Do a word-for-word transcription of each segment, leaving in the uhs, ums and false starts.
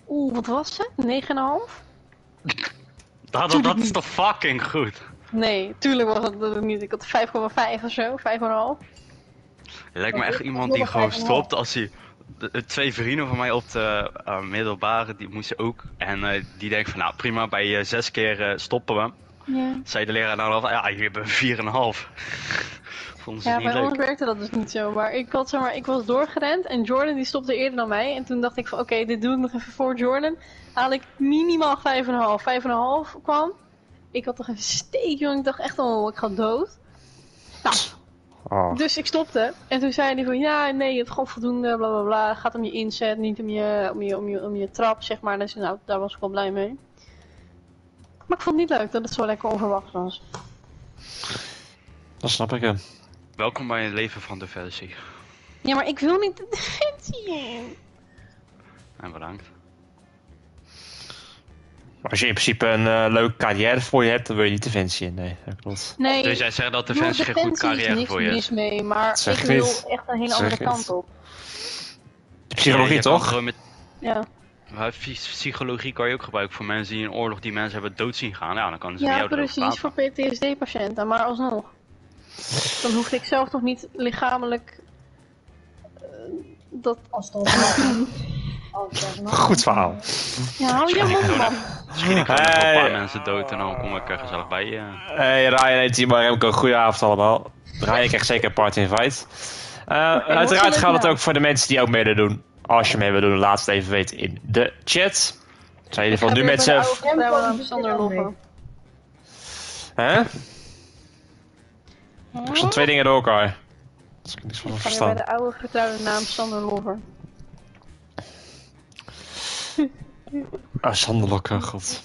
Oeh, wat was het? negen komma vijf? Dat, dat, dat is toch fucking goed? Nee, tuurlijk was het dat niet. Ik had vijf komma vijf of zo, vijf komma vijf. Je lijkt me echt iemand die gewoon stopt als hij... De, de twee vrienden van mij op de uh, middelbare, die moesten ook. En uh, die denken van, nou prima, bij uh, zes keer uh, stoppen we. Ja, Zei de leraar nou al, ja, jullie hebben vier komma vijf. Vonden ze ja het niet bij leuk. ons werkte dat dus niet zo. Maar ik, had, zeg maar ik was doorgerend en Jordan die stopte eerder dan mij. En toen dacht ik van, oké, okay, dit doe ik nog even voor Jordan. Haal ik minimaal vijf komma vijf. vijf komma vijf kwam. Ik had toch een steek, jongen. Ik dacht echt, oh, ik ga dood. Nou, Oh. dus ik stopte. En toen zei hij van, ja, nee, je hebt gewoon voldoende, bla bla bla. Het gaat om je inzet, niet om je, om je, om je, om je trap, zeg maar. Dus nou, daar was ik wel blij mee. Maar ik vond het niet leuk dat het zo lekker onverwacht was. Dat snap ik hem. Welkom bij het leven van Defensie. Ja, maar ik wil niet de defensie in. En bedankt. Als je in principe een uh, leuke carrière voor je hebt, dan wil je niet Defensie in. Nee, dat klopt. Nee, Dus jij zegt dat ik Defensie bedoel, geen goede carrière voor je is is? niks mis mee, maar Zeg ik ik wil niet. echt een hele Zeg andere ik niet. kant op. Psychologie, Ja, je kan toch? gewoon met, Ja, maar psychologie kan je ook gebruiken voor mensen die in oorlog die mensen hebben dood zien gaan. Ja, dan kan ze met ja jou erover precies, praten. voor P T S D-patiënten, maar alsnog. Dan hoef ik zelf toch niet lichamelijk uh, dat als dat Goed verhaal. Ja, hou je mond, man. Misschien ik gewoon nog wel een Hey. paar mensen dood en dan kom ik er gezellig bij je. Hey Ryan en Timo Remco, goedenavond allemaal. Ryan krijgt zeker een party invite. Uh, uiteraard wat gaat het leuk ook voor de mensen die ook mee willen doen. Als je mee wil doen, laat het even weten in de chat. Zijn jullie van nu met z'n... Sander Logge. Hè? Ik stond twee dingen door elkaar. Dat is niks van Ik ga weer verstaan. bij de oude vertrouwde naam Sander Lover. Oh, Sanderlokken, god.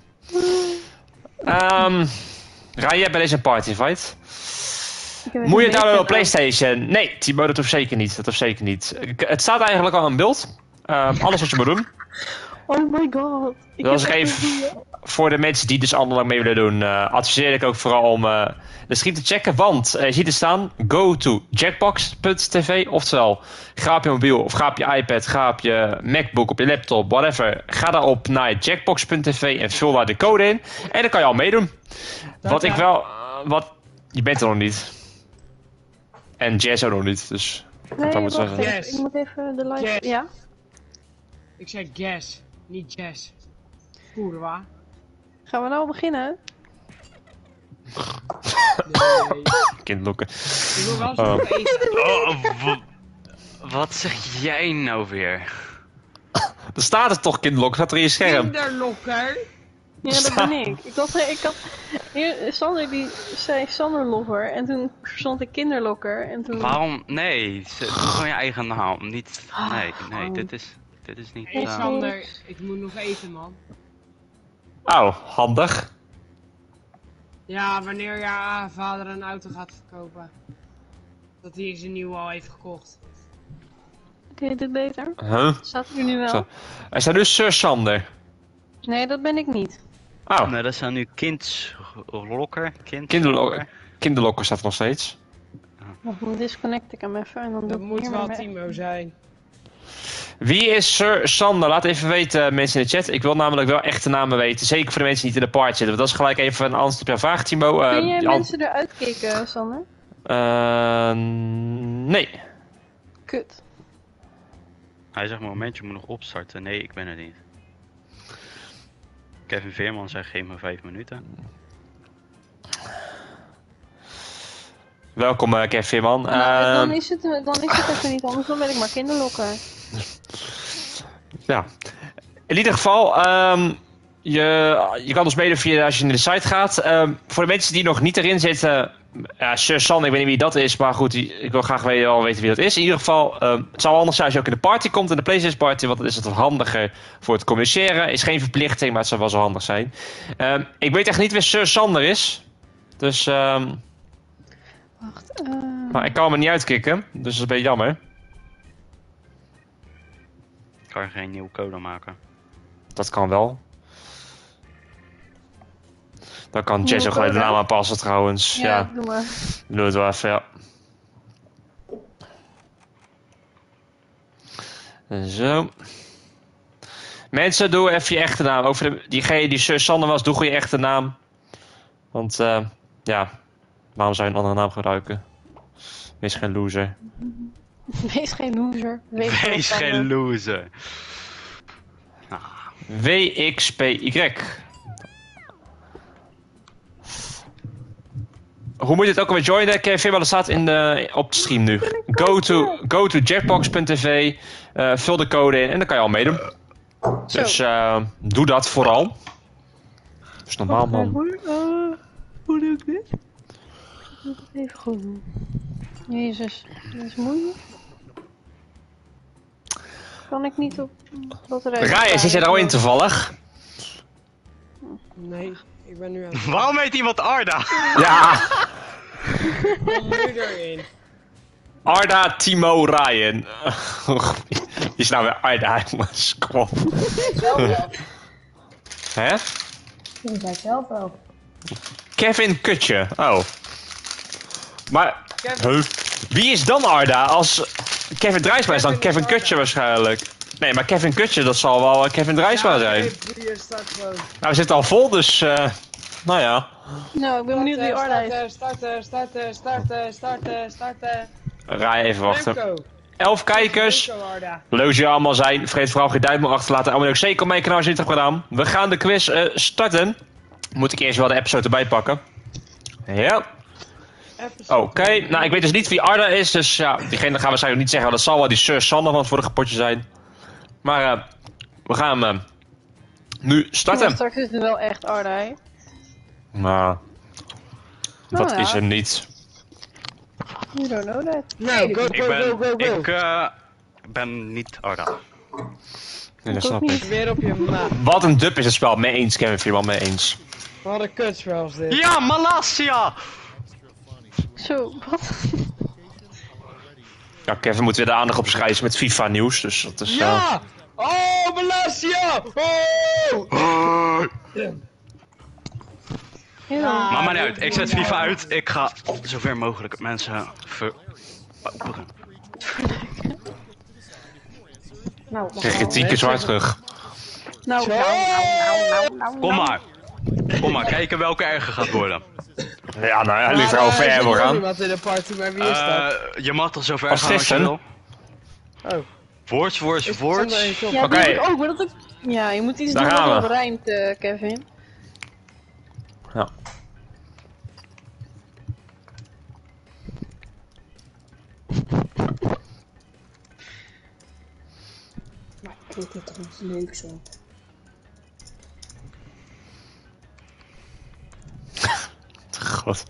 Um, Ryan, jij bij deze party invite? Moet je het downloaden op PlayStation? Nee, Timo, dat hoeft zeker niet. Dat hoeft zeker niet. Ik- Het staat eigenlijk al in beeld. Um, alles wat je moet doen. Oh my god. Ik Dat was ik heb even echt een voor de mensen die dus allemaal mee willen doen. Uh, adviseer ik ook vooral om uh, de stream te checken. Want uh, je ziet er staan: go to jackbox punt t v. Oftewel, ga op je mobiel of ga op je iPad, ga op je MacBook, op je laptop, whatever. Ga daarop naar jackbox punt t v en vul daar de code in. En dan kan je al meedoen. Wat ik wel. Uh, wat, je bent er nog niet. En Jazz ook nog niet. Dus. Nee, dat moet wacht zeggen. even. Yes. Ik moet even de live... Yes. Ja? Ik zeg gas, niet jazz. Kurwa. Gaan we nou beginnen? Nee. Kindlokken. Ik wil wel zo Oh. nog eten. Oh, w- wat zeg jij nou weer? Er staat het toch, kindlok? Staat er in je scherm? Kinderlokker. Ja, dat ben ik. Ik had... Ik had hier, Sander die zei Sander Lover en toen verstond ik kinderlokker en toen... Waarom? Nee, z- doe gewoon je eigen naam. Niet. Nee, nee, dit is. Dit is niet. Hé uh, Sander, ik moet nog eten man. Oh, handig. Ja, wanneer jouw vader een auto gaat verkopen. Dat hij zijn nieuwe al heeft gekocht. Oké, okay, dit beter? Huh? Staat er nu wel? Zo. Er staat nu Sir Sander. Nee, dat ben ik niet. Oh, Nee, dat zijn nu kindlokker. Kind kinderlokker. Kinderlokker staat er nog steeds. Dan disconnect ik hem even en dan doe Dat ik moet hier wel maar mee. Timo zijn. Wie is Sir Sander? Laat even weten, mensen in de chat. Ik wil namelijk wel echte namen weten. Zeker voor de mensen die niet in de party zitten. Want dat is gelijk even een antwoord op jouw vraag, Timo. Uh, Kun jij die an- mensen eruit kicken, Sander? Uh, nee. Kut. Hij zegt: momentje, moet nog opstarten. Nee, ik ben er niet. Kevin Veerman zegt: geef me vijf minuten. Welkom, uh, Kevin Veerman. Nou, Uh, dan, is het, dan is het even niet anders, dan ben ik maar kinderlokker. Ja. In ieder geval, um, je, je kan dus meedoen via als je naar de site gaat. Um, voor de mensen die nog niet erin zitten, ja, Sir Sander, ik weet niet wie dat is, maar goed, die, ik wil graag weten, wel weten wie dat is. In ieder geval, um, het zou anders zijn als je ook in de party komt, in de PlayStation party, want dan is het wat handiger voor het communiceren. Is geen verplichting, maar het zou wel zo handig zijn. Um, ik weet echt niet wie Sir Sander is, dus, um, Wacht, uh... maar ik kan hem er niet uitkicken, dus dat is een beetje jammer. Ik kan geen nieuwe code maken. Dat kan wel. Dan kan Jess Nieuwe ook gelijk de code? naam aanpassen trouwens. Ja, Ja, doe maar. doe het wel even, ja. Zo. Mensen, doe even je echte naam. Over de, diegene die zus Sander was, doe gewoon je echte naam. Want, uh, ja, waarom zou je een andere naam gebruiken? Wees geen loser. Wees geen loser. Wees, Wees geen loser. W X P Y. Hoe moet je het ook alweer joinen, Kevin? Maar dat staat in de, op de stream nu. Go to, go to jackbox punt t v, uh, vul de code in en dan kan je al meedoen. Dus uh, doe dat vooral. Dat is normaal, man. Hoe, uh, hoe doe ik dit? Ik moet het even goed doen. Jezus, dat is moeilijk. Kan ik niet op batterij? Ryan, zit jij er al in toevallig? Nee, ik ben nu aan het... Waarom heet iemand Arda? Ja! Kom nu erin. Arda, Timo, Ryan. Die is nou weer Arda, jongens. Kom op. Hè? Je zei zelf wel. Kevin Kutje. Oh. Maar, Kevin. huh? Wie is dan Arda? Als Kevin Drijsma is dan Kevin is Kevin Arda. Kutje waarschijnlijk. Nee, maar Kevin Kutje, dat zal wel Kevin Drijsma zijn. Je start gewoon. Nou, we zitten al vol, dus, uh, nou ja. Nou, ik ben benieuwd wie Arda is. Starten, starten, starten, starten, starten. Rij even wachten. Remco. Elf kijkers. Remco, Arda. Leuk dat jullie allemaal zijn. Vergeet vooral geen duimpje achter te laten. Abonneer ook zeker op mijn kanaal als je het niet hebt gedaan. We gaan de quiz uh, starten. Moet ik eerst wel de episode erbij pakken. Ja. Oké, okay. Nou ik weet dus niet wie Arda is, dus ja, diegene gaan we waarschijnlijk niet zeggen, want dat zal wel die Sir Sander van het vorige potje zijn. Maar uh, we gaan uh, nu starten. Maar straks is het wel echt Arda, hè? Nou, dat Nou ja. is hem niet. You don't know that. Nou, go, Ik go, ben, go, go, go. ik uh, ben niet Arda. Nee, dat Ik ook snap niet. ik. Weer op je maat. Wat een dub is het spel, mee eens Kevin, vind je wel mee eens. Wat een kutspel is dit. Ja, Malasia! Zo, wat? Ja, Kevin moet weer de aandacht op zich reizen met FIFA nieuws, dus dat is... Uh... Ja! Oh, Malasia! Oh! Ja. Maar maar niet uit, ik zet FIFA uit. Ik ga zover mogelijk mensen veroveren. Nou, we Krijg je gaan tien keer zwaar terug. Nou, Zo. nou, nou, nou, nou, Kom maar. Kom maar, kijken welke erger gaat worden. Ja, nou ja, ligt er al ver voor gaan. iemand in de party, maar wie is dat? Uh, je mag toch zover Als gaan als je Tristan? wil. Oh. Woords, woords, Is woords. het zonder Ja, Oké. dat doe ik ook, maar dat ook... Ja, je moet iets Daar doen gaan wat we. op rijmt, uh, Kevin. Ja. Maar ik vind dit toch niet leuk zo. God.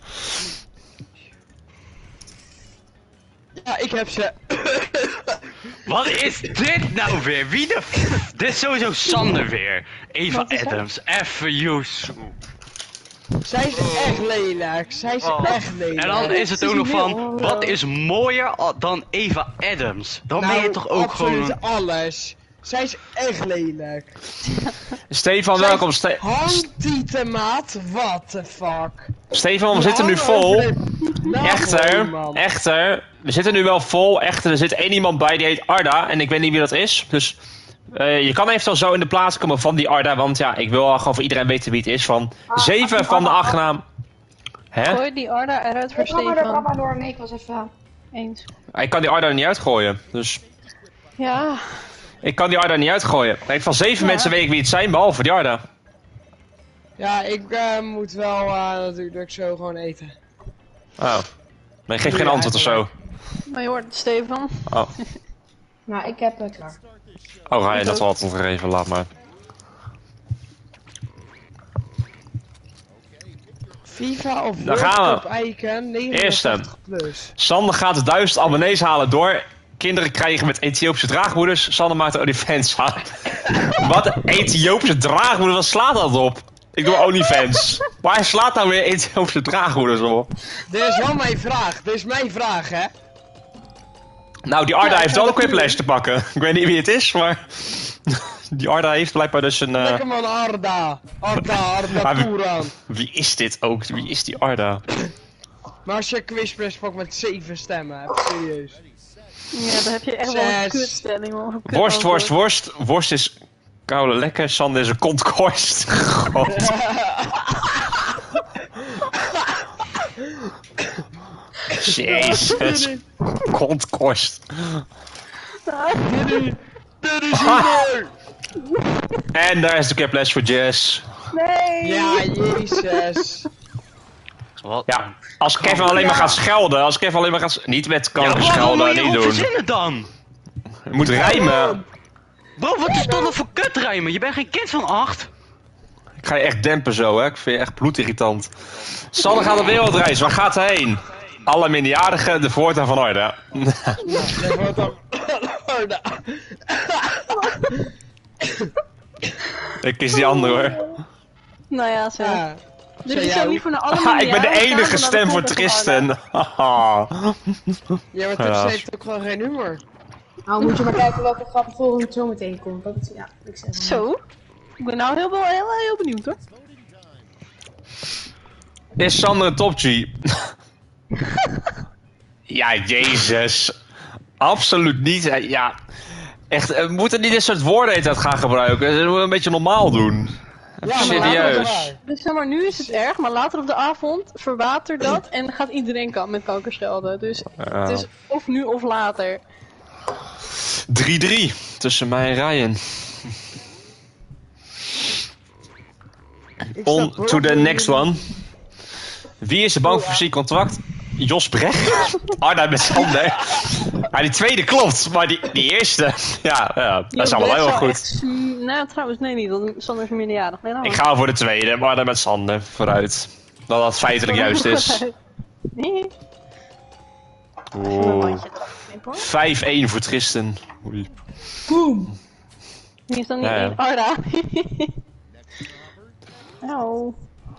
Ja, ik heb ze. Wat is dit nou weer? Wie de f... Dit is sowieso Sander weer. Eva Wat is dat? Adams, even Yusu. Zij is echt lelijk. Zij is Oh. echt lelijk. En dan is het ook nog van, wat is mooier a- dan Eva Adams? Dan ben je Nou, toch ook absoluut gewoon... alles. Zij is echt lelijk. Stefan, Zij welkom. is Ste Handtietemaat, what the fuck. Stefan, we zitten nu Nou, vol. nou, Echter, man. echter. We zitten nu wel vol. Echter, er zit één iemand bij die heet Arda. En ik weet niet wie dat is. Dus uh, je kan eventueel zo in de plaats komen van die Arda. Want ja, ik wil gewoon voor iedereen weten wie het is. Van zeven van de acht naam. Hè? Gooi die Arda eruit voor Ik ga maar door, ga Stefan. maar door. Nee, ik was even... Eens. Ik kan die Arda er niet uitgooien. Dus Ja, ik kan die Arda niet uitgooien. Kijk, van zeven Ja. mensen weet ik wie het zijn, behalve die Arda. Ja, ik uh, moet wel uh, natuurlijk zo gewoon eten. Oh. Nee, geef geen Ja, antwoord of zo. maar je hoort het, Stefan. Oh, Nou, ik heb het klaar. oh ga je Ik dat ook. wel altijd gegeven, laat maar. FIFA of Daar World gaan we. Cup Icon Eerste. negenentachtig plus. Sander gaat de duizend abonnees halen door kinderen krijgen met Ethiopische draagmoeders. Sander maakt de OnlyFans aan. Wat een Ethiopische draagmoeder, wat slaat dat op? Ik doe OnlyFans. Waar slaat nou weer Ethiopische draagmoeders op? Dit is wel mijn vraag. Dit is mijn vraag, hè. Nou, die Arda Ja, ik heeft ga wel een dat quiplash te pakken. Ik weet niet wie het is, maar... die Arda heeft blijkbaar dus een... uh, Lekker man, Arda. Arda, Arda Maar wie- Toeran. Wie is dit ook? Wie is die Arda? Maar als je een quizpress pakt met zeven stemmen, heb serieus. Ja, dan heb je echt wel een Zes. kutstelling, hoor. Een kut Worst, worst, antwoord. worst. Worst is koude lekker. Sander is een kontkorst. God. Jezus. Kontkorst. En daar is de Caplash voor Jess. Nee! Ja, jezus. Wat? Ja, als Kevin alleen maar gaat schelden, als Kevin alleen maar gaat... Niet met kanker Ja, waarom schelden, moet je niet op doen. verzinnen dan? Je moet rijmen. Bro, wat is dat voor kutrijmen? Je bent geen kind van acht. Ik ga je echt dempen zo, hè. Ik vind je echt bloedirritant. Sander gaat op wereldreis, waar gaat hij heen? Alle minderjarigen, de voortaan van orde. Ik kies die andere hoor. Nou ja, zo. Ja. Dus Zou ik jij zou ook? liever naar alle Ah, ik ben de minderjarigen enige gaan dan stem naar voor de Tristan. Haha. Ja, maar Helaas. Tristan heeft ook gewoon geen humor. Nou, moet je maar kijken welke grap volgend zo meteen komt. Dat is, ja, ik zeg maar. Zo. Ik ben nou heel, heel, heel, heel benieuwd hoor. Is Sander een top G? Ja, jezus. Absoluut niet. hè. Ja, echt, we moeten niet dit soort woorden heet dat gaan gebruiken. We moeten een beetje normaal doen. Ja, maar Serieus. later is het Dus zeg maar, nu is het erg, maar later op de avond verwatert dat en dan gaat iedereen kan met kanker schelden. Dus het is of nu of later. drie drie tussen mij en Ryan. Ik On snap to the wel- next one. Wie is er bang voor fysiek contract? Jos Brecht? Arda met Sander. Ja, die tweede klopt, maar die, die eerste... Ja, ja dat is allemaal heel goed. Nou, trouwens, nee, niet, want Sander is minderjarig. Nee, nou, Ik ga voor de tweede, maar Arda met Sander. Vooruit. Dat dat feitelijk juist is. Nee. Oeh. vijf één voor Tristan. Oei. Wie is dan niet Ja, ja. één? Arda. Nou.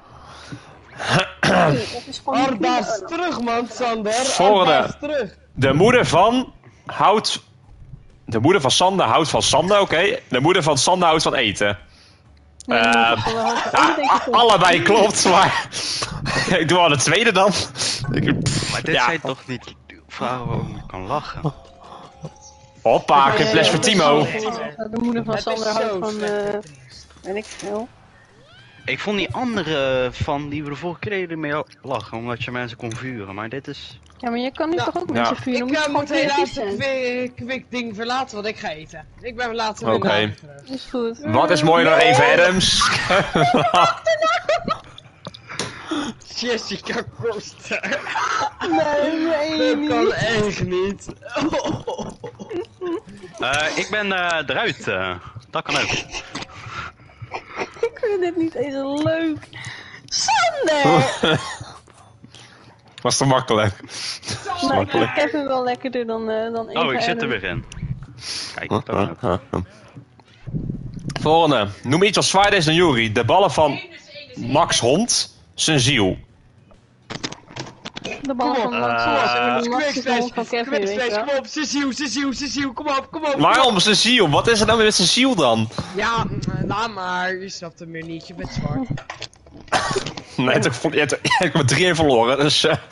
Dat is gewoon niet Arda is goed. terug, man, Sander. Volgende. Arda is terug. De moeder van houdt... De moeder van Sander houdt van Sander, oké. De moeder van Sander houdt van eten. Nee, Eh, dat is wel- Ja, Oh, denk ik a- goed. allebei klopt, maar... ik doe al de tweede dan. Ik- Maar dit Ja. zijn toch niet vragen waarom je kan lachen? Hoppa, Nee, een fles voor dat is Timo. zo- De moeder van Het is Sander zo houdt van... slecht. eh weet ik veel. Ik vond die andere van die we de vorige keer deden mee ook lachen, omdat je mensen kon vuren. Maar dit is... Ja, maar je kan nu Ja. toch ook Ja. mensen vuren? Ik moet eh, gewoon moet helaas creatief een zijn. quick, quick ding verlaten, want ik ga eten. Ik ben later Oké. weer terug. Is goed. Wat is mooier dan Eva Adams? Jessica Koster. Nee, nee, Dat kan niet. echt niet. Eh, ik ben eh, eruit. eh. dat kan ook. Ik vind dit niet eens leuk. Sander! Was te makkelijk. Nou, ik vind Kevin wel lekkerder dan, eh dan Eva Oh, ik zit er Adams. weer in. Kijk, dat kan ook. Volgende. Noem iets wat zwaarder is dan Jury. De ballen van Max Hond. Zijn ziel. De ballen van Max Eh, Hols en de Max is de Quickspace, hond van Kevin, weet je Quickspace, wel. kom op, Cecile, Cecile, Cecile, kom op, kom op. Waarom zijn ziel? Wat is er nou weer met zijn ziel dan? Ja, laat maar, je snapt hem meer niet, je bent zwart. Nee, toch, je hebt je hebt met drie verloren, dus... eh.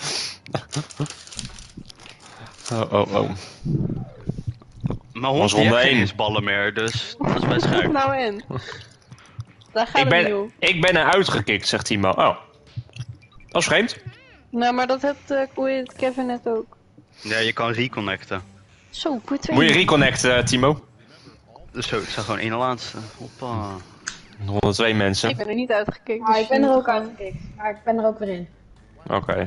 Oh, oh, oh. Mijn Was hond die ronde heeft geen één. eens ballen meer, dus dat is best scherp. Nou en? Daar gaat Ik het niet ben, om. ik ben eruit gekikt, zegt Timo. Oh. Dat is vreemd. Nou, maar dat heeft uh, hoe heet het, Kevin net ook. Ja, je kan reconnecten. Zo, ik word twee. Moet je reconnecten, eh, Timo? Dus zo, ik zag gewoon één laatste. Hoppa. honderdtwee mensen. Ik ben er niet uitgekeken. Maar dus ik ben er niet ook gaan. uitgekeken. Maar ik ben er ook weer in. Oké.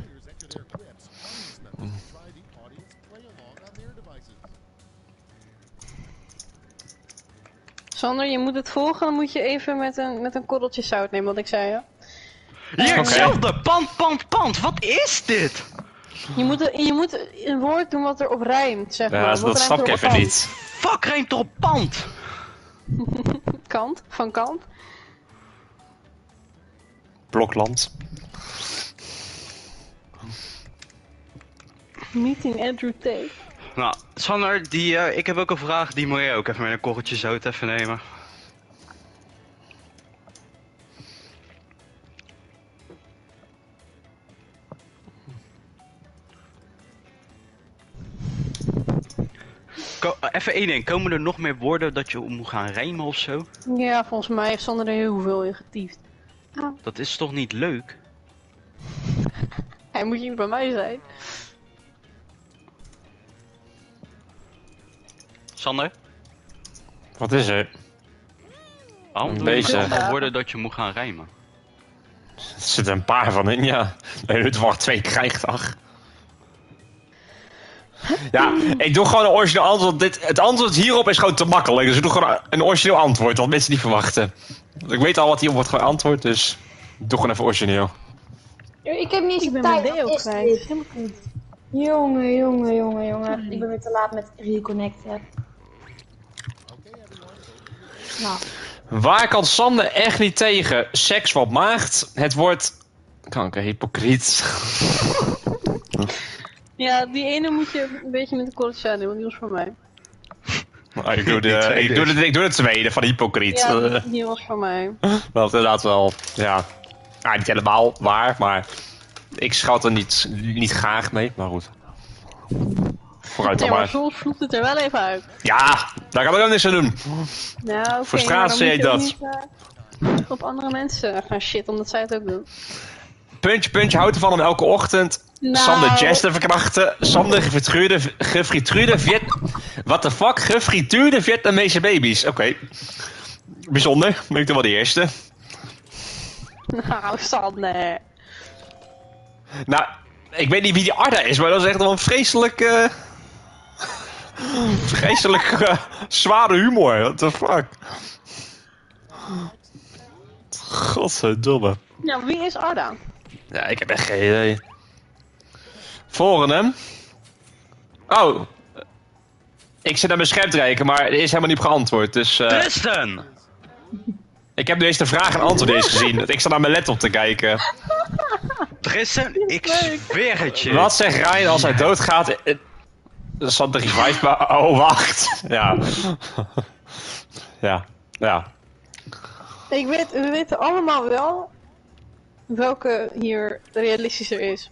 Sander, je moet het volgen, dan moet je even met een, met een korreltje zout nemen, wat ik zei, ja. Hier, Oké. hetzelfde! Pand, pand, pand! Wat is dit? Je moet, je moet een woord doen wat erop rijmt, zeg maar. Ja, Wat dat rijmt snap ik erop even kant? niet. Fuck, rijmt toch op pand? Kant, van kant. Blokland. Meeting Andrew Tate. Nou, Sander, die, eh, ik heb ook een vraag, die moet je ook even met een korreltje zout even nemen. Ko- even één ding. Komen er nog meer woorden dat je moet gaan rijmen of zo? Ja, volgens mij heeft Sander er heel veel in getiefd. Dat is toch niet leuk? Hij moet hier bij mij zijn. Sander? Wat is er? Waarom doe Deze. je allemaal woorden dat je moet gaan rijmen? Er zitten een paar van in, ja. Nee, het wacht twee krijgt, ach. Ja, ik doe gewoon een origineel antwoord. Dit, het antwoord hierop is gewoon te makkelijk. Dus ik doe gewoon een origineel antwoord, wat mensen niet verwachten. Ik weet al wat hierop wordt geantwoord, dus ik doe gewoon even origineel. Ik heb niet eens Ik ben tijd. mijn D ook Wat is kwijt. dit? Helemaal goed. Jongen, jongen, jongen, jongen. Ik ben weer te laat met reconnecten. Nou, Waar kan Sander echt niet tegen? Seks wat maagd. Het wordt... Kanker, hypocriet. Ja, die ene moet je een beetje met de college aan doen, want die was voor mij. Oh, ik, doe de, Die tweede ik, doe is- de, ik doe de tweede van hypocriet. Ja, Eh, die, die was voor mij. Wel, inderdaad wel. Ja. Ah, niet helemaal waar, maar... Ik schat er niet, niet graag mee, maar goed. Vooruit dan Ja, maar maar. soms vloekt het er wel even uit. Ja, daar kan ik ook niks aan doen. Nou, oké, Frustratie maar dan heet moet je ook niet, eh, op andere mensen gaan shit, omdat zij het ook doen. Puntje, puntje, houdt ervan om elke ochtend Nou. Sander Jazz te verkrachten. Sander gefrituurde, gefrituurde Viet... What the fuck? Gefrituurde Vietnamese baby's. Oké. Bijzonder, ben ik toch wel de eerste. Nou, Sander. Nou, ik weet niet wie die Arda is, maar dat is echt wel een vreselijk... eh, vreselijk eh, zware humor. What the fuck? Godverdomme. Ja, wie is Arda? Ja, ik heb echt geen idee. Volgende. Oh. Ik zit naar mijn scherm te kijken, maar er is helemaal niet op geantwoord. Dus eh, Tristan! ik heb nu eens de vraag en antwoord eens gezien. Ik sta naar mijn laptop te kijken. Tristan, ik leuk. zweer het je. Wat zegt Ryan als hij doodgaat? Eh, Dat is de revive maar... Oh, wacht. Ja. Ja. Ja. Ik weet, we weten allemaal wel welke hier realistischer is.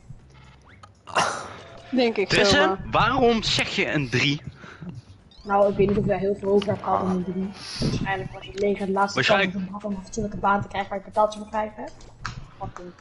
Denk ik zo. Tristan, waarom zeg je een drie? nou, ik weet niet of jij heel veel over hebt gehad om een drie. Waarschijnlijk was je leger de laatste Waarschijnlijk- kans om had om een fatsoenlijke baan te krijgen waar je betaald voor krijgen hebt. Fucking.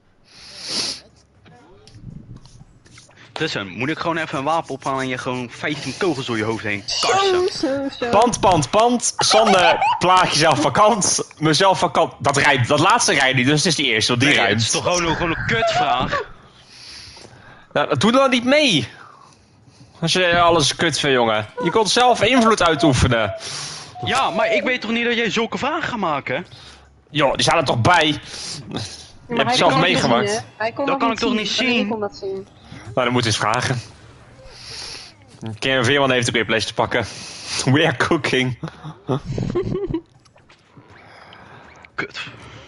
Tristan, moet ik gewoon even een wapen ophalen en je gewoon vijftien kogels door je hoofd heen Zo, karsen? zo, zo. Pand, pand, pand. Sander, plaat jezelf vakant. Mezelf vakant. Dat rijmt. Dat laatste rijmt niet, dus het is die eerste, want die Nee, het rijmt. is toch gewoon een, gewoon een kutvraag? Nou, doe dan niet mee. Als je alles kut vindt, jongen. Je kon zelf invloed uitoefenen. Ja, maar ik weet toch niet dat jij zulke vragen gaat maken? Joh, die staan er toch bij? Ja, Je maar hebt hij het zelf kon dat meegemaakt. niet zien, hè? Hij kon Dat kan ik toch niet alleen zien? ik kon dat zien. Nou, dan moet je eens vragen. Kevin Veerman heeft ook weer place te pakken. We are cooking. Kut.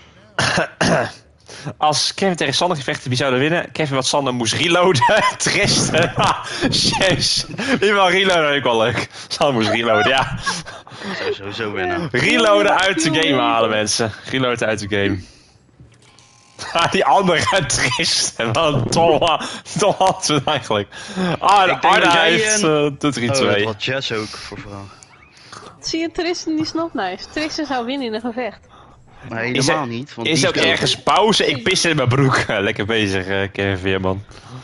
Als Kevin tegen Sander gevechten, wie zou er winnen? Kevin wat Sander moest reloaden. Tristan. Yes. Wie wil reloaden? Ik wel leuk. Sander moest reloaden, ja. Zou sowieso winnen. Reloaden uit de game halen, mensen. Reloaden uit de game. Ah, die andere Tristan. Wat een domme, domme antwoord eigenlijk. Ah, de Ik denk Arda dat jij heeft een- uh, de drie Oh, dat twee. had Jess ook voor vraag. Zie je, Tristan die snapt nice. Tristan zou winnen in een gevecht. Nee, Is helemaal er- niet. Want Is die ook ergens pauze? Ik pis in mijn broek. Lekker bezig, eh, Kevin Veerman.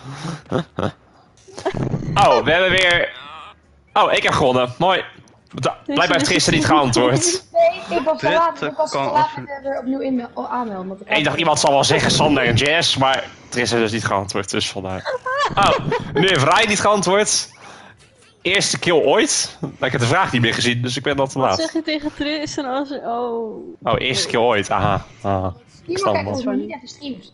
Oh, we hebben weer... Oh, ik heb gewonnen. Mooi. Da- Blijkbaar heeft Tristan niet geantwoord. Nee, ik was te Dit, laat. eh, Ik was te kan laat als- met er weer opnieuw in oh, aanmelden. want Ik dacht, iemand zal wel zeggen Sander en Jazz, maar Tristan heeft dus niet geantwoord, dus vandaar. Oh, nu heeft Ryan niet geantwoord. Eerste kill ooit. Maar ik heb de vraag niet meer gezien, dus ik ben dat te Wat laat. zeg je tegen Tristan als... Oh... Oh, eerste kill ooit. Aha. Aha. Die snap maar hem kijken wel. of niet even streams.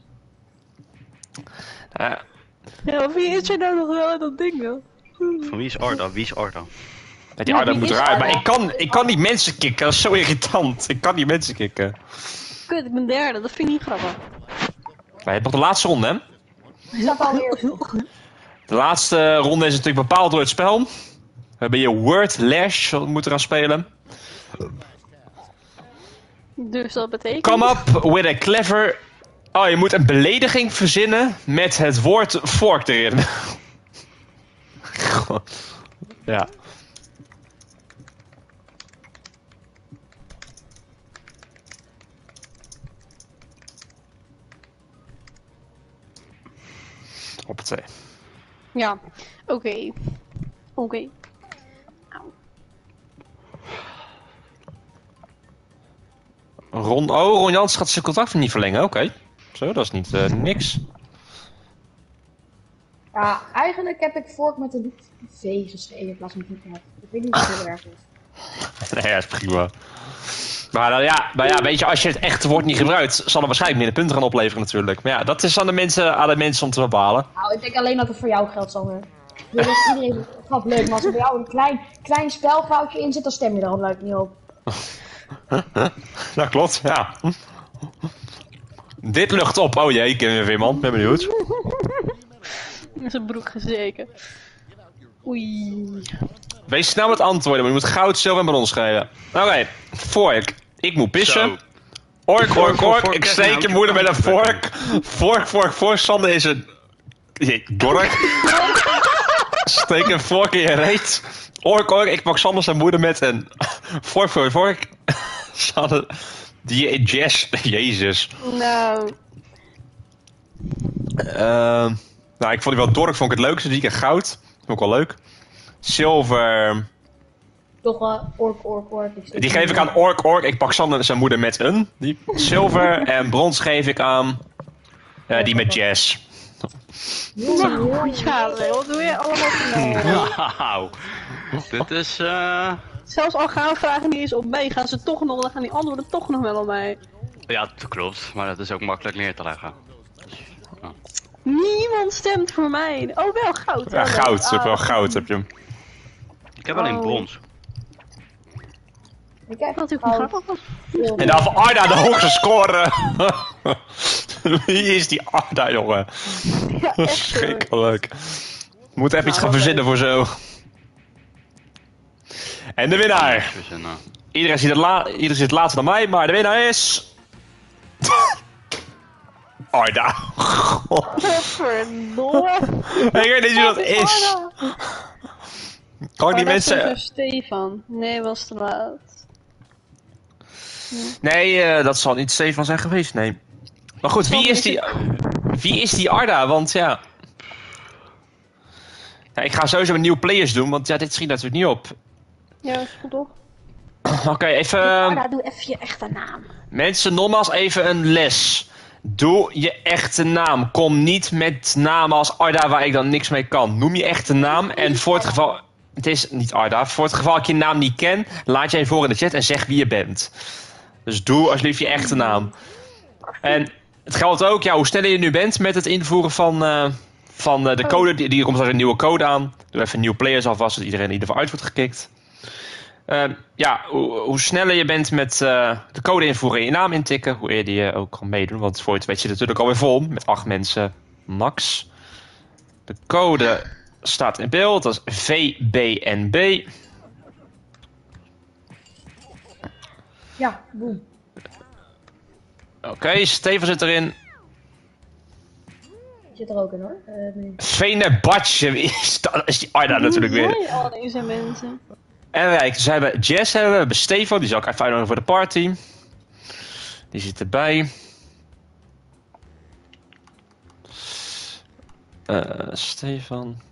Eh, Ja, wie is er nou nog wel in dat ding, joh? Van wie is Arda? Wie is Arda? die Ja, Arda wie moet is eruit, maar Arda? ik kan, ik kan niet mensen kicken, dat is zo irritant. Ik kan niet mensen kicken. Kut, ik ben derde, dat vind ik niet grappig. Maar je hebt nog de laatste ronde, hè? Ik zat alweer. De laatste ronde is natuurlijk bepaald door het spel. We hebben hier Word Lash, wat we moeten gaan spelen. Dus dat betekent... Come up with a clever... Oh, je moet een belediging verzinnen met het woord fork erin. God. Ja. Hoppatee. Ja, oké. Oké. Okay. Ron, oh, Ron Jans gaat zijn contract niet verlengen, oké. Okay. Zo, dat is niet uh, niks. Ja, eigenlijk heb ik vork met een V geschreven in plaats van een Ik weet niet of het heel erg is. Nee, ja, is prima. Maar, uh, ja, maar ja, weet je, als je het echte woord niet gebruikt, zal er waarschijnlijk minder punten gaan opleveren natuurlijk. Maar ja, dat is aan de mensen, aan de mensen om te bepalen. Nou, ik denk alleen dat het voor jou geldt, Sander. Dus iedereen gaat leuk, maar als er bij jou een klein, klein spelfoutje in zit, dan stem je er al leuk niet op. Dat klopt, ja. Dit lucht op. Oh jee, ik ken weer man, ben benieuwd. In zijn broek gezeken. Oei. Wees snel met antwoorden, maar je moet goud, zilver en brons geven. Oké, okay. Vork. Ik moet pissen. Ork, ork, ork. Ik steek je moeder met een vork. Vork, vork, vork. Sander is een... Jee, dork. Steek een vork in je reet. Ork, ork. Ik pak Sander zijn moeder met een... Vork, vork, vork. Sander... Die jazz. Jezus. Nou... Uh, nou, ik vond die wel dork, vond ik het leukste. Die keer goud. Vond ik wel leuk. Zilver... Toch wel ork, ork, ork. Die geef ik aan ork, ork. Ik pak Sander en zijn moeder met een. Die zilver en brons geef ik aan... Uh, die met jazz. Nou, ja, wat doe je allemaal? Wauw. Dit is... Uh... Zelfs al gaan vragen die eens op mij, gaan ze toch nog, dan gaan die antwoorden toch nog wel op mij. Ja, dat klopt. Maar dat is ook makkelijk neer te leggen. Dus, ja. Niemand stemt voor mij. Oh, wel goud. Ja, goud. Je hebt wel goud, heb je hem. Ik heb alleen oh. brons. Ik heb dat ook niet grappig was. En dan van Arda de hoogste score. Wie is die Arda, jongen? Ja, echt. Schrikkelijk. Moet even nou, iets gaan verzinnen voor zo. En de winnaar. Iedereen ziet het, la Iedereen ziet het later dan mij, maar de winnaar is... Arda. Verdomme. Ik weet niet wie dat is. Kan die mensen... Stefan. Nee, was te laat. Nee, uh, dat zal niet Stefan zijn geweest, nee. Maar goed, wie is die... Wie is die Arda? Want ja... ja ik ga sowieso met nieuwe players doen, want ja, dit schiet natuurlijk niet op. Ja, is goed toch? Oké, okay, even... Arda, doe even je echte naam. Mensen, nogmaals even een les. Doe je echte naam. Kom niet met namen als Arda waar ik dan niks mee kan. Noem je echte naam en voor het geval... Het is niet Arda. Voor het geval ik je naam niet ken, laat jij voor in de chat en zeg wie je bent. Dus doe alsjeblieft je echte naam. En het geldt ook, ja, hoe sneller je nu bent met het invoeren van, uh, van uh, de code. Die, die komt er een nieuwe code aan. Doe even nieuwe players alvast, zodat iedereen in ieder geval uit wordt gekikt. Uh, ja, hoe, hoe sneller je bent met uh, de code invoeren en je naam intikken, hoe eerder je ook kan meedoen. Want voor je het weet je natuurlijk alweer vol met acht mensen max. De code staat in beeld, dat is V B N B. Ja, boem. Oké, okay, Steven zit erin. Zit er ook in hoor. Uh, Fenerbahce, wie is dat? Is die Arda natuurlijk weer. Mooi, al deze mensen. En wij, dus we hebben Jess, hebben we hebben Stefan, die zal ik even uitnodigen voor de party. Die zit erbij. Uh, Stefan.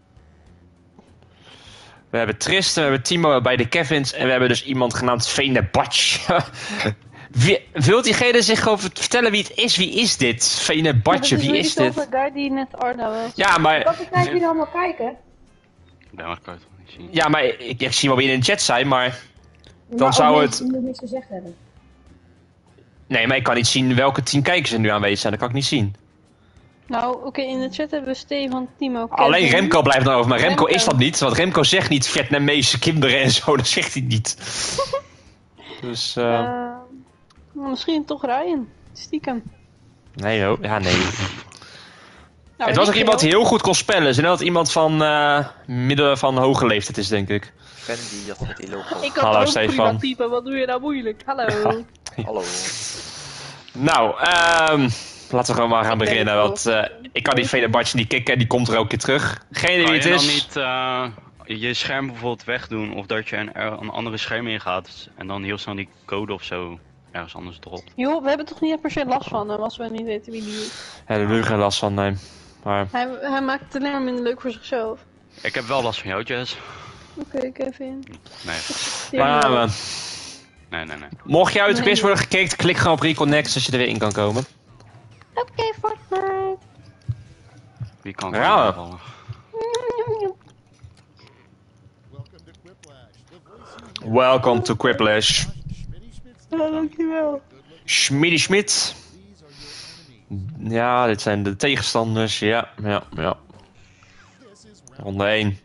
We hebben Tristan, we hebben Timo bij de Kevins en we hebben dus iemand genaamd Fenerbahce. Wie, wilt diegene zich gewoon vertellen wie het is? Wie is dit? Fenerbahce, wie is dit? Dat is de die net Arda was. Ja, maar... Kan ik naar jullie allemaal kijken? Ja, maar kan je toch niet zien. Ja, maar ik, ik zie wel wie in de chat zijn, maar... Dan maar zou het... Die nog niks gezegd hebben. Nee, maar ik kan niet zien welke tien kijkers er nu aanwezig zijn. Dat kan ik niet zien. Nou, oké, okay, in de chat hebben we Stefan, Timo, Kevin. Alleen Remco blijft dan over, maar Remco, Remco is dat niet. Want Remco zegt niet Vietnamese kinderen en zo, dat zegt hij niet. Dus, uh... uh... Misschien toch Ryan. Stiekem. Nee, joh. Ja, nee. Nou, het was ook iemand die heel goed kon spellen. Ze dat iemand van uh, midden van hoge leeftijd is, denk ik. Ben die dat met die logo. Ik had Hallo, ook Stefan. typen. Wat doe je nou moeilijk? Hallo. Hallo. Nou, um, laten we gewoon maar gaan beginnen. Want uh, ik kan die Fenerbahce niet kicken. Die komt er ook een keer terug. Geen idee wie het is. Kan je dan niet uh, je scherm bijvoorbeeld wegdoen? Of dat je een, een andere scherm ingaat. En dan heel snel die code of zo ergens anders dropt. Joh, we hebben toch niet per se last van hem als we niet weten wie die is. Ja, daar heb ik geen last van, nee. Maar... Hij, hij maakt het alleen maar minder leuk voor zichzelf. Ik heb wel last van jou, Jess. Oké, okay, Kevin. Nee. Maar, uh, nee, nee, nee. mocht je uit de Nee. quiz worden gekeken, klik gewoon op Reconnect zodat je er weer in kan komen. Oké, okay, Fortnite. Wie kan Ja. er vallen? Welcome to Quiplash. Ja, dankjewel. Schmiddy Schmid. Ja, dit zijn de tegenstanders. Ja, ja, ja. Ronde één.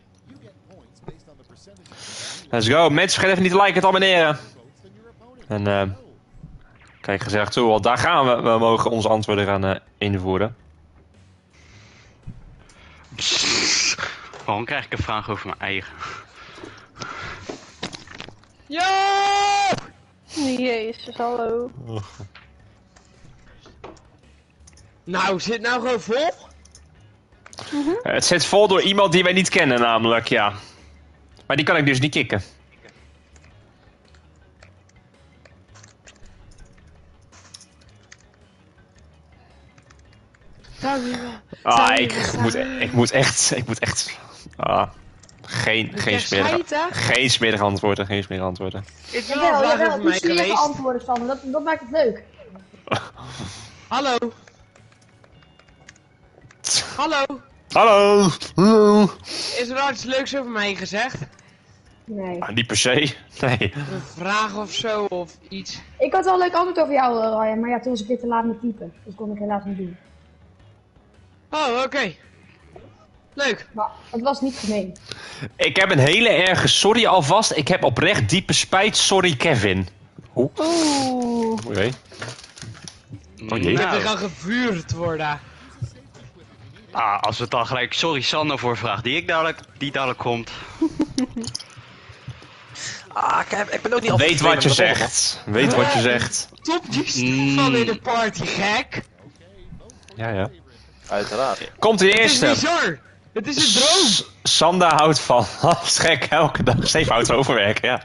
Let's go. Mensen, vergeet even niet te liken en te abonneren. En uh, kijk gezellig toe, want daar gaan we. We mogen onze antwoorden gaan uh, invoeren. Psst. Waarom krijg ik een vraag over mijn eigen? Yo! Jezus, hallo. Nou, zit nou gewoon vol? Uh, het zit vol door iemand die wij niet kennen, namelijk, ja. Maar die kan ik dus niet kicken. Ah, ik moet, ik moet echt, ik moet echt... Ah, geen, geen smerige, geen smerige antwoorden, geen smerige antwoorden. Ik wil wel Jawel, een vraag jawel, over die mij smerige geweest. antwoorden, Sander, dat, dat maakt het leuk. Hallo. Hallo. Hallo! Hallo! Is er al iets leuks over mij gezegd? Nee. Ah, niet per se, nee. Een vraag of zo, of iets? Ik had wel een leuk antwoord over jou, uh, Ryan, maar ja, toen was ik weer te laat met typen. Dus kon ik helaas niet doen. Oh, oké. Okay. Leuk. Maar het was niet gemeen. Ik heb een hele erge sorry alvast. Ik heb oprecht diepe spijt. Sorry, Kevin. Oeh. Oeh. Oké. Oh jee. Ik heb er Nou, gaan gevuurd worden. ah, als we het dan gelijk sorry Sander voor vraag die ik dadelijk, die dadelijk komt. Ah, ik, heb, ik ben ook niet altijd Weet wat je tevreden met de zegt. Weet wat je zegt. Top die Mm. van in de party, gek. Ja, ja. ronde. Uiteraard. Komt de Het is eerste. bizar. Het is een droom. S- Sander houdt van. Dat is gek, elke dag Steve houdt van overwerken, ja.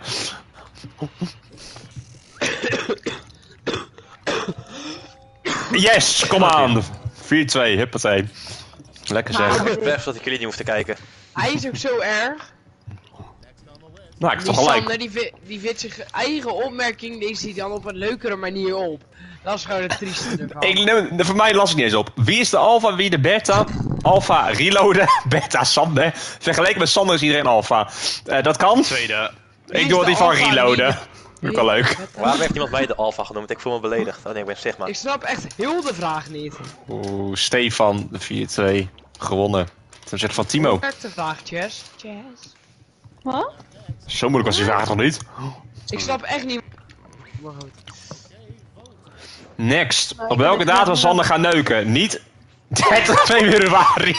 Yes, kom aan. vier twee, huppatee. Lekker zeg. Ik ben best dat ik jullie niet hoef te kijken. Hij is ook zo erg. Nou, ik heb Die toch gelijk. Sander die, vi- die vindt zijn eigen opmerking, leest hij dan op een leukere manier op. Dat is gewoon het trieste ervan. Ik, nee, voor mij las ik niet eens op. Wie is de alpha, wie de beta? Alpha reloaden, beta Sander. Vergeleken met Sander is iedereen alpha. Uh, dat kan. Tweede. Wie Ik is doe de die van alpha reloaden. die- Vind ik wel leuk. Waarom heeft iemand mij de alpha genoemd? Ik voel me beledigd. Oh nee, ik ben Sigma. Ik snap echt heel de vraag niet. Oeh, Stefan, vier twee. Gewonnen. Ten opzichte van Timo. Werkt de vraag, Chess? Chess? Wat? Zo moeilijk was die vraag toch niet? Ik snap echt niet... Maar goed. Next. Nou, Op ik welke ben- datum Sander gaan neuken? Niet dertig februari.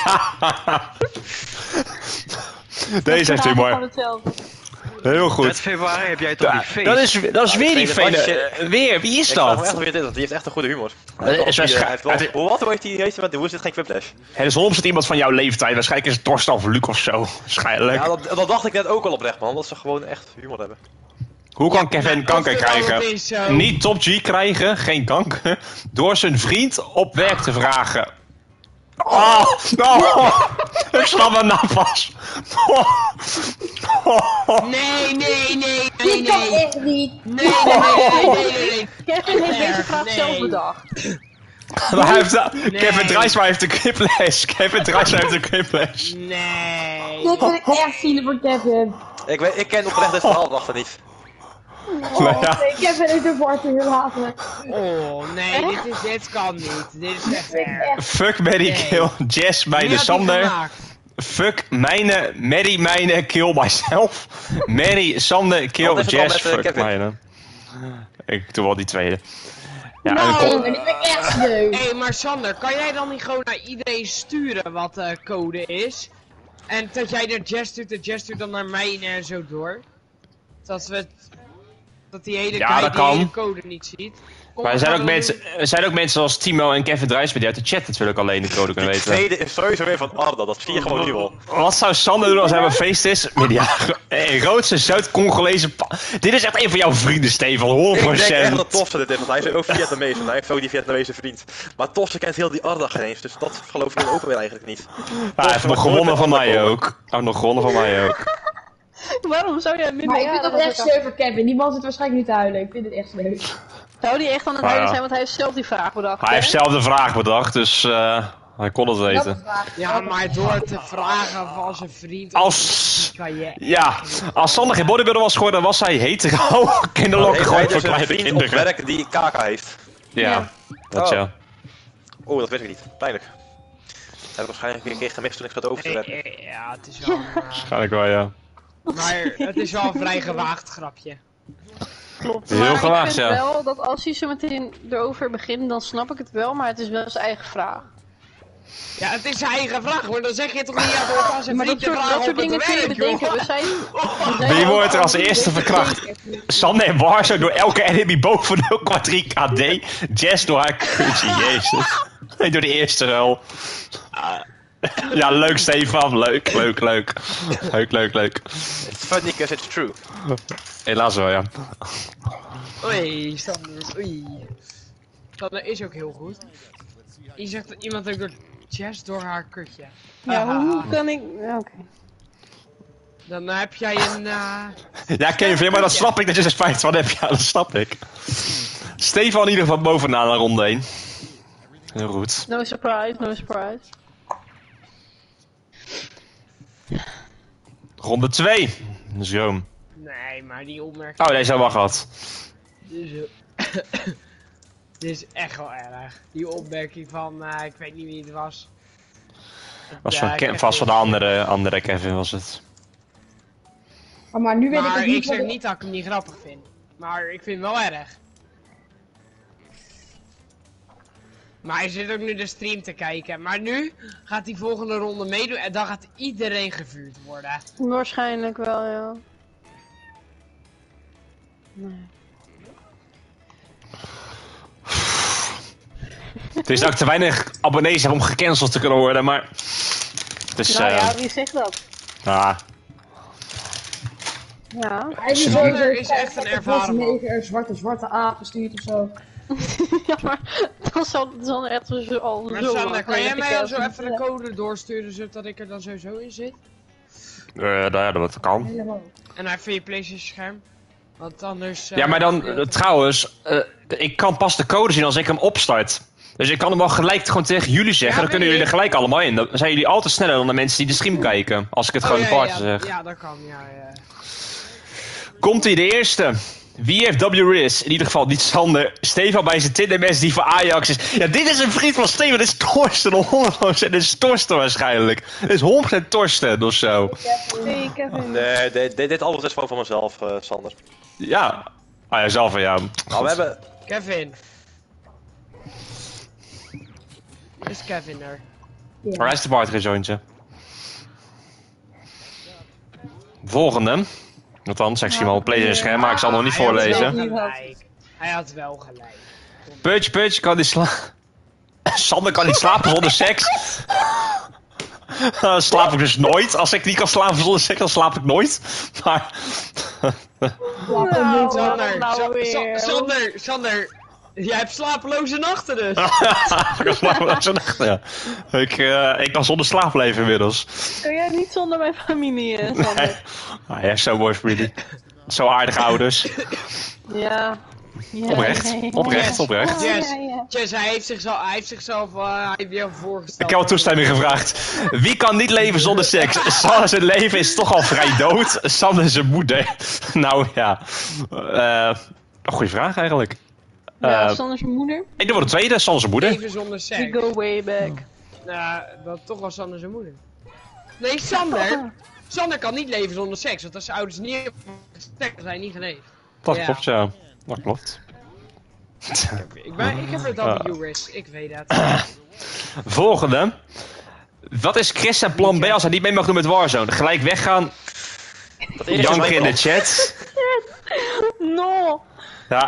Deze heeft Vandaag humor. gewoon hetzelfde. Heel dertig goed. februari heb jij toch die Ja, feest? dat is, dat is weer die tweede vele. bandje. eh, Weer, wie is Ik vraag me echt dat? hoe je dit is, die heeft echt een goede humor. Eh, Hij is heeft waarsch- wel- het- Hoe wat hoe heeft hij deze met hoe is dit geen Quiplash? Het is honderd iemand van jouw leeftijd. Waarschijnlijk is het Torsten of Luc of zo. Waarschijnlijk. Ja, dat, dat dacht ik net ook al oprecht man, dat ze gewoon echt humor hebben. Hoe kan Kevin kanker Als het dan krijgen? is zo. Niet top G krijgen, geen kanker. Door zijn vriend op werk te vragen. Oh, oh, ik snap het nou pas. Oh, oh, Nee, nee, nee, nee, Dit kan nee. echt niet. Nee, nee, nee, nee, nee, nee. Kevin heeft deze Erg, vraag nee. zelf bedacht. maar hij heeft, Nee. Kevin Drijsma heeft de cliplash. Kevin Drijsma heeft de cliplash. Nee. Dit vind ik echt zielig voor Kevin. Ik, weet, ik ken oprecht dit verhaal achter niet. Oh, Nou ja. nee, Kevin is er voor te laten. Oh, nee, dit, is, dit kan niet. Dit is echt erg. Fuck Mary Nee. Kill Jess bij Wie de had die Sander. gemaakt? Fuck mijne, Mary mijne, kill myself. Mary, Sander, kill Wat is het dan Jess, met, eh, fuck Kevin? mijne. Ik doe wel die tweede. Ja, en Nou, dan Nee, kom- maar die vind ik echt sneu. Hé, hey, maar Sander, kan jij dan niet gewoon naar iedereen sturen wat uh, code is? En dat jij naar Jess stuurt en Jess stuurt dan naar mij en zo door? Dat we het... Dat die hele Ja, guy dat die kan. hele code niet ziet. Maar er zijn, ook mensen, er zijn ook mensen zoals Timo en Kevin Drijsma die uit de chat natuurlijk alleen de code kunnen Die weten. tweede is sowieso weer van Arda, dat zie je gewoon nu al. Wat zou Sander doen als hij op een feest is? Met die eh, grootste Zuid-Congolese pa- Dit is echt een van jouw vrienden, Stefan, honderd Ik denk echt procent. dat Tosse dit is, want hij is ook Vietnamees, want hij heeft ook die Vietnamese vriend. Maar Tosse kent heel die Arda geen eens, dus dat geloof ik dan ook weer eigenlijk niet. Hij heeft nog gewonnen van mij ook. Hij heeft nog gewonnen van mij ook. Waarom zou jij minder Maar ik vind jaren dat echt als ik- sneu voor Kevin. Die man zit waarschijnlijk nu te huilen. Ik vind het echt sneu. Zou die echt aan het Ah, huilen ja. zijn, want hij heeft zelf die vraag bedacht. Hij hè? heeft zelf de vraag bedacht, dus uh, hij kon het Dat is weten. waar. Ja, maar door te vragen van zijn vriend... Als... kan je... Ja, als Sander geen bodybuilder was geworden, was hij hetero. Kinderlokken Heeft hij gooien voor dus een kleine vriend op kinderen. werk die K K heeft? Ja, dat Oh. ja. Oeh, dat weet ik niet. Pijnlijk. Heb ik waarschijnlijk een keer gemist toen ik zat over te Eh, werken. eh, Ja, het is wel... een, eh, Waarschijnlijk wel, ja. maar het is wel een vrij gewaagd grapje. Klopt. Heel Maar gewaagd, ik vind ja. wel dat als hij zo meteen erover begint, dan snap ik het wel, maar het is wel zijn eigen vraag. Ja, het is zijn eigen vraag, maar dan zeg je toch niet ja, door als een Maar dat vriend te soort, vragen dat soort op het dingen kun je werk, bedenken. joh. We zijn, we zijn Wie ook wordt er al als een eerste beetje verkracht? bezig. Sander en Warzo door elke enemy boven nul komma drie K D. Jess door haar kutje, jezus. Nee, door de eerste wel. Ja, leuk Stefan, leuk, leuk, leuk. Leuk, leuk, leuk. It's funny because it's true. Helaas wel, ja. Oei, Sander, oei. Sander is ook heel goed. Je zegt dat iemand ook door Jess door haar kutje. Ja, Haha. hoe kan ik... Ja, oké. Dan heb jij een... eh, Ja, Kevin, maar dat snap ik dat je zegt spijt van heb. Ja, dat snap ik. Stefan in ieder geval bovenaan naar ronde één. Heel goed. No surprise, no surprise. Ronde twee. Zo. Nee, maar die opmerking... Oh, deze hebben we al gehad. Dit is, dit is echt wel erg. Die opmerking van, eh, ik weet niet wie het was. Was Ja, van ik Ke- heb vast van de geen- andere, andere Kevin was het. Oh, maar nu weet ik Maar ook ik niet zeg wat niet dat ik hem niet grappig vind. Maar ik vind hem wel erg. Maar hij zit ook nu de stream te kijken. Maar nu gaat die volgende ronde meedoen en dan gaat iedereen gevuurd worden. Waarschijnlijk wel, ja. Nee. Het is dat ik te weinig abonnees heb om gecanceld te kunnen worden, maar... Dus, Nou eh ja, wie zegt dat? ah, Ja. Hij is Sander sowieso is echt een ervaren man. een zwarte, zwarte aap gestuurd of zo. Ja, maar dat zal, dat zal echt zo al Maar zo Sander, lang kan jij geleden mij al zo gekend. even de code doorsturen zodat ik er dan sowieso in zit? uh, nou ja, dat kan. Helemaal. En even je PlayStation scherm. Want anders... eh, Ja, maar dan, eh, trouwens, eh, ik kan pas de code zien als ik hem opstart. Dus ik kan hem wel gelijk gewoon tegen jullie zeggen, Ja, dan kunnen weet jullie er ik. gelijk allemaal in. Dan zijn jullie altijd sneller dan de mensen die de stream kijken. Als ik het Oh, gewoon ja, in party ja, zeg. Ja, dat kan, ja, ja. Komt-ie, de eerste. Wie heeft W Riz? In ieder geval niet Sander. Stefan bij zijn Tindermes die voor Ajax is. Ja, dit is een vriend van Stefan. Dit is Torsten. honderd procent. Dit is Torsten waarschijnlijk. Dit is honderd procent Torsten of zo. Nee, Kevin. Nee, dit, dit, dit alles is gewoon van mezelf, eh, Sander. Ja. Ah ja, zelf van ja. Nou, we hebben... Kevin. Is Kevin er? Waar is de Bart gejointje? Volgende. Althans, ik zie hem al op PlayStation scherm, maar ik zal hem nog niet Hij had voorlezen. wel gelijk. Hij had wel gelijk. Putje, putje, kan niet slapen. Sander kan niet slapen zonder seks. Dan slaap ik dus nooit. Als ik niet kan slapen zonder seks, dan slaap ik nooit. Maar... Nou, Sander, nou Sa- weer. Sa- Sander, Sander. Jij hebt slapeloze nachten dus. ik kan slapen zonder nacht, ja. Ik, eh, ik kan zonder slaap leven inmiddels. Kun jij niet zonder mijn familie, eh, Sander? Nee. Ah, ja, zo mooi familie. Zo aardige ouders. Ja. Ja, Oprecht, ja, ja. oprecht, oprecht. Yes. Ja, ja. Jess, hij heeft zichzelf, hij heeft zichzelf, uh, hij heeft weer voorgesteld. Ik heb al toestemming gevraagd. Wie kan niet leven zonder seks? Sander zijn leven is toch al vrij dood. Sander zijn moeder. Nou ja. Eh een goede vraag eigenlijk. Ja, Eh, Sander zijn moeder. ik doe wel de tweede, Sander zijn moeder. Leven zonder We seks. go way back. Nou, dat toch wel Sander zijn moeder. Nee, Sander. Sander kan niet leven zonder seks, want als zijn ouders niet hebben seks, dan hij niet geleefd. Dat Ja. klopt, ja. Dat klopt. Ik, ben, ik heb het Ja. al Juris, ik weet dat. Volgende. Wat is Chris zijn plan B als hij niet mee mag doen met Warzone? Gelijk weggaan, Dat eerste is janken in mijn de plan. chat. No! Ja,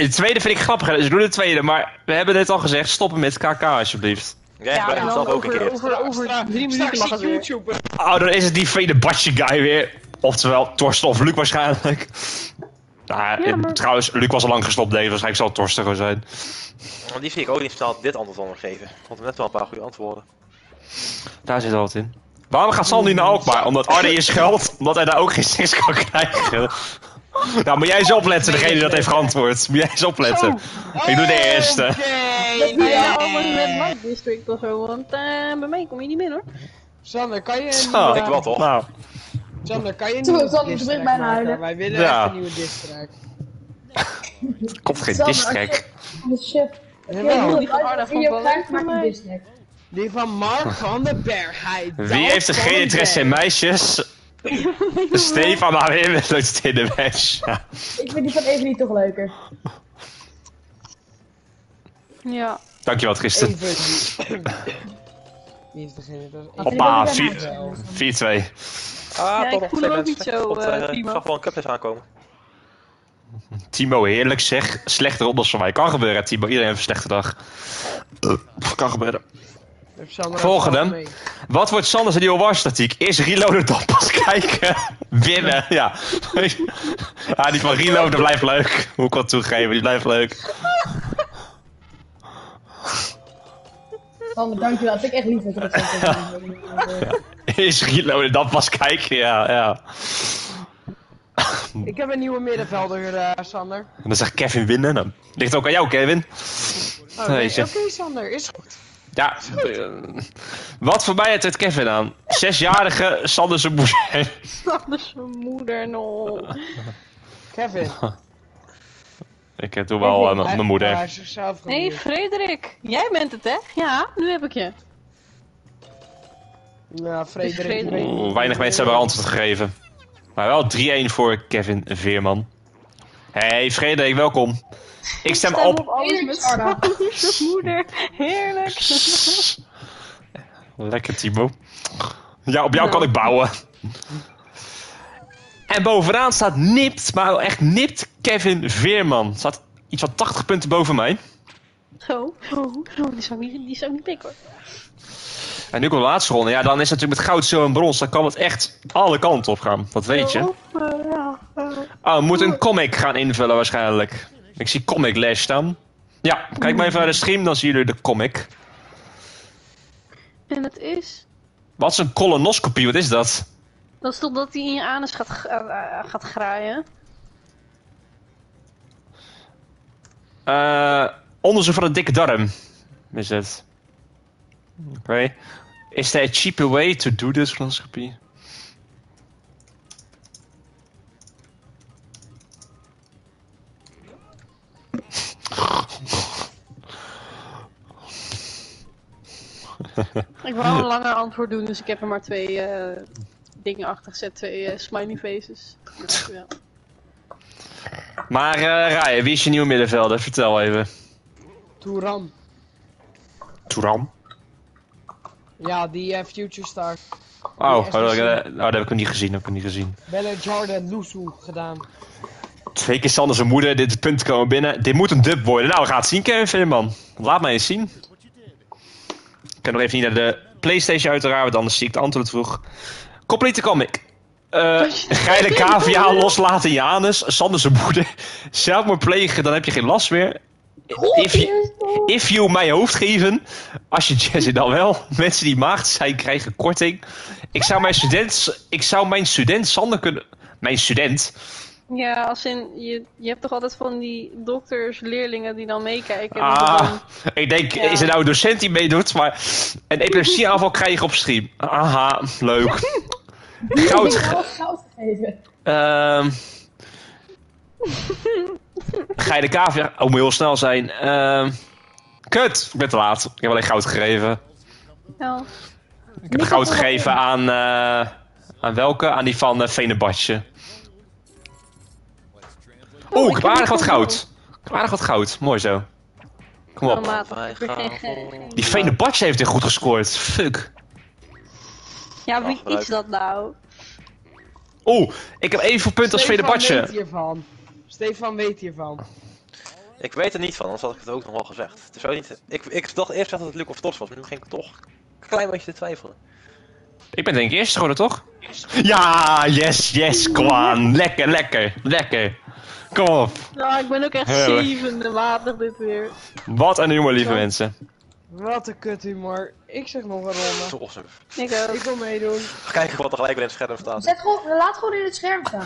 De tweede vind ik grappiger, dus ik doe de tweede. Maar we hebben net al gezegd, stoppen met K K alsjeblieft. Jij Ja, gebruikt en het dan zelf ook een over, keer. over, over drie minuten mag het weer. YouTube. Oh, dan is het die Venebadje guy weer. Oftewel, Torsten of Luc waarschijnlijk. Nou, Ja, maar- trouwens, Luc was al lang gestopt, deze waarschijnlijk zal het Torsten gewoon zijn. Want die vind ik ook niet snel dit antwoord ondergeven. Want we hebben net wel een paar goede antwoorden. Daar zit al wat in. Waarom gaat Sander niet naar Alkmaar? Omdat Arne je scheldt, omdat hij daar ook geen seks kan krijgen. Nou, moet jij eens opletten, degene die dat heeft geantwoord. Moet jij eens opletten. Ik doe de eerste. Oké. Ja, allemaal niet met Light District of zo, want uh, bij mij kom je niet binnen hoor. Sander, kan je een Zo. nieuwe... Ik wel toch? Nou, Sander, kan je een Toen nieuwe Sander diss begint track bijna maken? huilen. Wij willen Ja. echt een nieuwe diss track. er komt geen Sander, diss track. als je- Als je Jawel. een Die van Arne live vond video ik wel krijgt, leuk maak voor je mij. een diss track. Die van Mark van den Berg. Hij Wie daalt heeft er van geen den interesse in berg. meisjes? Stefan, maar weer met leuk in de match. Ja. Ik vind die van Evelie toch leuker. Ja. Dankjewel, Tristan. Even. Wie heeft er geen interesse? Ik- Hoppa, Ik vind vier- het wel vier twee. Ah, Ja, toch ik nog voel twee hem ook mensen. niet zo, Want, eh, eh, ik prima. zag wel een cuples aankomen. Timo, heerlijk zeg. Slechte rondes voor mij. Kan gebeuren, hè, Timo. Iedereen heeft een slechte dag. Uh, kan gebeuren. Heeft Sander Volgende. ook mee. Wat wordt Sanders nieuwe warstatiek? Eerst reloaden, dan pas kijken. Winnen, ja. Ja, die van reloaden blijft leuk. Moet ik wel toegeven, die blijft leuk. Sander, dankjewel. Dat vind ik echt lief dat je dat zegt. Eerst reloaden, dan pas kijken, ja. ja. Ik heb een nieuwe middenvelder, eh, Sander. En dan zegt Kevin winnen. Dan ligt het ook aan jou, Kevin. Oh, Nee, nee, zeg. Oké, Sander, is goed. Ja. eh, wat voor mij het Kevin aan? Zesjarige Sanders moeder. Anders mijn moeder nog. Kevin. Ik eh, doe wel eh, Hij- mijn moeder. Hij is zichzelf Hé, hey, gemuurd. Frederik. Jij bent het, hè? Ja, nu heb ik je. Ja, Frederik. Frederik. Oeh, weinig mensen hebben antwoord gegeven. Maar wel drie-een voor Kevin Veerman. Hey Frederik, welkom. Ik stem Stem op... op alles met Sarah. Sanders moeder. Heerlijk. Lekker Timo. Ja, op jou kan ik bouwen. En bovenaan staat nipt, maar wel echt nipt Kevin Veerman. Staat iets van tachtig punten boven mij. Zo, zo, zo. Die zou ik niet, die zou ik niet pikken hoor. En nu komt de laatste ronde. Ja, dan is het natuurlijk met goud, zilver en brons. Dan kan het echt alle kanten op gaan. Dat weet je. Zo, eh, ja, eh. Oh, we moeten een comic gaan invullen waarschijnlijk. Ik zie comic les staan. Ja, kijk maar even naar de stream, dan zien jullie de comic. En het is... Wat is een colonoscopie? Wat is dat? Dat is toch dat hij in je anus gaat, g- eh, gaat graaien? Eh, onderzoek van de dikke darm. Is het. Oké. Okay. Is there a cheaper way to do this colonoscopy? Ik wou een langer antwoord doen, dus ik heb er maar twee eh, dingen achter gezet. Twee eh, smiley faces. Dankjewel. Maar uh, Ryan, wie is je nieuwe middenvelder? Vertel even. Touran. Touran? Ja, die uh, Future Star. Oh, oh, Die dat, S T C. oh, dat heb ik nog niet gezien. Dat heb ik nog niet gezien. Belle Jordan Lusu gedaan. Twee keer Sanders en moeder, dit punt komen binnen. Dit moet een dub worden. Nou, we gaan het zien, Kevin Veerman. Laat mij eens zien. Ik kan nog even niet naar de PlayStation uiteraard, want anders zie ik de antwoord vroeg. Complete comic. Uh, geile cavia loslaten in je anus. Sanders en moeder. Zelfmoord plegen, dan heb je geen last meer. If you, if you mij hoofd geven. Als je Jesse dan wel. Mensen die maagd zijn krijgen korting. Ik zou mijn student, ik zou mijn student Sander kunnen... Mijn student... Ja, als in, je, je hebt toch altijd van die dokters, leerlingen die dan meekijken. en Ah, dan- ik denk, Ja. is er nou een docent die meedoet? Maar een epilepsieaanval krijgen op stream. Aha, leuk. Goud. Ik heb alles goud gegeven. Ehm ga je de cavia... Oh, moet heel snel zijn. Ehm kut, ik ben te laat. Ik heb alleen goud gegeven. Ja. Ik heb goud gegeven aan... eh, aan welke? Aan die van uh, Venebadje. Oeh, ik heb aardig wat goud. Ik heb aardig wat goud. Mooi zo. Kom op. Matig. Ik ben geen- geen- Die Venebadje heeft weer goed gescoord. Fuck. Ja, wie is dat nou? Oeh, ik heb evenveel punten als Stefan Venebadje. weet hiervan. Stefan weet hiervan. Ik weet er niet van, anders had ik het ook nog wel gezegd. Het is wel niet... ik, ik dacht eerst dat het Luc of Tos was, maar nu ging ik toch een klein beetje te twijfelen. Ik ben denk ik eerst geworden, toch? Ja, yes, yes, kom aan. Lekker, lekker, lekker. Kom op. Nou, ik ben ook echt Heerlijk. zevende matig dit weer. Wat een humor, lieve mensen. Wat een kut humor. Ik zeg nog een ronde. Zo awesome. Ik Ik ook. wil meedoen. Ga kijken wat er gelijk weer in het scherm staat. Zet gewoon, laat gewoon in het scherm staan.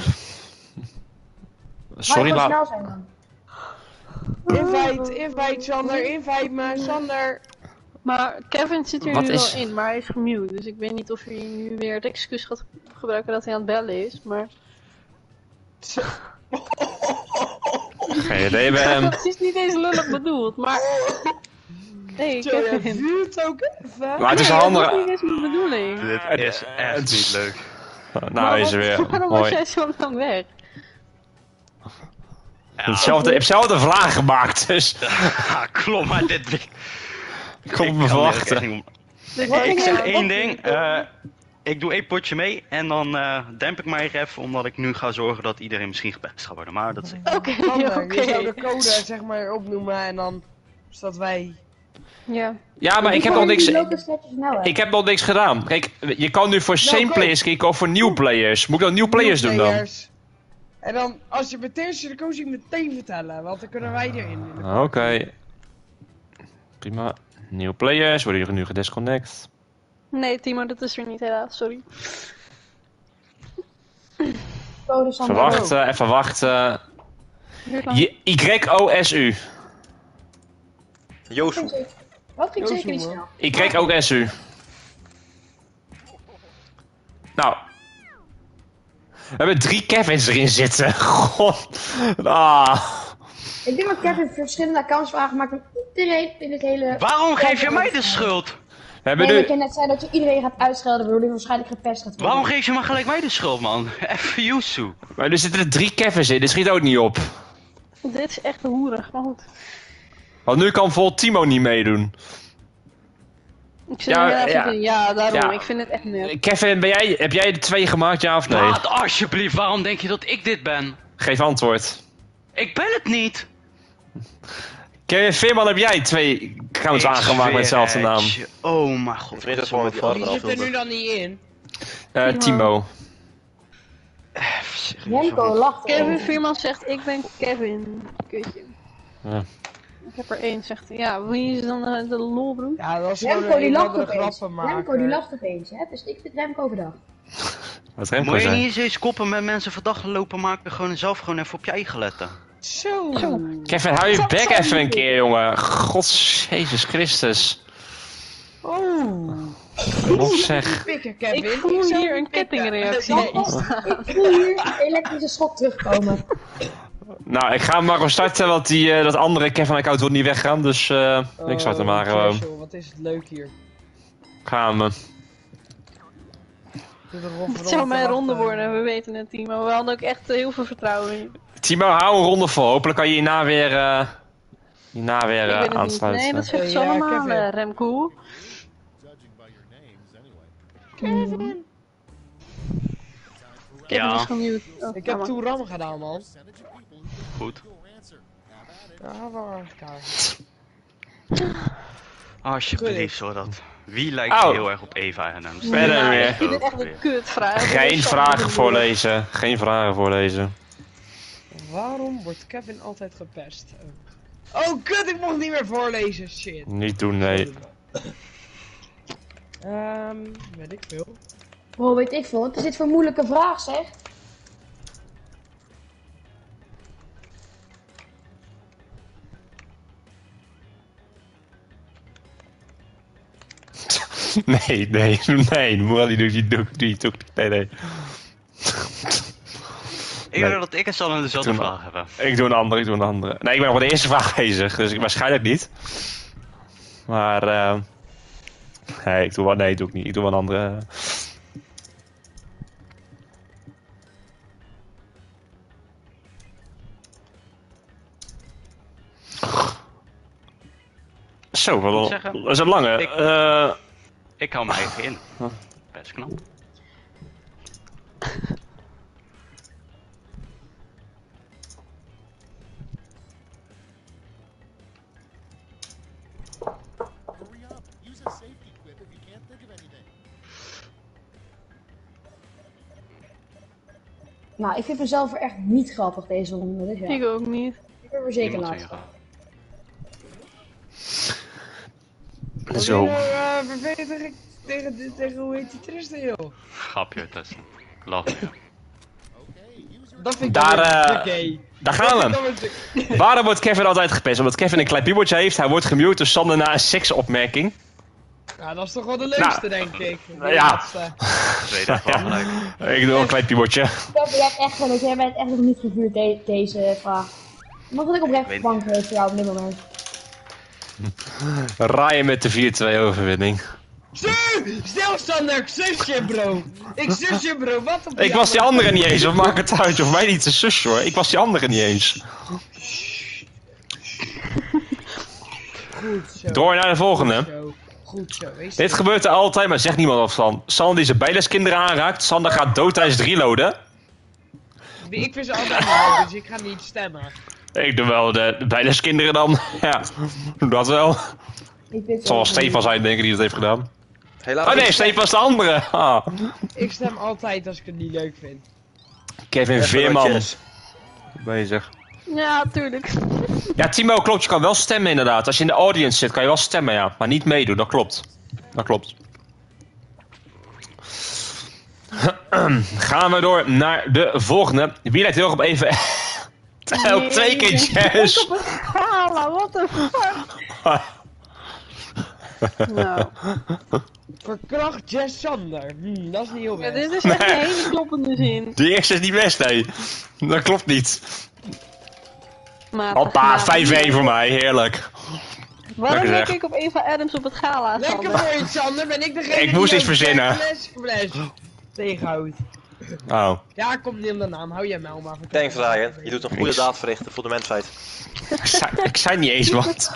Sorry, maar. maar... snel zijn dan. Invite, invite Sander, invite me, Sander. Maar Kevin zit er Wat nu is- wel in, maar hij is gemute. Dus ik weet niet of hij nu weer het excuus gaat gebruiken dat hij aan het bellen is. Maar Geen idee bij hem. het is niet eens lullig bedoeld, maar... Nee, Zo, je Kevin. vuurt ook even. Maar het is een Nee, dat andere... is niet eens mijn bedoeling. Dit is echt het niet leuk. Nou is er Maar weer. wat- Waarom was Mooi. jij zo lang weg? Ja, Hetzelfde, ik heb zelfde vraag gemaakt, dus ja, klopt, maar dit... Ik ik kon me kan er echt verwachten. niet om- Dus Wat ik Ik ging zeg er- één wat- ding, eh, ik doe één potje mee en dan eh, demp ik mij even, omdat ik nu ga zorgen dat iedereen misschien gepest gaat worden. Maar dat is... Oké, Sander, oké. je zou de code zeg maar opnoemen en dan... Zodat wij... Ja. Ja, maar ik heb Doe nog niks... gewoon die lopende netjes snel, hè. Ik heb nog niks gedaan. Kijk, je kan nu voor same go. players kijken of voor new players. Moet ik dan new players doen dan? players. En dan, als je meteen als je de code ziet, meteen vertellen, want dan kunnen wij erin. Oké. Prima. New players, worden hier nu gedisconnect. Nee, Timo, dat is er niet helaas, sorry. Code Sander. Even wachten, even wachten. Duurt lang. J- Y-O-S-U. Josu. Wat ging Jozo, zeker niet man. snel? Y-O-S-U. Nou. We hebben drie Kevins erin zitten. God. Ah. Ik denk dat Kevin verschillende accounts heeft aangemaakt om iedereen in het hele... Waarom geef je mij de schuld? We hebben Nee, ik nu... kan net zeggen dat je iedereen gaat uitschelden, waardoor hij waarschijnlijk gepest gaat worden. Waarom geef je me gelijk mij de schuld, man? Even Yusu. Maar er zitten er drie Kevins in, dit schiet ook niet op. Dit is echt hoerig, maar goed. Want nu kan vol Timo niet meedoen. Ik zit Ja, er heel erg ja. in. Ja, daarom. Ja. Ik vind het echt nep. Kevin, ben jij, heb jij de twee gemaakt, ja of nee? Laat alsjeblieft, waarom denk je dat ik dit ben? Geef antwoord. Ik ben het niet. Kevin Veerman, heb jij twee accounts Ik aangemaakt met zweer dezelfde naam? het je. Oh mijn god. Vriend, dat is wat gewoon is die er andere Die zit er nu afvullen. dan niet in. Eh, Timo. Even serieus, Remco man. lacht. Kevin Veerman zegt, ik ben Kevin. Kutje. Ja. Ik heb er één, zegt hij. Ja, wie is dan eh, de lolbroek? Ja, dat is gewoon Remco die een lacht andere opeens. grappen maken. Remco die lacht opeens, hè. Dus ik vind Remco verdacht. Wat Remco Moet je zei. niet eens eens koppen met mensen verdacht lopen maken, gewoon zelf gewoon even op je eigen letten. Zo. Kevin, hou je bek even een keer, jongen. God, Jezus Christus. Oh. Wat zeg. Pikken, Kevin. Ik voel zou hier een pikken. kettingreactie. Nee. Ik voel hier een elektrische schok terugkomen. Nou, ik ga hem maar gewoon starten, want die, eh, dat andere Kevin-account wil niet weggaan. Dus eh, ik start hem maar Oh, gewoon. Joshua, wat is het leuk hier. Gaan we. Zit er rond- Het zou rond mijn te ronde wachten. worden, we weten het, Timo. We hadden ook echt eh, heel veel vertrouwen in je. Timo, hou een ronde vol. Hopelijk kan je hierna weer, eh, hierna weer Ik eh, weet het niet. aansluiten. Nee, dat zegt ze Ja, allemaal, Kevin. eh, Remco. Kevin. Kevin Ja. is gemute. Oh, Ik heb jammer. toen ram gedaan, man. Goed. Ja, waar elkaar. Alsjeblieft, zo dat. Wie lijkt Au. heel erg op Eva en hem? Verder Nou, weer. Ik vind het echt een kutvraag. Geen vragen voorlezen. Geen vragen voorlezen. Waarom wordt Kevin altijd gepest? Oh, kut, ik mocht niet meer voorlezen. Shit. Niet doen, nee. Ehm, weet ik veel. Oh, weet ik veel. Wat is dit voor een moeilijke vraag, zeg? Nee, nee, nee. Moelie doe je doe je doe Nee, nee. Ik Nee. denk dat ik en Sanne dezelfde Doe maar. vraag hebben. Ik doe een andere, ik doe een andere. Nee, ik ben nog bij de eerste vraag bezig, dus ik waarschijnlijk niet. Maar, eh. nee, ik doe wat, nee, doe ik niet. Ik doe wel een andere. Zo, Moet wel, zeggen, dat is een lange. ik- eh Ik hou me eigen in. Best knap. Nou, ik vind mezelf echt niet grappig deze ronde. Dus ja. Ik ook niet. Ik ben er zeker Niemand laatst. zeggen. Zo. Uh, vervelend tegen, tegen, tegen, hoe heet die Tristan, joh? Grapje tussen. Love you. Dat vind ik Daar, dan weer eh, gay. Daar gaan Dat we. vind ik dan weer- Waarom wordt Kevin altijd gepest? Omdat Kevin een klein piebeltje heeft. Hij wordt gemute door Sander na een seksopmerking. Ja, dat is toch wel de leukste, Nou, denk ik. De ja. laatste. Tweede gewoon gelijk. Ik doe een klein piebeltje. Kevin, jij hebt echt gelijk. Jij bent echt nog niet gevuurd de deze vraag. Mag ik oprecht Weet- bang geweest voor jou op dit moment? Ryan met de vier twee overwinning. Zo! Stil, Sander! Ik zus je, bro! Ik zus je, bro! Wat een Ik was die andere niet eens, of maakt het uit? Of mij niet zijn zusje hoor. Ik was die andere niet eens. Goed zo. Door naar de volgende. Goed zo. Goed zo. Wees Dit gebeurt er altijd, maar zegt niemand wat van. Sander die zijn bijleskinderen aanraakt. Sander gaat dood tijdens het reloaden. Ik vind ze altijd leuk, dus ik ga niet stemmen. Ik doe wel de, de bijleskinderen dan. Ja, doe dat wel. Ik vind Het zal wel Stefan zijn, denk ik, die dat heeft gedaan. Helaas Oh nee, niet. Stefan is de andere. Ah. Ik stem altijd als ik het niet leuk vind. Kevin Even Veerman netjes. bezig. Ja, tuurlijk. Ja, Timo, klopt. Je kan wel stemmen inderdaad. Als je in de audience zit, kan je wel stemmen, ja. Maar niet meedoen, dat klopt. Dat klopt. Gaan we door naar de volgende. Wie lijkt heel erg op even... Elk twee keer Jess. Op een gala, what the fuck? Nou, Verkracht Jess Sander. Hm, dat is niet heel ja, best. dit is echt Nee. een hele kloppende zin. Die eerste is niet best, nee. Dat klopt niet. Matig, Hoppa, matig. vijf één voor mij. Heerlijk. Waarom Lekker denk zeg. ik op Eva Adams op het gala, Lekker Sander? voor je, Sander. Ben ik degene Ik moest die iets jou verzinnen. fles voor fles tegenhoudt. Oh. Ja, komt niet om de naam. Hou jij nou maar. Thanks Ryan, je doet een goede Niks. daad verrichten voor de mensheid. Ik zei, ik zei niet eens wat.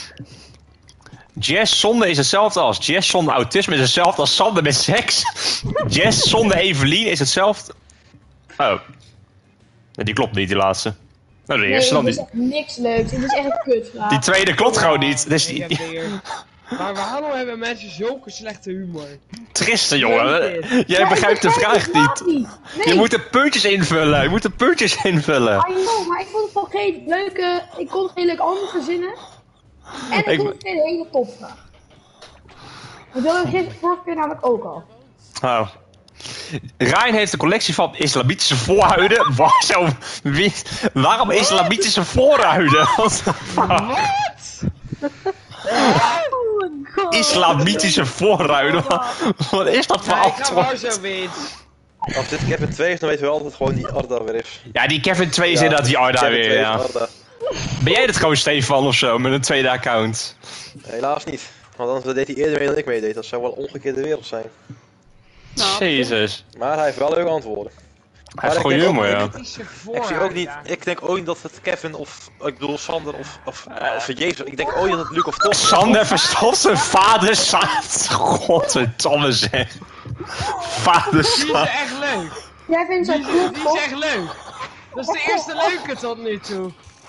Jess zonde is hetzelfde als Jess zonder autisme is hetzelfde als Sander met seks. Jess zonder Evelien is hetzelfde. Oh. Nee, die klopt niet, die laatste. Nou, de Nee, eerste dan dit is die. echt niks leuks. Dit is echt een kutvraag. Die tweede klopt gewoon niet. Dus Ik die, heb weer- Maar waarom hebben mensen zulke slechte humor? Triste jongen. Jij Ja, ik begrijpt de begrijp vraag het niet. niet. Nee, Je moet de puntjes invullen. Je moet de puntjes invullen. I know, maar ik vond het wel geen leuke... Ik kon geen leuke antwoord verzinnen. En ik Ik- vond het geen hele topvraag. Dat wilde ik gisteren vorige keer namelijk ook al. Oh. Ryan heeft een collectie van islamitische voorhuiden. Waar zo, wie, waarom islamitische voorhuiden? What the fuck? Oh my god. Islamitische voorhuiden? Wat is dat voor Ja, ik ga wel antwoord? zoiets. Als dit Kevin twee is, dan weten we altijd gewoon die Arda weer is. Ja, die Kevin twee is inderdaad die Arda Kevin weer, twee is ja. Arda. Ben jij dat gewoon, Stefan, of zo, met een tweede account? Helaas niet. Want anders deed hij eerder mee dan ik meedeed. Dat zou wel een omgekeerde wereld zijn. Nou, Jezus. Maar hij heeft wel leuke antwoorden. Hij heeft ik gewoon denk ook- humor, ja. Het is je Ik, voorhuid, zie ook niet, ja. ik denk ook niet dat het Kevin of, ik bedoel Sander of, of, of Jezus. Ik denk ook niet dat het Luc of Tom is. Sander verstopt zijn vader zaad. Godverdomme zeg. Vader Die is zaad. echt leuk. Jij vindt Die zo'n is, klopt die toch? is echt leuk. Dat is de eerste leuke tot nu toe.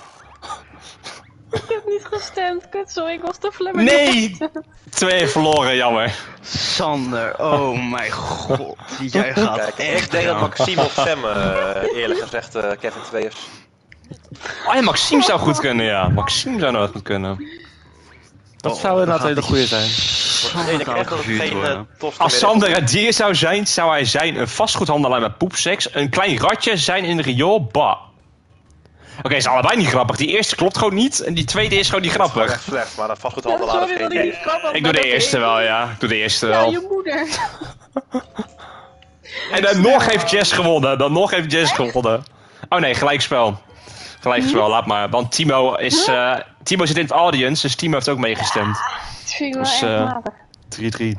ik heb niet gestemd, kutzo, ik was te flabbergasted. Nee! Twee verloren, jammer. Sander, oh mijn god. Jij gaat Kijk, echt ik denk dat aan. Maxime of Sam uh, eerlijk gezegd uh, Kevin twee is. Oh ja, Maxime zou goed kunnen, ja. Maxime zou nooit goed kunnen. Dat zou inderdaad een hele goede zijn. Ik denk echt dat het geen uh, tofste Als meer Sander is. het dier zou zijn, zou hij zijn een vastgoedhandelaar met poepseks, een klein ratje zijn in de riool, bah. Oké, okay, is allebei niet grappig. Die eerste klopt gewoon niet en die tweede is gewoon niet Dat is grappig. echt slecht, maar dat Ja, vastgoedhandelaar is sorry geen dat ik niet idee. grappig Ik ben, doe de dat eerste weet wel, ik. ja. Ik doe de eerste Ja, wel. je moeder. En dan nog heeft Jess gewonnen. Dan nog heeft Jess gewonnen. Oh nee, gelijkspel. Gelijkspel, laat maar. Want Timo is... eh, Timo zit in het audience, dus Timo heeft ook meegestemd. Dat vind ik wel Dus, echt eh, matig. drie drie.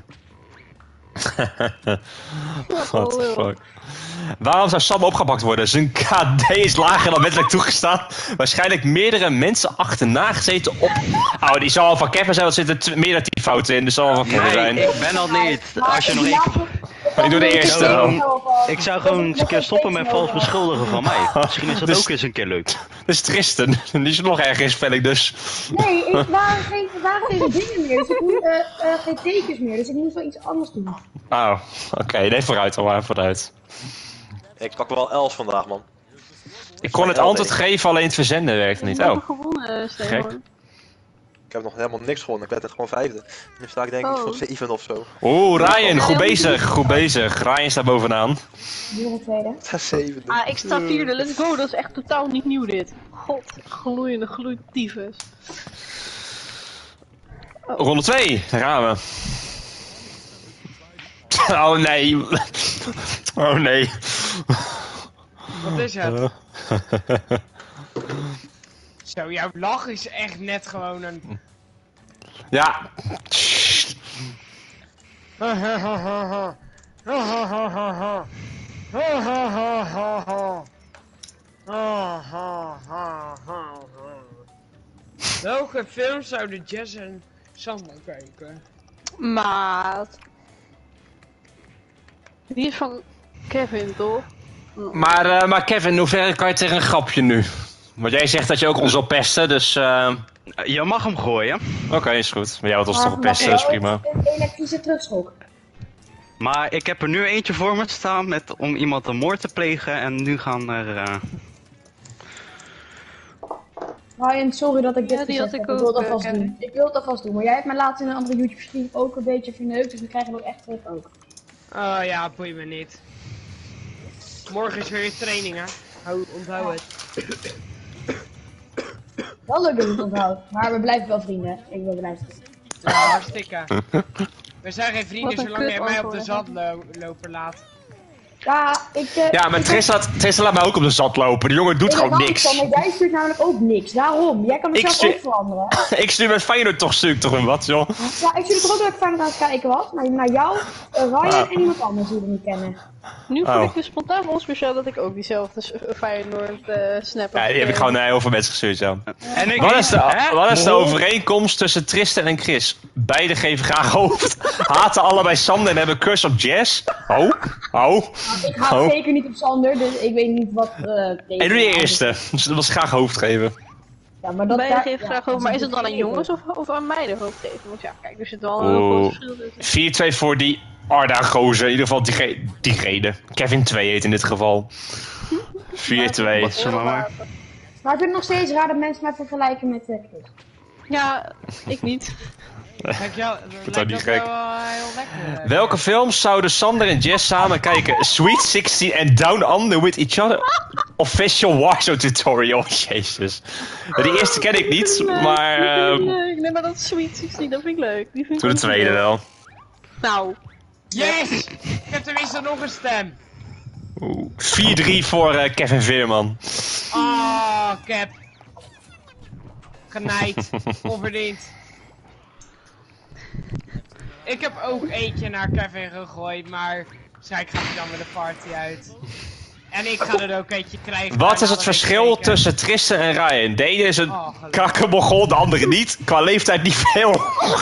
Wat What een the lul. fuck. Waarom zou Sam opgepakt worden? Zijn K D is lager dan wettelijk toegestaan. Waarschijnlijk meerdere mensen achterna gezeten op... Oh, die zal al van Kevin zijn, want er zitten meer dan tien fouten in. Dus zal al van Kevin zijn. Nee, ik ben al niet. Als je nog één... Ik doe de eerste wel. Ik zou gewoon eens een keer stoppen met vals beschuldigen van mij. Misschien is dat Dus- ook eens een keer leuk. Dat is Tristan. Die is nog erger in spelling, dus... Nee, ik waren geen, er waren geen dingen meer. Dus ik moet, eh, eh, geen tekens meer. Dus ik moet wel iets anders doen. Oh, oké. Nee, vooruit dan maar, vooruit. Ik pak wel Els vandaag, man. Ik kon het antwoord geven, alleen het verzenden werkte niet. We hebben Oh, gewonnen, Stefan. gek. Ik heb nog helemaal niks gewonnen, ik werd er gewoon vijfde. Nu sta ik denk ik Oh. voor zeven of zo. Oeh, Ryan, goed bezig, goed bezig. Ryan staat bovenaan. Die nog tweede. Ja, zevende. Ah, ik sta vierde, let's go, dat is echt totaal niet nieuw dit. God, gloeiende gloeityfus. Ronde twee, daar gaan we. Oh nee. Oh nee. Wat is het? Uh. Zo, jouw lach is echt net gewoon een... Ja. Welke film zouden Jess en Sander kijken? Maat. Die is van Kevin, toch? Maar, uh, maar Kevin, in hoeverre kan je tegen een grapje nu? Want jij zegt dat je ook ons wil pesten, dus... Uh... Je mag hem gooien. Oké, okay, is goed. Maar jij wilt ons Maar toch wel pesten, dat is prima. Een elektrische terugschok. Maar ik heb er nu eentje voor me staan met, om iemand een moord te plegen. En nu gaan er... Uh... Ryan, sorry dat ik dit Ja, die gezegd had ik heb. Ik wil ook, het uh, alvast Kevin. doen. Ik wil het alvast doen. Maar jij hebt mij laatst in een andere YouTube stream ook een beetje verneukt. Dus we krijgen het ook echt terug ook. Oh ja, boeit me niet. Morgen is weer training, hè? Hou, onthoud het. Wel leuk dat je het onthoudt. Maar we blijven wel vrienden. Ik wil blijven. Ja, hartstikke. We zijn geen vrienden Wat een zolang jij mij op de kut zand lo lopen laat. Ja, ik... Uh, Ja, maar Tristan, Tristan laat mij ook op de zand lopen. De jongen doet ik gewoon weet niks. wel, maar jij stuurt namelijk ook niks. Daarom. Jij kan het Ik zelf stuur- ook veranderen. Ik stuur met Feyenoord toch stuk toch een wat, joh. Ja, ik stuurde toch ook dat ik fijn aan het kijken was. Maar naar jou, uh, Ryan Ah. en iemand anders die we niet kennen. Nu voel Oh. ik me spontaan wel speciaal dat ik ook diezelfde s- Feyenoord uh, snap Ja, die heb ik gewoon naar heel veel mensen gestuurd, ja. En ik Wat is, de, Hè? wat is de Mol? overeenkomst tussen Tristan en Chris? Beiden geven graag hoofd, haten allebei Sander en hebben crush op Jess. Oh, oh. Ik haat Oh. zeker niet op Sander, dus ik weet niet wat... Uh, En doe je eerste. Dus dat was graag hoofd geven. Ja, maar dat Beiden daar- geven ja, graag dat over, maar is het het dan aan gegeven. jongens of, of aan meiden hoofd geven? Want ja, kijk, er zit wel een heel Oeh. groot verschil tussen. vier twee voor die Arda gozer. In ieder geval die, diegene. Kevin twee heet in dit geval. vier twee. Wat is er maar maar? Maar ik vind het nog steeds raar dat mensen mij vergelijken met uh, Chris. Ja, ik niet. Lijkt jou, dat lijkt niet dat gek. wel uh, heel lekker. Welke films zouden Sander en Jess samen kijken? Sweet sixteen en Down Under with Each Other? Official Warzone tutorial. Jezus. Ja, die eerste ken ik niet, maar... Die vind ik Uh, leuk. Nee, maar dat Sweet zestien, dat vind ik leuk. Die vind ik toen de ook tweede leuk. wel. Nou, Yes! Ik heb tenminste nog een stem. vier drie voor uh, Kevin Veerman. Ah, oh, Cap. Genaaid. Onverdiend. Ik heb ook eentje naar Kevin gegooid, maar zij gaat er dan met de party uit. En ik ga er ook eentje krijgen. Wat is na het de verschil weken. tussen Tristan en Ryan? De ene is een Oh, gelukkig. kakkermogol, de andere niet. Qua leeftijd niet veel.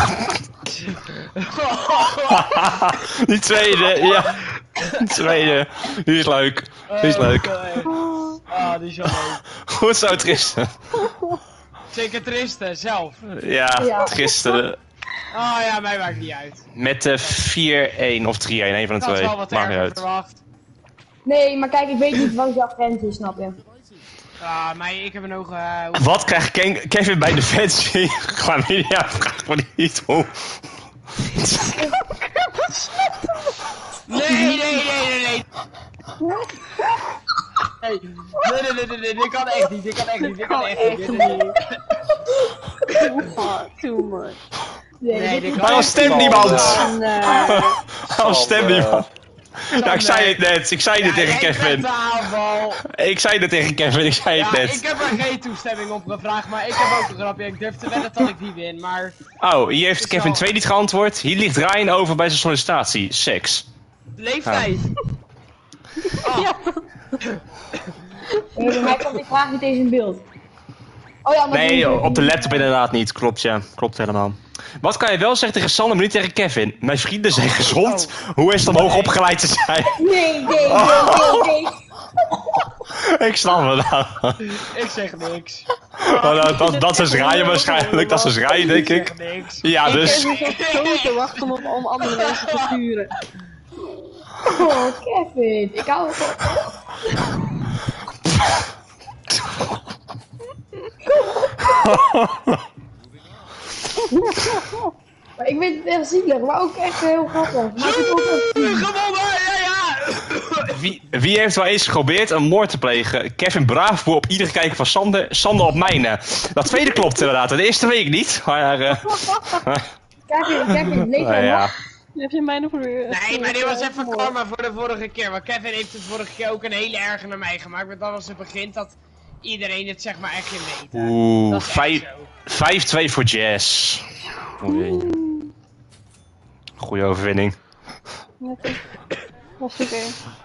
Die tweede, ja. Die tweede. Die is leuk. Die is leuk. Ah, die is wel leuk. Goed zo, Tristan. Zeker Tristan, zelf. Ja, Ja. Tristan. Oh ja, mij maakt niet uit. Met de vier een of drie een, een van Ik de had twee. wel wat Maakt niet erger uit. verwacht. Nee, maar kijk, ik weet niet wat jouw grens is, snap je? Ah, maar ik heb er nog... Uh, Wat krijgt Ken- Kevin bij Defensie? Chlamydia vraagt me niet hoe. Nee, nee, nee, nee, nee. Nee, nee, nee, nee, nee, nee, dit kan echt niet, dit kan echt niet, dit kan echt niet. Dit kan niet. too much. Nee, Nee, dit dit is- kan Waarom echt stemt niet. niemand? Nee. Waarom stemt Sander. niemand? Ja, ik zei het net. Ik zei het Ja, tegen jij Kevin. bent de aanval. Ik zei het tegen Kevin. Ik zei het Ja, net. ik heb er geen toestemming op gevraagd, maar ik heb ook een grapje. Ik durf te wedden dat ik die win, maar Oh, hier heeft Is Kevin wel- twee niet geantwoord. Hier ligt Ryan over bij zijn sollicitatie. Seks. leeftijd. Ja, Nee, bij mij komt die vraag niet eens in beeld. Oh ja, maar Nee, die- op de laptop inderdaad niet. Klopt, ja. Klopt helemaal. Wat kan je wel zeggen tegen Sander, maar niet tegen Kevin? Mijn vrienden zijn gezond. Hoe is het om hoog opgeleid te zijn? Nee, nee, nee, Oh. nee, nee. Ik snap het nou. Ik zeg niks. Oh, nou, dat, dat is Ryan waarschijnlijk. Dat is Ryan, denk Ik ik. zeg niks. Ja, ik dus. heb dus zo te wachten om, om andere mensen te sturen. Oh, Kevin. Ik hou ervan. Maar ik vind het echt zielig, maar ook echt heel grappig. Maar ik ook echt... Gewonnen! Ja, ja! Wie, wie heeft wel eens geprobeerd een moord te plegen? Kevin Braafboer op iedere kijker van Sander, Sander op mijne. Dat tweede klopt inderdaad, de eerste week niet. Maar, uh... Kevin, Kevin, leef nou jij ja. nog? Heb je mij nog voor u? Nee, maar dit was even karma voor de vorige keer. Want Kevin heeft het vorige keer ook een hele erge naar mij gemaakt. Want dat was het begin dat iedereen het zeg maar echt ging weten. Oeh, Dat is echt zo. vijf twee voor Jazz. Oei. Goeie overwinning. Was oké.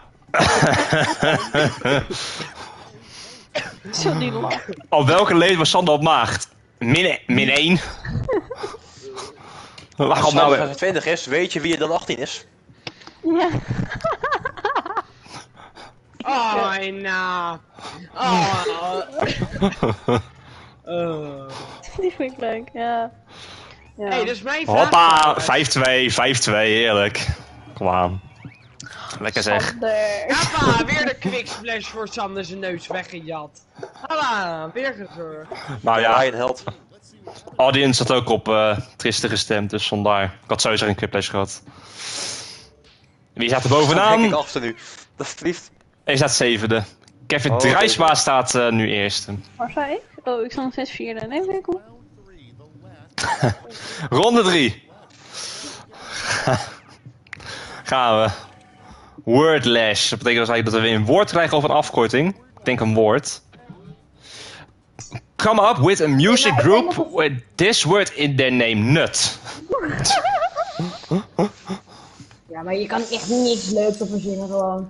Zo die lach. Op welke leeftijd was Sander op maagd? Min, min één. Lach Als op nou weer. vijfentwintig is, weet je wie er dan achttien is? Ja. Oh, nou. Oh. Oh. Die vind ik leuk, ja. Ja. Hey, dus mijn vraag. Hoppa, vijf twee, vijf twee, heerlijk. Kom aan. Lekker zeg. Sander. Hoppa, weer de quick splash voor Sander zijn neus weggejat. Hoppa, weer gezorgd. Nou Ja, ja, een held. audience had ook op uh, Triste gestemd, dus vandaar. Ik had sowieso een quiplash gehad. Wie staat er Dan denk bovenaan? ik achtste nu. Dat is triest. Hij staat zevende. Kevin Oh, Drijsma staat uh, nu eerste. Waar sta ik? Oh, ik sta nog steeds vierde. Nee, vind ik cool. Ronde drie. Gaan we. Wordlash. Dat betekent dus eigenlijk dat we weer een woord krijgen of een afkorting. Ik denk een woord. Come up with a music group with this word in their name. Nut. Ja, maar je kan echt niks leuks op verzinnen gewoon.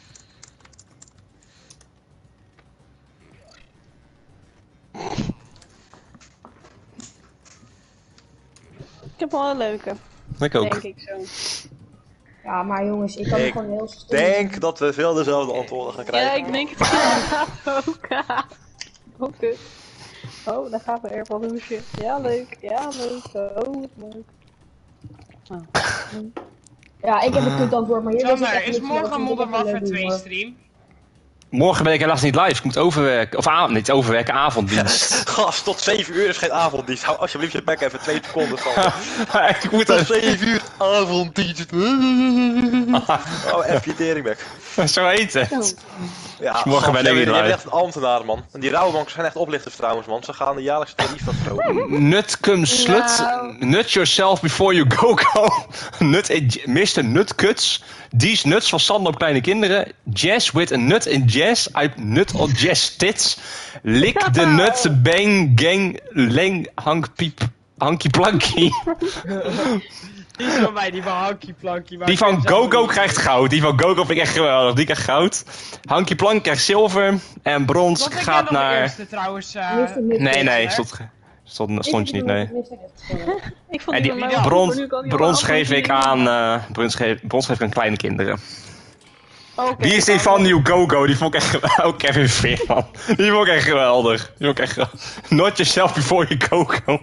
Ik heb wel een leuke, Ik ook. denk ik zo. Ja, maar jongens, ik kan Ik gewoon heel stil. denk dat we veel dezelfde antwoorden gaan Ja, krijgen. ik denk het gaat ook. Oh, kut. Oh, daar gaat mijn AirPod hoesje. Ja, leuk. Ja, leuk. Oh, wat leuk. Oh. Ja, ik heb een kut antwoord, maar jullie Sander, is morgen Modern Warfare twee stream? stream? Morgen ben ik helaas niet live. Ik moet overwerken. Of aan, niet overwerken, avonddienst. Gast, tot zeven uur is geen avonddienst. Hou alsjeblieft je bek even twee seconden van. Ik moet Tot er... zeven uur avonddienst. Oh, F je teringbek. Zo eten. Oh. Ja, Morgen ben ik niet Je bent live. echt een ambtenaar, man. En die rouwbanken zijn echt oplichters trouwens, man. Ze gaan de jaarlijkse tarief van zo. Nut cum slut. Nou. Nut yourself before you go go. Nut in mister Nutkuts. These nuts van Sander op kleine kinderen. Jazz with a nut in jazz. I nut on jazz tits. Lik de nut bang gang leng hank piep. Hanky planky. Die is van mij, die van Hanky Planky. maar Die ik van ken ze allemaal GoGo niet. krijgt goud. Die van GoGo vind ik echt geweldig. Die krijgt goud. Hanky plank krijgt zilver. En brons Want ik gaat ken nog de naar... eerste trouwens. eh, Nee, nee, stond, ge- stond, stond je niet, nee. Ik vond En die die van mij wel brons, goed, maar nu kan die brons wel geef ik aflevering aan, eh brons, geef, brons geef ik aan kleine kinderen. Oké, Wie is die van New GoGo? Die vond ik echt geweldig. Oh, Kevin Veerman. Die vond ik echt geweldig. Die vond ik echt geweldig. Not yourself before you go-go.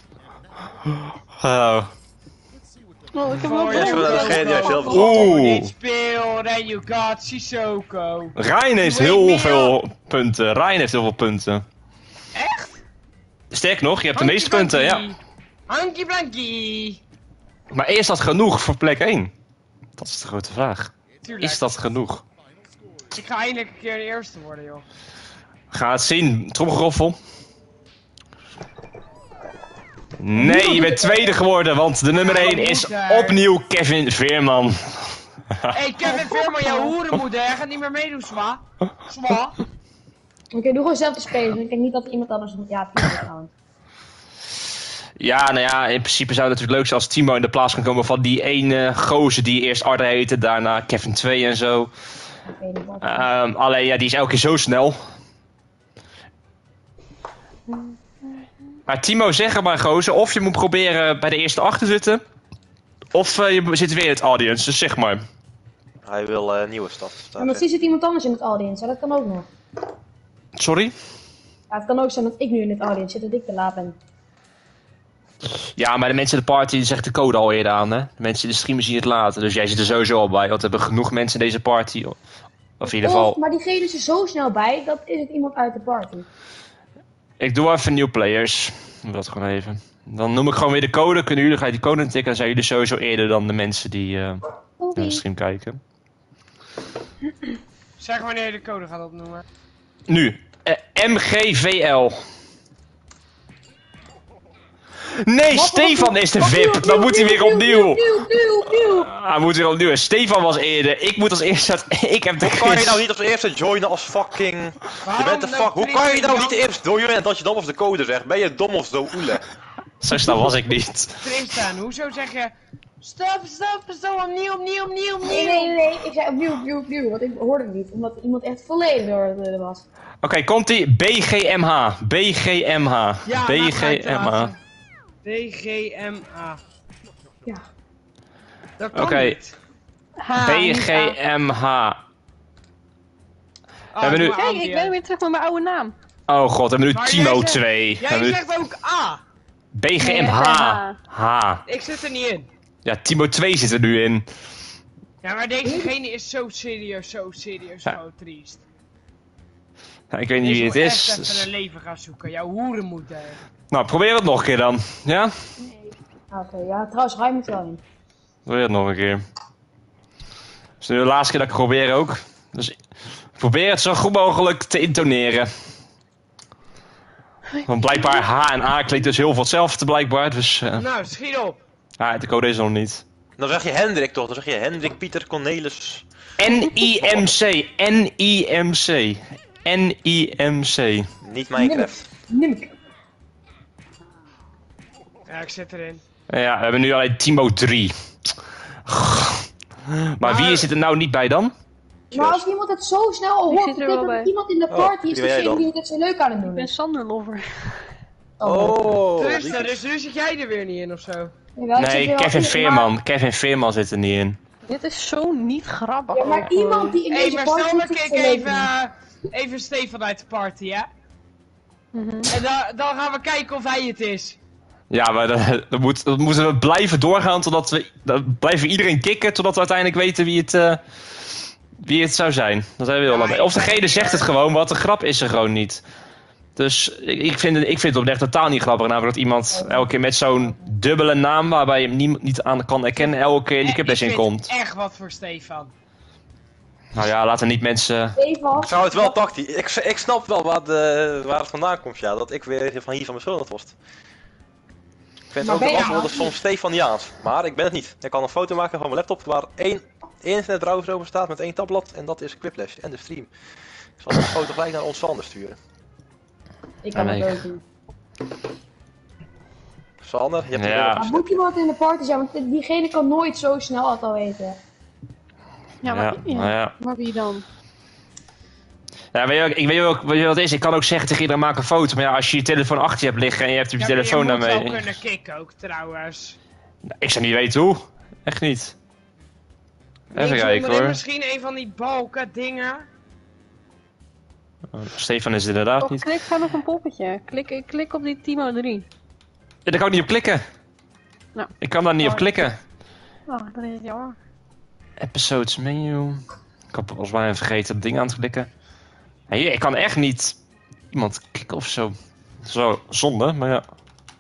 Oh. Oh, ik heb wel Voor Ja, je zo, dat is geen jij zelf. Oeh. Dit speel, then you got Sissoko. Ryan heeft You wake heel me veel punten. Ryan heeft heel veel punten. Echt? Sterker nog, je hebt de meeste punten, ja. Hanky Planky. Maar is dat genoeg voor plek één? Dat is de grote vraag. Tuurlijk. Is dat genoeg? Ik ga eindelijk een keer de eerste worden, joh. Ga het zien. Tromgeroffel. Nee, je bent tweede geworden, want de nummer één is opnieuw Kevin Veerman. Hé, hey, Kevin Veerman, jouw hoerenmoeder, hij gaat niet meer meedoen, Swa. Swa. Oké, doe gewoon zelf te spelen. Ik denk niet dat iemand anders moet. Ja, tuurlijk trouwens. Ja, nou ja, in principe zou het natuurlijk leuk zijn als Timo in de plaats kan komen van die ene gozer die eerst Arda heette, daarna Kevin twee en zo. Oké, die wordt- Ehm, alleen ja, die is elke keer zo snel. Maar Timo, zeg er maar gozer, of je moet proberen bij de eerste acht te zitten, of uh, je zit weer in het audience, dus zeg maar. Hij wil uh, nieuwe stad. Ja, maar misschien zit iemand anders in het audience. Ja, dat kan ook nog. Sorry? Ja, het kan ook zijn dat ik nu in het audience zit, dat ik te laat ben. Ja, maar de mensen in de party die zeggen de code al eerder aan, hè. De mensen in de stream zien het later, dus jij zit er sowieso al bij, want we hebben genoeg mensen in deze party Of in ieder Of, geval, maar diegene is er zo snel bij, dat is het iemand uit de party. ik doe even nieuw players. Doe dat gewoon even. Dan noem ik gewoon weer de code. Kunnen jullie gelijk die code tikken. Dan zijn jullie sowieso eerder dan de mensen die uh, naar de stream kijken. Zeg wanneer je de code gaat opnoemen. Nu, uh, M G V L. Nee, Wat, Stefan wat, is de wat, V I P. opnieuw, Dan moet hij weer opnieuw. Opnieuw, opnieuw, opnieuw. Ah, Hij moet weer opnieuw. En Stefan was eerder. Ik moet als eerste. Ik heb de Hoe kan je quiz. nou niet als eerste joinen als fucking... Je Waarom bent de nou fuck... Hoe kan je nou niet Tristan? eerst joinen en dat je dan of de code zegt? Ben je dom of zo oele? Zo snel was ik niet. Tristan, hoezo zeg je... Stop, stop, stop, opnieuw, opnieuw, opnieuw, opnieuw. Nee, nee, nee, ik zei opnieuw, opnieuw, opnieuw, want ik hoorde het niet, omdat iemand echt volledig door het was. Oké, okay, komt ie. B G M H. B G M H. Ja, B G M H. B G M A. Ja. Dat kan Oké. niet. Ha, B niet G A. M H. Ah, hebben nu- doe maar Kijk, aan, ik die, ben hè. weer terug met mijn oude naam. Oh god, we hebben nu Maar Timo jij zegt- twee. We Jij hebben nu zegt ook A. B G M Nee, H. H. H. Ik zit er niet in. Ja, Timo twee zit er nu in. Ja, maar dezegene is zo serieus, zo serieus, Ja. zo triest. Ja, ik weet niet wie het Deze moet is. echt dus- even een leven gaan zoeken. Jouw hoerenmoeder. Nou, probeer het nog een keer dan. Ja? Oké, ja, trouwens, hij moet wel in. Probeer het nog een keer. Het is nu de laatste keer dat ik het probeer ook. Dus probeer het zo goed mogelijk te intoneren. Want blijkbaar H en A klinkt dus heel veel hetzelfde blijkbaar. Dus uh, Nou, schiet op. ja, de code is er nog niet. Dan zeg je Hendrik toch? Dan zeg je Hendrik, Pieter, Cornelis. N I M C. N I M C. N I M C. Niet Minecraft. Nimk. Ja, ik zit erin. Ja, we hebben nu alleen Timo drie. Maar wie is er nou niet bij dan? Maar als iemand het zo snel al Ik hoort, zit er wel betekent dat bij. iemand in de Oh, party is wie ben jij degene dan? die het zo leuk aan het doen Ik ben is. Sander Lover. Oh, Tristan, die- dus nu zit jij er weer niet in of zo? Jawel, ik zit Nee, er wel Kevin in, Veerman. Kevin Veerman zit er niet in. Dit is zo niet grappig. Maar, ja, maar ook, iemand hoor. die in Hé, deze maar party stel dat zit, ik is zo leuk even, doen. eh, even Stefan uit de party, ja? Mhm. En dan, dan gaan we kijken of hij het is. Ja, maar dan, dan, moet, dan moeten we blijven doorgaan totdat we... Dan blijven we iedereen kicken totdat we uiteindelijk weten wie het, eh, wie het zou zijn. Dat zijn we heel Ja, lang mee. ik Of degene weet zegt niet, het hoor. gewoon, want de grap is er gewoon niet. Dus ik, ik, vind het, ik vind het oprecht totaal niet grappig. Namelijk dat iemand elke keer met zo'n dubbele naam... waarbij je hem niet, niet aan kan herkennen... elke keer in die Eh, kiples ik in vind komt. echt wat voor Stefan. Nou ja, laten niet mensen... Stefan, Ik zou het wel tactisch. Ik, ik snap wel waar, de, waar het vandaan komt, ja. Dat ik weer van hier van beschuldigd word. Ik vind Maar ook de ben je antwoorden nou- soms Stefaniaans. Maar ik ben het niet. Ik kan een foto maken van mijn laptop waar één internetbrowser over staat met één tabblad. En dat is Quiplash en de stream. Ik zal de foto gelijk naar ons Sander sturen. ik kan Ja, het nee. ook doen. Sander, je hebt Ja. er Maar moet iemand in de party zijn, want diegene kan nooit zo snel het al weten. Ja, maar, Ja, ja, nou ja. maar wie dan? Ja, weet je, ook- ik weet ook weet je wat het is. Ik kan ook zeggen tegen iedereen maak een foto. Maar ja, als je je telefoon achter je hebt liggen en je hebt op je Ja, maar telefoon je moet daarmee. wel kunnen kicken ook, trouwens. Ik zou niet weten hoe. Echt niet. Even Links kijken onderin hoor. misschien een van die balken dingen. Oh, Stefan is het inderdaad Of niet. klik gewoon op een poppetje. Klik, klik op die Timo drie. Ja, daar kan ik niet op klikken. Nou. Ik kan daar niet op klikken. Oh, dat is jammer. Episodes menu. Ik heb volgens mij vergeten dat ding aan te klikken. Ja, hier, ik kan echt niet iemand klikken of zo. Zo, zonde, maar ja.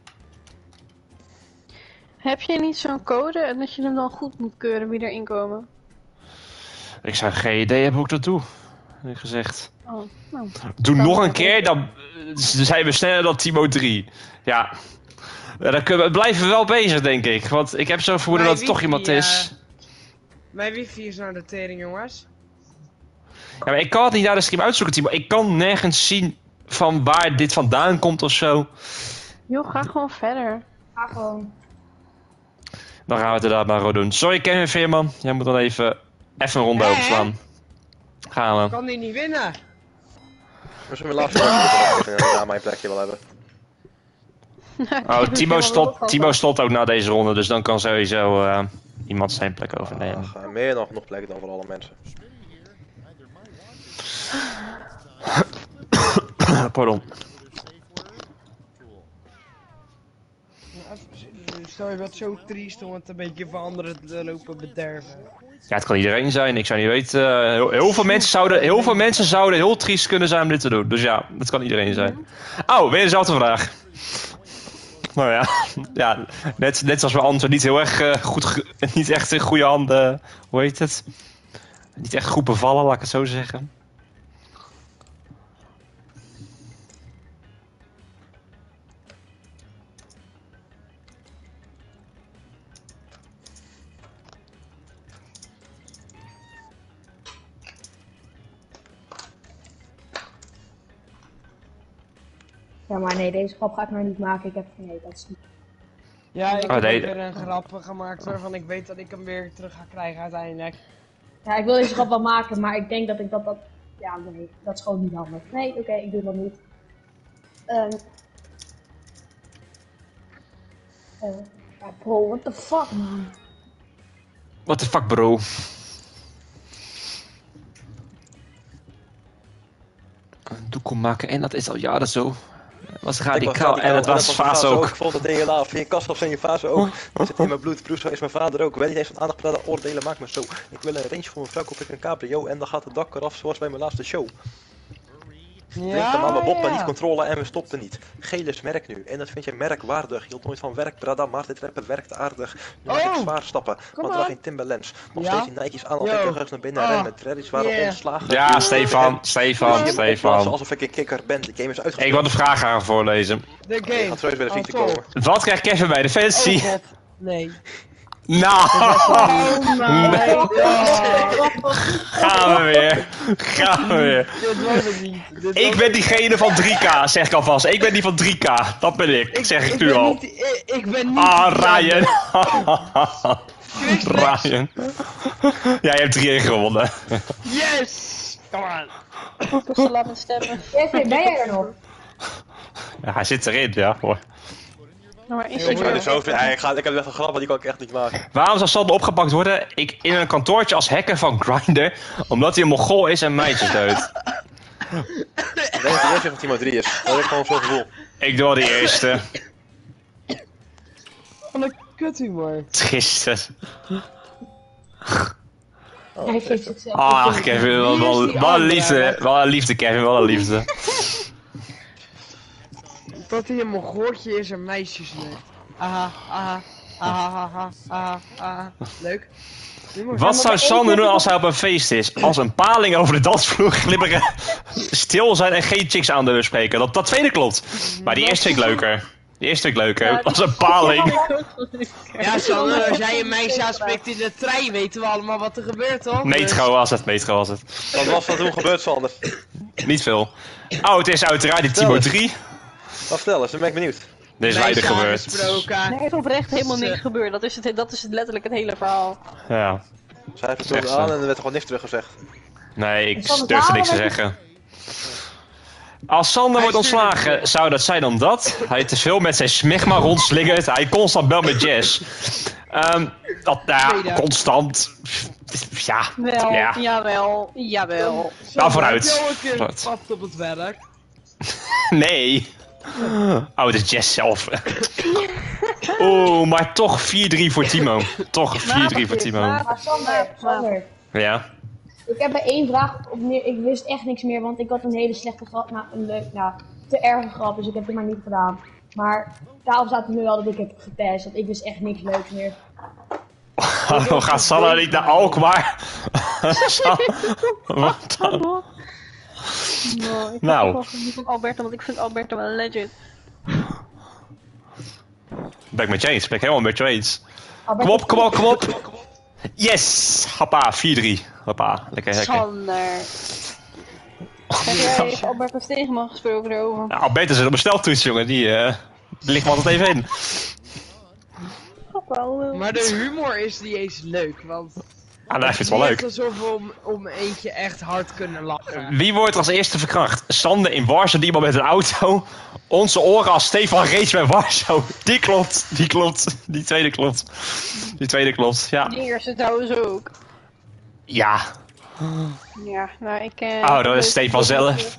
Heb je niet zo'n code en dat je hem dan goed moet keuren wie erin komen? Ik zou geen idee hebben hoe ik dat doe. Heb ik gezegd. Oh, nou. Doe Kan nog wel een keer, dan eh, zijn we sneller dan Timo drie. Ja. Ja, dan kunnen we, blijven we wel bezig, denk ik. Want ik heb zo'n vermoeden dat Mijn het toch wifi, iemand is. Mijn wifi is naar de tering, jongens. Ja, maar ik kan het niet naar de stream uitzoeken, Timo. Ik kan nergens zien van waar dit vandaan komt of zo. Joh, ga gewoon verder. Ga gewoon. Dan gaan we het inderdaad maar gewoon doen. Sorry, Kevin Veerman. Jij moet dan even, even een ronde Hè? overslaan. Gaan we. Kan die niet winnen? We zullen laatst ja, mijn plekje wel hebben. Oh, Timo stopt, Timo stopt ook na deze ronde, dus dan kan sowieso uh, iemand zijn plek Ah, overnemen. ga meer nog genoeg plekken dan voor alle mensen. Pardon. Stel je wat zo triest om het een beetje voor anderen te lopen bederven. Ja, het kan iedereen zijn. Ik zou niet weten. Uh, heel, heel, veel mensen zouden, heel veel mensen zouden heel triest kunnen zijn om dit te doen. Dus ja, het kan iedereen zijn. Oh, weer dezelfde vraag. Nou ja, ja net, net zoals bij Anton niet heel erg uh, goed, niet echt in goede handen, hoe heet het? Niet echt goed bevallen, laat ik het zo zeggen. Ja, maar nee, deze grap ga ik nou niet maken. Ik heb... Nee, dat is niet... Ja, ik Oh, heb nee. weer een grap gemaakt waarvan ik weet dat ik hem weer terug ga krijgen uiteindelijk. Ja, ik wil deze grap wel maken, maar ik denk dat ik dat... dat... Ja, nee, dat is gewoon niet handig. Nee, oké, okay, ik doe dat niet. Ehm... Uh, ja, bro, what the fuck, man? What the fuck, bro? Een doekoe maken en dat is al jaren zo. Het was radicaal en het was fase ook. Ik vond het D N A, vind je kast zijn je fase ook. Het zit in mijn bloed, broer, zo is mijn vader ook. Weet niet eens van aandacht praten, oordelen, maakt me zo. Ik wil een range voor mijn vrouw, koop ik een cabrio en dan gaat het dak eraf zoals bij mijn laatste show. Drink hem aan mijn boppen, niet controle en we stopten niet. Geel is merk nu en dat vind je merkwaardig. Je hield nooit van werk, Brada, maar dit rappen werkt aardig. Nu mag ik zwaar stappen, want draag geen Timberlands. Nog steeds die Nike's aan, als ik terug naar binnen ren met Reddies waren ontslagen. Ja, Stefan, Stefan, Stefan. Alsof ik een kikker ben, de game is uitgespeeld. Ik wil de vraag gaan voorlezen. De game. Ik ga terug bij de fiets komen. Wat krijgt Kevin bij Defensie? Oh god, nee. Nou, Oh my god. gaan we weer. Gaan we weer. Dit was het niet. Dit Ik was ben diegene van drie K, zeg ik alvast. Ik ben die van drie K, dat ben ik, Ik- zeg ik, ik nu ben al. niet- ik, ik ben niet... Ah, die- Ryan. Chris Ryan. Ja, je hebt drie één gewonnen. Yes! Come on. Dus ze laten stemmen. Jeffrey, ben jij er nog? Ja, hij zit erin, ja hoor. Nou, maar is Ik hij ga er? er zo veel. Ik, ga, ik heb echt een grap, maar die kan ik echt niet maken. Waarom zou Sander opgepakt worden? Ik in een kantoortje als hacker van Grindr, omdat hij een Mongool is en meisjes deudt. Ik denk dat de eerste van Timo drie is. Dat heb ik gewoon zo'n gevoel. Ik doe al de eerste. Wat een kuthumor. Gisteren. Hij geeft zichzelf. Ah, Kevin, wat Wie is wat- die wat een andere? liefde. Wat een liefde, Kevin, wat een liefde. Dat hij een mongoortje is en meisjes leuk. Aha, aha, aha, aha, aha, aha. Leuk. Nu moet- Wat zou Sander doen als hij op een feest is? Als een paling over de dansvloer glibberen, stil zijn en geen chicks aan de deur spreken. Dat, dat tweede klopt. Maar die eerste vind ik leuker. Die eerste vind ik leuker. Als een paling. Ja, Sander, als jij een meisje aanspreekt in de trein, weten we allemaal wat er gebeurt, toch? Metro was het, metro was het. Wat was er toen gebeurd, Sander? Niet veel. Oh, het is uiteraard die Timo drie. Wat vertel eens, dan ben ik benieuwd. Er is weinig gebeurd. Nee, er is oprecht helemaal niks gebeurd. Dat is, het, dat is het letterlijk het hele verhaal. Ja. Zij heeft Zeg het ze. aan en er werd gewoon niks teruggezegd. Nee, ik Is dat het durf er niks te ware? zeggen. Als Sander wordt ontslagen, zou dat zijn omdat hij te veel met zijn smegma rondslingert. Hij constant belt met Jess. Ehm dat, nou ja, Tweede. constant. Ja, Wel, ja. jawel, jawel. Nou, vooruit. Heb je al een keer Vooruit. gepakt op het werk? Nee. Oh, het is Jess zelf. Oeh, maar toch vier drie voor Timo. Toch vier drie voor Timo. Maar Sander, Sander. Ja. Ik heb bij één vraag op neer, ik wist echt niks meer, want ik had een hele slechte grap, nou een leuk, nou, te erge grap, dus ik heb het maar niet gedaan. Maar daarop staat er nu al dat ik heb gepest, want ik wist echt niks leuks meer. Hallo, gaat Sander niet naar Alkmaar? Wat dan? No, ik Nou. nou. Wel niet van Alberto, want ik vind Alberto wel een legend. Ben ik met je eens, ben ik helemaal met je eens. Albert, Kom op, kom op, kom op. Yes! Hoppa, vier drie. Hoppa, lekker lekker. Sander. Heb jij Alberto Stegeman gesproken erover? Nou, Albertus is op een steltoets, jongen. Die, eh, die ligt me altijd even in. Wel, Maar de humor is niet eens leuk, want... Ah, nou, ik vind het wel Het leuk. is alsof we om, om eentje echt hard kunnen lachen. Wie wordt als eerste verkracht? Sander in Warschau, iemand met een auto. Onze oren als Stefan Rees bij Warschau. Die klopt, die klopt. Die tweede klopt. Die tweede klopt, ja. die eerste trouwens ook. Ja. Ja, nou ik... eh, Oh, dat is Stefan zelf.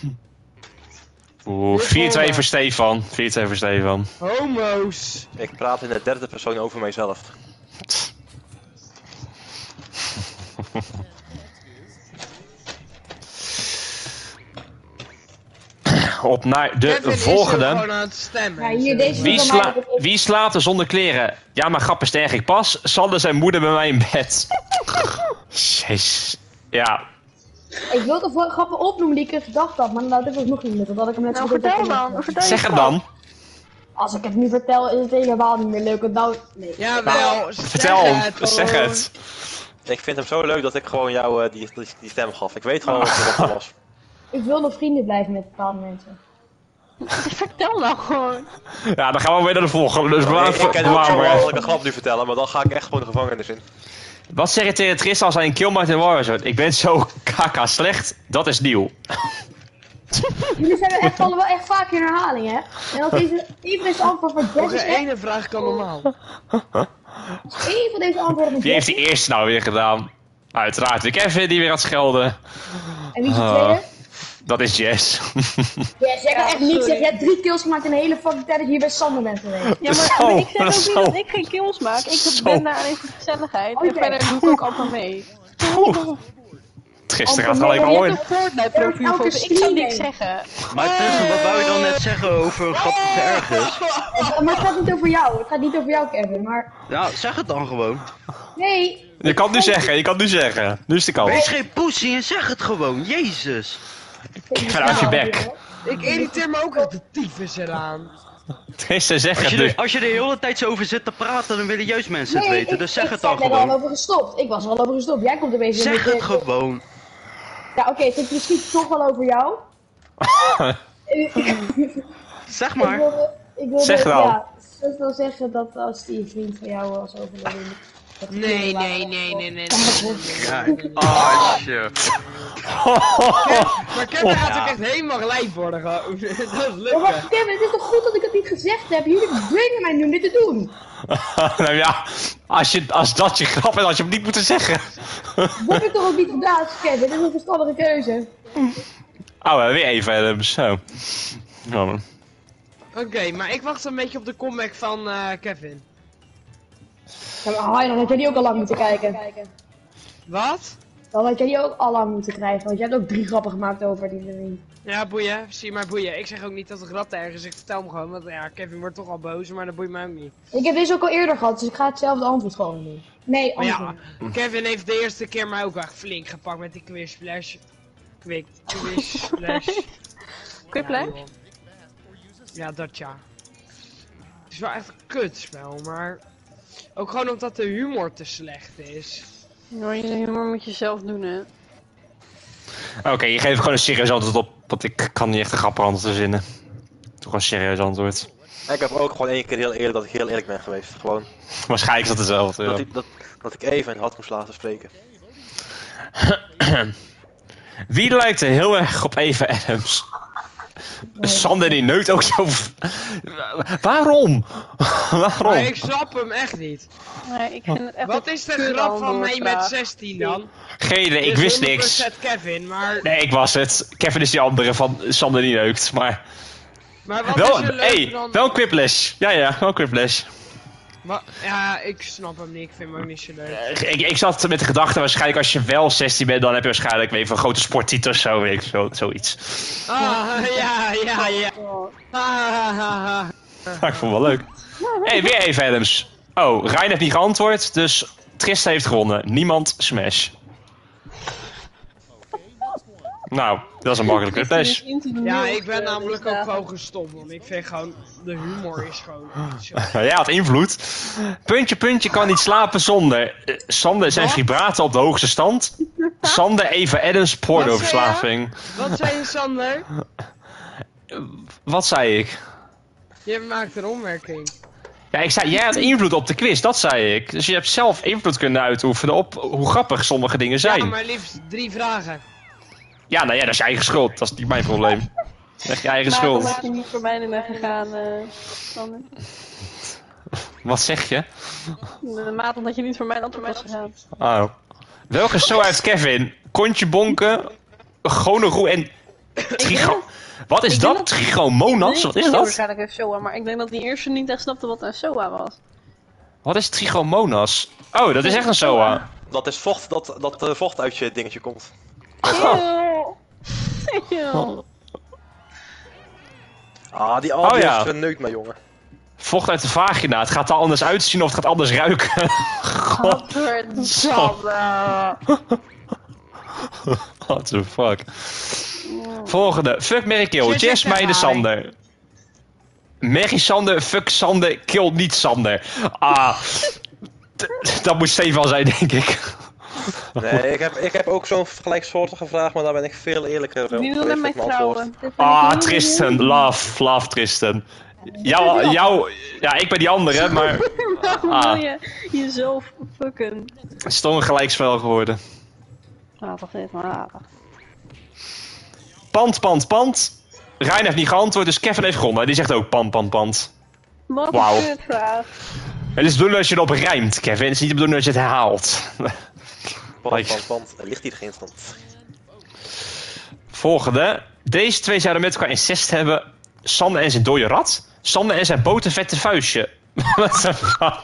Oeh, vier twee voor Stefan. vier twee voor Stefan. Homo's! Ik praat in de derde persoon over mijzelf. Op naar de Kevin volgende. is ook gewoon aan het stemmen. Ja, hier deze Wie, van sla mij, dat ik- wie slaapt er zonder kleren? Ja, maar grap is erg. Ik pas. Sander zijn moeder bij mij in bed. Jezus. Ja. Ik wil de grappen opnoemen die ik er gedacht had, maar dat heb ik nog niet meer. Dat ik hem net Nou, zo goed vertel heb dan. gedaan. Vertel je Zeg het grap. dan. Als ik het nu vertel, is het helemaal niet meer leuk. Nou, nee. Jawel, Vertel zeg hem. het Zeg gewoon. het. Ik vind hem zo leuk dat ik gewoon jou uh, die, die, die stem gaf. Ik weet gewoon wat het was. Ik wil nog vrienden blijven met bepaalde mensen. Vertel nou gewoon. Ja, dan gaan we weer naar de volgende. Dus Ik, bewaar- ik ken hem ook zo bewaar- wel dat ik een grap nu vertellen, maar dan ga ik echt gewoon de gevangenis in. Wat zeg je tegen Tristan als hij een kill maakt in Warzone? Ik ben zo kaka slecht. Dat is nieuw. Jullie zijn echt, vallen wel echt vaak in herhaling, hè? En als deze, een van deze antwoorden van Nog Jess is een echt... ene vraag kan normaal. Een van deze antwoorden van Wie heeft Jess die eerste nou weer gedaan? Uiteraard weer Kevin die weer gaat schelden. En wie is de Ah. tweede? Dat is Jess. Ja, zeg Ja, echt niet. sorry. Zeg, je hebt drie kills gemaakt in de hele fucking tijd dat je hier bij Sander bent geweest. Ja, maar, Zo, maar ik zeg dat ook is niet zo. dat ik geen kills maak. Ik Zo. ben daar alleen voor gezelligheid. Oh, En ja. verder doe ik ook altijd mee. Poeh. Gisteren gaat Oh, gelijk nee, al je in. hebt Een Fortnite profiel elke foto. Ik zou niks stream zeggen. Maar tussen, wat wou je dan net zeggen over een grappige ergens? Maar het gaat niet over jou. Het gaat niet over jou, Kevin. Maar Nou, zeg het dan gewoon. nee. Je kan het nu zeggen, je kan het nu zeggen. Nu is de Wees kans. geen pussy en zeg het gewoon, jezus. Kevin, uit je bek. Ik irriteer me ook echt de tyfus eraan. Tristan, zeg Als het je, nu. er, als je er de hele tijd zo over zit te praten, dan willen juist mensen het Nee, weten. ik- Dus zeg ik het dan ben er al gewoon. over gestopt. Ik was er al over gestopt. Jij komt er bezig Zeg met het gewoon. Ja, oké, het is misschien toch wel over jou. Zeg Ik maar. wilde, ik wilde, Zeg dan. Ja, ik wil zeggen dat als die vriend van jou was overleden. dat die Nee, kinderen nee, waren nee, nee, nee. Ja. Oh shit. Maar Kevin gaat ook echt helemaal lijp worden gewoon. Dat is Maar lukken. wacht, Kevin, het is toch goed dat ik het niet gezegd heb? Jullie dwingen mij nu om dit te doen. Nou ja, als, je, als dat je grap is, had je hem niet moeten zeggen. Dat heb ik toch ook niet gedaan, Kevin? Dit is een verstandige keuze. Oh, weer even Adams. Zo. Nou, Oké, maar ik wacht een beetje op de comeback van eh, Kevin. Ja, maar Hai, dan had jij die ook al lang moeten kijken. Wat? Dan had jij die ook al lang moeten krijgen, want jij hebt ook drie grappen gemaakt over die vriend. Ja, boeien. Zie maar boeien. Ik zeg ook niet dat de grap ergens is. Ik vertel hem gewoon. Want ja, Kevin wordt toch al boos, maar dat boeit mij ook niet. Ik heb deze ook al eerder gehad, dus ik ga hetzelfde antwoord gewoon doen. Nee, Maar antwoord. ja, Kevin heeft de eerste keer mij ook echt flink gepakt met die quiz splash. Quick, quiz splash. Quiplash? Ja, joh. Ja, dat ja. Het is wel echt een kutspel, maar ook gewoon omdat de humor te slecht is. Nou, je humor moet je zelf doen, hè. Oké, je geeft gewoon een serieus antwoord op, want ik kan niet echt een grappig antwoord verzinnen. Toch een serieus antwoord. Ik heb ook gewoon één keer heel eerlijk dat ik heel eerlijk ben geweest. Gewoon Waarschijnlijk is dat hetzelfde. dat, Ja. ik, dat, dat ik even had moest laten spreken. Wie lijkt er heel erg op Eva Adams? Sander die neukt ook zo. Waarom? Waarom? Maar ik snap hem echt niet. Nee, ik vind het echt Wat een is de kut grap van mij met antwoordvraag. zestien dan? Geen idee, ik Dit is wist honderd niks. procent Kevin, maar, Nee, ik was het. Kevin is die andere van Sander die neukt. Maar maar wat wel, is er leuk hey, dan? wel een quiplash. Ja, ja, wel een quiplash. Wa- ja, ik snap hem niet. Ik vind hem ook niet zo leuk. Ik, ik zat met de gedachte, waarschijnlijk als je wel zestien bent, dan heb je waarschijnlijk weer een grote sporttitel of zo, weet ik, zo, zoiets. Ah, ja, ja, ja. Oh. Ah, ah, ah, ah. Maar ik vond het wel leuk. Hé, hey, weer even Adams. Oh, Rijn heeft niet geantwoord, dus Tristan heeft gewonnen. Niemand smash. Nou, dat is een makkelijke quiplash. Ja, ik ben namelijk ook gewoon gestopt, want ik vind gewoon, de humor is gewoon niet zo. Jij had invloed. Puntje, puntje kan niet slapen zonder. Uh, Sander zijn Wat? vibraten op de hoogste stand. Sander even Adams pornoverslaving. Wat zei je, Sander? Wat zei ik? Je maakt een omwerking. Ja, ik zei, jij had invloed op de quiz, dat zei ik. Dus je hebt zelf invloed kunnen uitoefenen op hoe grappig sommige dingen Ja, zijn. maar liefst drie vragen. Ja, nou ja, dat is je eigen schuld. Dat is niet mijn probleem. Echt je eigen Maar schuld. omdat je niet voor mij bent gegaan, eh Sander. Wat zeg je? De maat omdat je niet voor mijn antwoord was gegaan. Oh. Welke show heeft Kevin? Kontje bonken, gonorroe en trigo... Wat is ik dat? denk dat- Trigomonas? Wat is dat? Waarschijnlijk een S O A, maar ik denk dat die eerste niet echt snapte wat een S O A was. Wat is Trichomonas? Oh, dat is echt een S O A. Dat is vocht, dat, dat uh, vocht uit je dingetje komt. Eeuw. Eeuw. Ah, die audio Oh, ja. verneukt mij, jongen. Vocht uit de vagina. Het gaat er anders uitzien of het gaat anders ruiken. God. Godverdamme. What the fuck. Volgende. Fuck, Mary, kill. Zit Jess, er Meijden, erbij. Sander. Mary, Sander. Fuck, Sander. Kill niet Sander. Ah. d- Dat moet Stefan zijn, denk ik. Nee, ik heb, ik heb ook zo'n gelijksoortige vraag, maar daar ben ik veel eerlijker over Wie wil geweest met mij met mijn antwoord. trouwen? Dit vind ik Ah, heel Tristan. leuk. Love. Love, Tristan. Jou, jou, ja, ik ben die andere, maar Waarom Ah. wil je jezelf fucken? het is toch een gelijkspel geworden. Ah, wacht even, maar. Pand, pand, pand. Rijn heeft niet geantwoord, dus Kevin heeft gewonnen. Die zegt ook pand, pand, pand. Wat Wauw. een kutvraag. Het is de bedoeling dat je erop rijmt, Kevin. Het is niet de bedoeling dat je het herhaalt. Pand, Like. pand, pand. Er ligt hier geen stand. Volgende. Deze twee zouden met elkaar incest hebben. Sander en zijn dode rat. Sander en zijn botervette vuistje. Wat een fuck.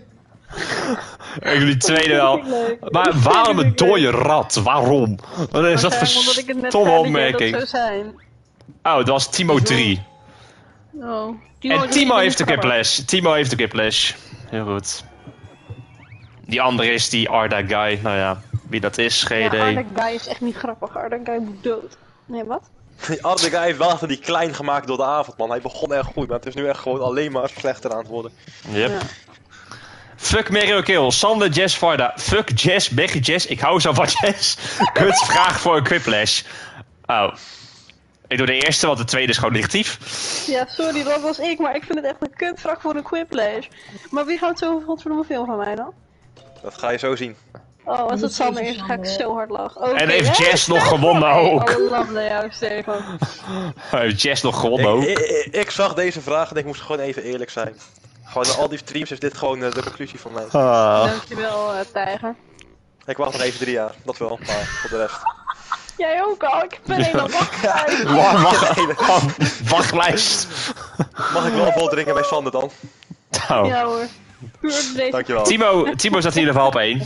Ik jullie tweede wel. Vind ik leuk. Maar waarom een dode rat? Waarom? Wat is dat voor Waarschijnlijk omdat ik het net stomme zei dat jij dat opmerking? zou zijn. Oh, het was Timo drie. Oh. En Timo heeft de Whiplash. Timo heeft de Whiplash. Heel goed. Die andere is die Arda guy. Nou ja, wie dat is, geen Ja, idee. Arda Guy is echt niet grappig. Arda Guy moet dood. Nee, wat? Die andere guy heeft wel die klein gemaakt door de avond, man. Hij begon echt goed, maar het is nu echt gewoon alleen maar slechter aan het worden. Yep. Ja. Fuck Mario Kill, Sander, Jess, Varda. Fuck Jess, Becky, Jess. Ik hou zo van Jess. Kut, vraag voor een Quiplash. Oh. Ik doe de eerste, want de tweede is gewoon negatief. Ja, sorry, dat was ik, maar ik vind het echt een kutvraag voor een quiplash. Maar wie houdt zo godverdomme veel van mij dan? Dat ga je zo zien. Oh, als Niet het Sander deze is, ga ik Sander. zo hard lachen. Oké, En heeft hè? Jess nog Stefan. gewonnen ook. Oh, lovely, jou, Stefan. Heeft Jess nog gewonnen ook. Ik, ik, ik zag deze vraag en ik moest gewoon even eerlijk zijn. Gewoon na al die streams is dit gewoon eh, de conclusie van mij. Ah. Dankjewel, uh, Tijger. Ik wacht nog even drie jaar, dat wel, maar voor de rest. Jij ook al, ik ben helemaal wacht. Wacht, wacht, wacht, wachtlijst. Mag ik wel vol drinken bij Sander dan? Nou, Ja hoor. Puur deze Dankjewel. Timo, Timo staat in ieder geval op één.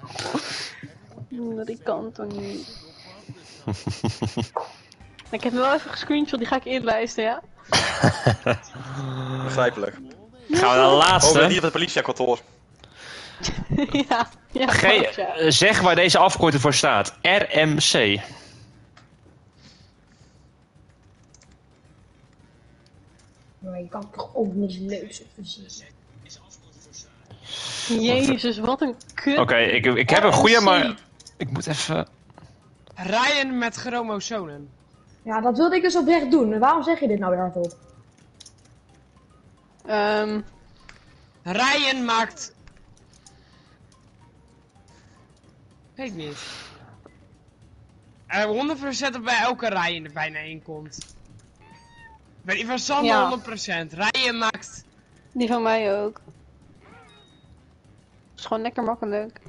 Mm, die kan toch niet. Ik heb hem wel even gescreenshot, die ga ik inlijsten, ja? Begrijpelijk. Gaan we naar de Oh, laatste. niet op het politiekantoor. ja, ja, Ge- klopt, ja. zeg waar deze afkorting voor staat. R M C. Maar je kan toch ook niks leuks op verzinnen. Jezus, wat een kut. Oké, ik, ik heb een goede, maar ik moet even... Ryan met chromosomen. Ja, dat wilde ik dus oprecht doen. En waarom zeg je dit nou weer hardop? Ehm, Ryan maakt... Weet ik niet. Er honderd procent dat bij elke Ryan er bijna in komt. Bij die van Sander Ja. honderd procent. Ryan maakt... die van mij ook. Is gewoon lekker makkelijk.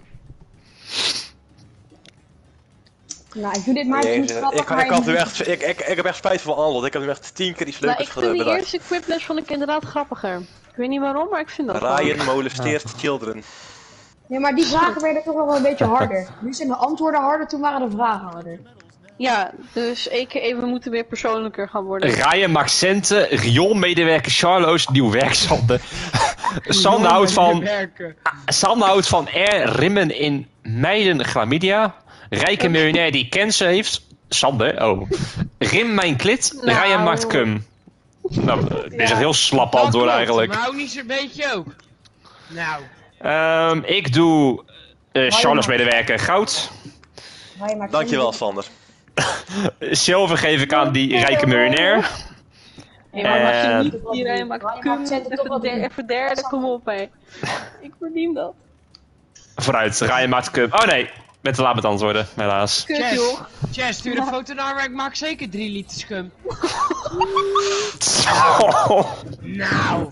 Nou, ik doe dit maar Jezus, niet grappig, ik, ik, maar ik, had nu moet- echt, ik, ik, ik heb echt spijt van mijn antwoord. Ik heb nu echt tien keer iets Nou, leukers ik vind die bedacht. eerste quiplash vond ik inderdaad grappiger. Ik weet niet waarom, maar ik vind dat Ryan gewoon. molesteert children. Ja, maar die vragen werden toch wel een beetje harder. Nu zijn de antwoorden harder, toen waren de vragen harder. Ja, dus ik even, we moeten weer persoonlijker gaan worden. Ryan maakt centen, rioolmedewerker Charlo's nieuw werkzander. Sander houdt van, Werken. Sander houdt van R rimmen in meiden chlamydia. Rijke miljonair die cancer heeft. Sander, oh. Rim mijn klit, Nou. Ryan maakt cum. Nou, dit is Ja. een heel slap Dat antwoord klopt, eigenlijk. Maar ook niet zo'n beetje ook. Nou. Ehm, ik doe uh, Charlo's medewerker goud. Maar je maakt Dankjewel, Sander. Zilver geef ik aan die rijke miljonair. Nee, maar mag je Eh, niet iedereen maakt Ryan cum, maakt centen toch even, wel der, doen. even derde, kom op hé. Ik verdien dat. Vooruit, Ryan maakt cum. Oh nee, met te laat met antwoorden, helaas. Kut Chess. joh. Chess, stuur een foto naar waar ik maak zeker drie liter scum. Nou.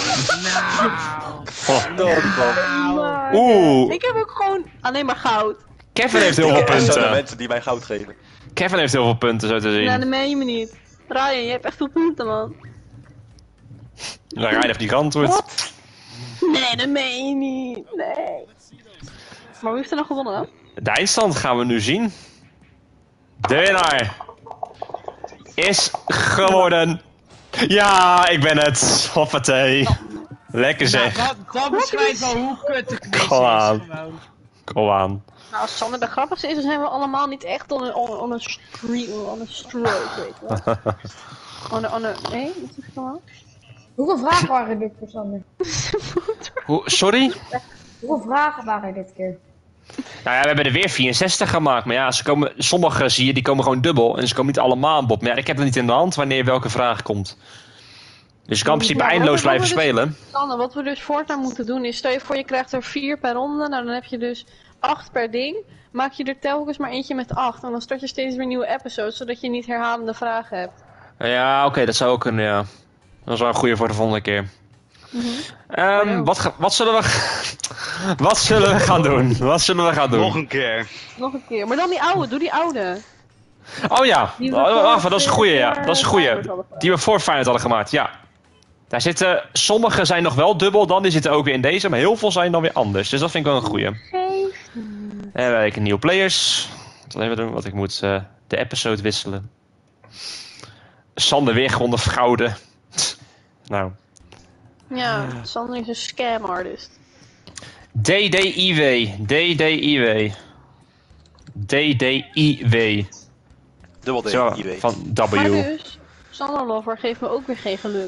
Nou. Nou. Maar, Oeh. Ik heb ook gewoon alleen maar goud. Kevin heeft heel veel Ik ken zo de punten. mensen die mij goud geven. Kevin heeft heel veel punten, zo te Nou, zien. dat meen je me niet. Ryan, je hebt echt veel punten man. Nou, Ryan heeft niet geantwoord. Nee, dat meen je niet. Nee. Maar wie heeft er nog gewonnen dan? De eindstand gaan we nu zien. De winnaar is geworden... Ja, ik ben het. Hoppatee. Lekker zeg. Nou, dat, dat beschrijft wel hoe kut de quiz is. Kom aan. Gewoon. Kom aan. Nou, als Sander de grappigste is, dan zijn we allemaal niet echt on een on, on een stream, on een stroke, weet je wel. On een, on een, nee, wat zeg je nou? Hoeveel vragen waren er dit keer, Sander? Hoe, sorry? Hoeveel vragen waren er dit keer? Nou ja, we hebben er weer vierenzestig gemaakt. Maar ja, ze komen, sommige zie je, die komen gewoon dubbel. En ze komen niet allemaal aan bod. Maar ja, ik heb het niet in de hand wanneer welke vraag komt. Dus je kan in principe Ja, eindeloos wat we- blijven wat we dus- spelen. Sander, wat we dus voortaan moeten doen is, stel je voor je krijgt er vier per ronde, nou dan heb je dus acht per ding. Maak je er telkens maar eentje met acht. En dan start je steeds weer nieuwe episodes, zodat je niet herhalende vragen hebt. Ja, oké, dat zou ook kunnen, ja. Dat is wel een goede voor de volgende keer. Ehm, Ja. wat, ga- wat, zullen we, wat zullen we gaan doen? Wat zullen we gaan doen? Nog een keer. Nog een keer. Maar dan die oude, doe die oude. Oh ja, Die we oh, voor- wacht, dat is een goeie, ja. voor Dat is een Feyenoord goeie. hadden gemaakt. Die we voor Feyenoord hadden gemaakt, ja. Daar zitten, sommige zijn nog wel dubbel dan, die zitten ook weer in deze, maar heel veel zijn dan weer anders. Dus dat vind ik wel een goeie. Geef. En we hebben nieuwe players. Wat even doen, want ik moet eh, de episode wisselen. Sander weer gewonnen gouden. Nou. Ja, Sander is een scam artist. D D I W. D D I W. D D I W. Dubbel D, Zo, I W. van Maar W. dus, Sander Lover geeft me ook weer geen geluk.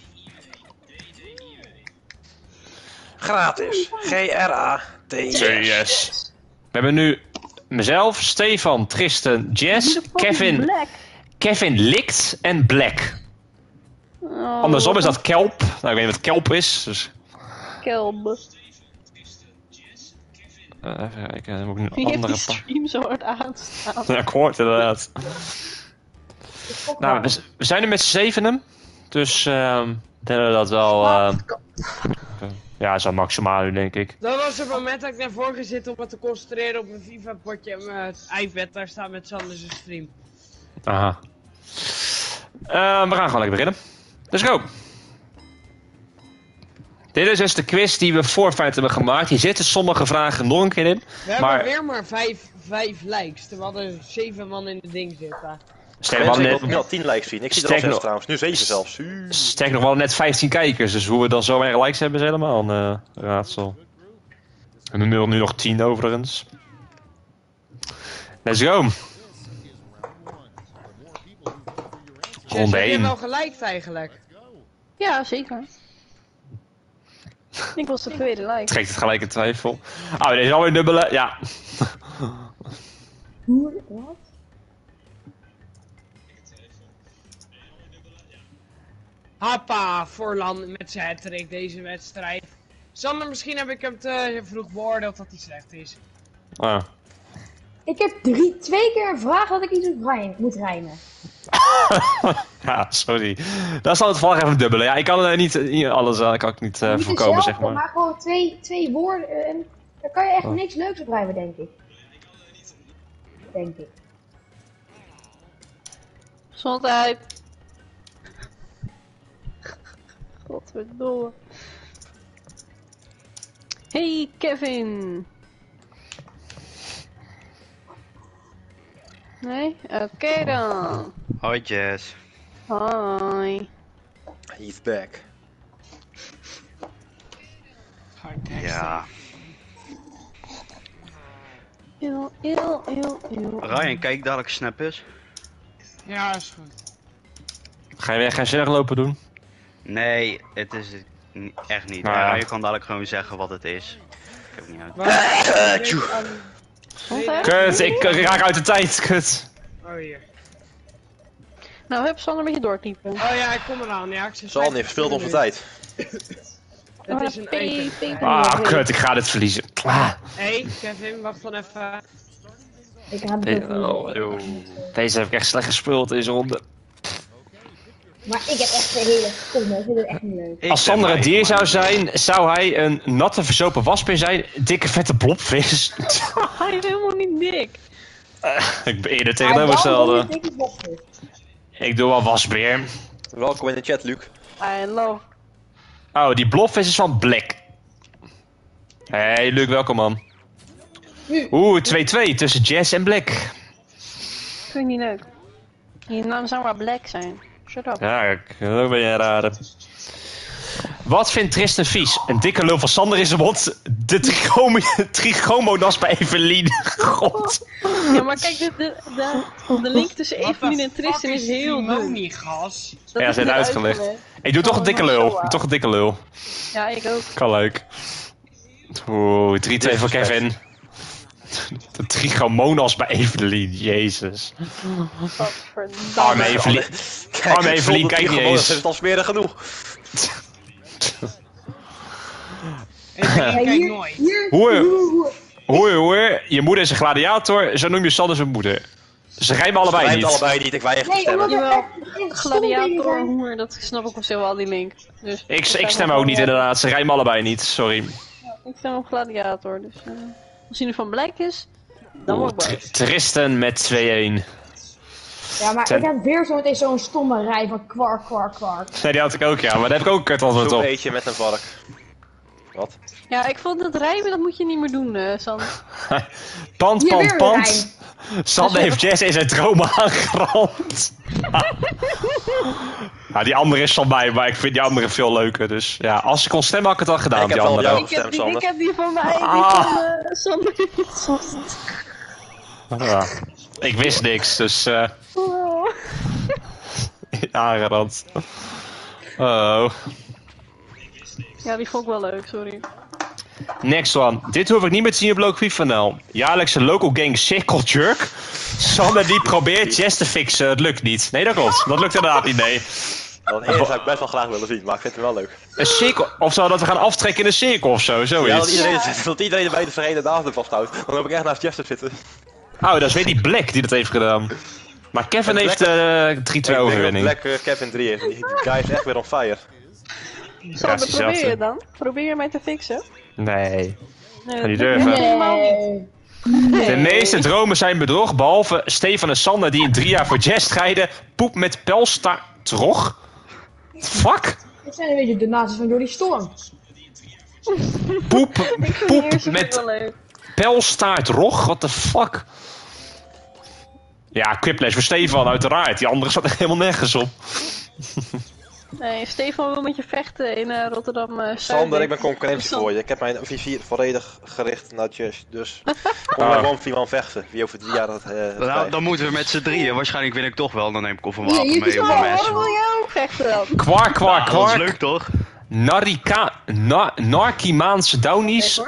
Gratis. G R A T S. Yes. We hebben nu mezelf, Stefan, Tristan, Jess, Wie de fuck is Kevin, Black? Kevin Likt en Black. Oh, Andersom is dat Kelp. Nou, ik weet niet wat Kelp is. Dus, Kelb. uh, even kijken, dan moet ik nu Wie een heeft andere die pa- stream zo hard aanstaan? Ja, ik hoor het inderdaad. Nou, we, we zijn er met z'n zevenen. Dus ehm, ik denk dat we dat wel... ehm, ja, dat is wel maximaal nu, denk ik. Dat was het moment dat ik naar voren zit om me te concentreren op mijn FIFA-potje en mijn iPad daar staat met Sanders stream. Aha. Ehm, we gaan gewoon lekker beginnen. Let's go. Dit is dus de quiz die we voor Feyenoord hebben gemaakt. Hier zitten sommige vragen nog een keer in. We Maar- hebben weer maar vijf, vijf likes, terwijl er zeven man in het ding zitten. Sterk nog Mensen, ik net, wil net tien likes zien. Ik zie er al Sterk zes nog- trouwens. Nu zeven zelfs. Uuu. sterk nog wel net vijftien kijkers. Dus hoe we dan zo weinig likes hebben is helemaal een eh, raadsel. En nu, nu nog tien overigens. Let's go. Jess, Ronde heb je één. wel geliked eigenlijk? Ja, zeker. Ik was de tweede like. Trekt het gelijk in twijfel. Oh, deze is alweer dubbele. Ja. Hoe? Wat? Happa, Voorland met zijn hat-trick deze wedstrijd. Sander, misschien heb ik hem te vroeg beoordeeld dat hij slecht is. Ah. Ik heb drie, twee keer een vraag dat ik iets moet rijmen. Moet rijmen. Ja, sorry. Dat is dan het vallen even dubbele. Ja, ik kan er niet, niet alles aan, kan ik niet eh, Niet voorkomen, dezelfde, zeg maar. maar gewoon twee, twee woorden. eh, En daar kan je echt Oh. niks leuks op rijmen, denk ik. Denk ik. Gezondheid. Godverdomme. Hey Kevin. Nee? Oké dan. Hoi Jess. Hoi. He's back. Ja. Eeuw, eeuw, eeuw, eeuw. Ryan, kijk dadelijk snap is. Ja, is goed. Ga je weer geen zinnig lopen doen? Nee, het is het ni- echt niet. Nou ja. Ryan kan dadelijk gewoon zeggen wat het is. Ik heb het niet uit. Maar, tjoe. Gezondheid? Kut, ik raak uit de tijd, kut. Oh hier. Nou, heb Sander een beetje doorkniepen. Oh ja, ik kom eraan. Ja, ik zit Zal niet verspeeld onze tijd. Het is een eten. Ah, kut, ik ga dit verliezen. Ah. Hé, hey, Kevin, wacht dan even. Ik heb het Dit- ook oh, Yo. Deze heb ik echt slecht gespeeld deze ronde. Maar ik heb echt een hele stomme. Ik vind het echt niet leuk. Ik Als ben Sander een maar- dier zou zijn, zou hij een natte verzopen wasbeer zijn, dikke vette blobvis. Hij is helemaal niet dik. Ik ben eerder Maar dan tegenovergestelde. ben ik het beste. Ik doe wel wasbeer. Welkom in de chat, Luc. I love. Oh, die blobvis is van Black. Hey, Luc, welkom man. Oeh, twee twee tussen Jess en Black. Vind ik niet leuk. Je naam zou maar Black zijn. Shut up. Ja, dat ben je raar. Wat vindt Tristan vies? Een dikke lul van Sander in zijn mond. De trigomo- trigomonas bij Evelien. God. Ja, maar kijk, de, de, de, de link tussen Evelien en Tristan is heel dun. niet, gas. Dat Ja, is ze heeft niet uitgelegd. Ik doe toch een dikke lul. Toch een dikke lul. Ja, ik ook. Kan leuk. Oeh, drie twee voor Kevin. De trigomonas bij Evelien. Jezus. Arme Evelien. Arme Evelien, kijk niet eens. Dat is al smerig genoeg. Ja, Kijk hier, nooit. hier, Hoor. hier, hoor. Hoor, hoor. Je moeder is een gladiator. Zo noem je Sander zijn moeder. Ze rijmen allebei Wij niet. allebei niet, ik weiger te Nee, stemmen. omdat er Jawel. echt, echt stom dingen Gladiator, zijn. hoer, dat snap ik op zich wel, die link. Dus Ik, ik stem ook niet inderdaad. Ze rijmen allebei niet. Sorry. Ik stem op Gladiator, dus uh, als hij nu van Black is, dan word ik Tr- boos. Tristan met twee een. Ja, maar Ten- ik heb weer zo meteen zo'n stomme rij van kwark, kwark, kwark. Nee, die had ik ook, ja. Maar daar heb ik ook een kut antwoord Zo'n op. eetje met een vark. Wat? Ja, ik vond het rijmen, dat moet je niet meer doen, uh, Sander. Pand, Hier pand, weer een pand. Sander heeft Jess in zijn droom aangerand. Ja, die andere is van mij, maar ik vind die andere veel leuker. Dus ja, als ik kon stemmen had ik het al gedaan, Ik die heb wel op andere. jou Ik heb, die, Sander. ik heb die van mij, die Ah. van uh, Sander. Ja. Ik wist niks, dus eh Oh. aangerand. Oh. Ja, die vond ik wel leuk, sorry. Next one. Dit hoef ik niet meer te zien op Local F N L. Jaarlijkse local gang Circle Jerk. Sander die probeert Jess te fixen, het lukt niet. Nee, dat klopt. Dat lukt inderdaad niet, nee. Dat hele zou ik best wel graag willen zien, maar ik vind het wel leuk. Een cirkel, of zo dat we gaan aftrekken in een cirkel of zo, Ja, dat zoiets. iedereen, dat iedereen bij de vergeten datum vasthoudt. Dan heb ik echt naast Jess te zitten. Oh, dat is weer die Black die dat heeft gedaan. Maar Kevin En heeft Black- eh drie twee Ik denk overwinning. dat Black uh, Kevin drie heeft. Die guy is echt weer on fire. Sander, precies probeer je zelfde. het dan? Probeer je mij te fixen? Nee. Nee, Ga niet dat durven. doe ik helemaal niet. Nee. De meeste dromen zijn bedrog, behalve Stefan en Sander die in drie jaar voor Jess strijden. Poep met pelstaart. Trog? Fuck? Dit zijn een beetje de nazi's van Jordi Storm. Poep, Ik vind die poep eerste met wel leuk. pelstaart rog? What the fuck? Ja, Quiplash voor Stefan, uiteraard. Die andere staat echt helemaal nergens op. Nee, Stefan wil met je vechten in uh, Rotterdam uh, Sander, ik ben concurrentie voor je. Ik heb mijn vizier volledig gericht naar Jess. Dus kom maar Ah. gewoon via vechten. Wie over drie jaar dat uh, Nou, dan moeten we met z'n drieën. Waarschijnlijk win ik toch wel. Dan neem ik of een Hier, wapen hier mee is of wel- een Waarom mes. wil jij ook vechten dan? Kwark, kwark, Ah, dat is kwark. leuk toch? Narika, na, Narkimaanse Downies.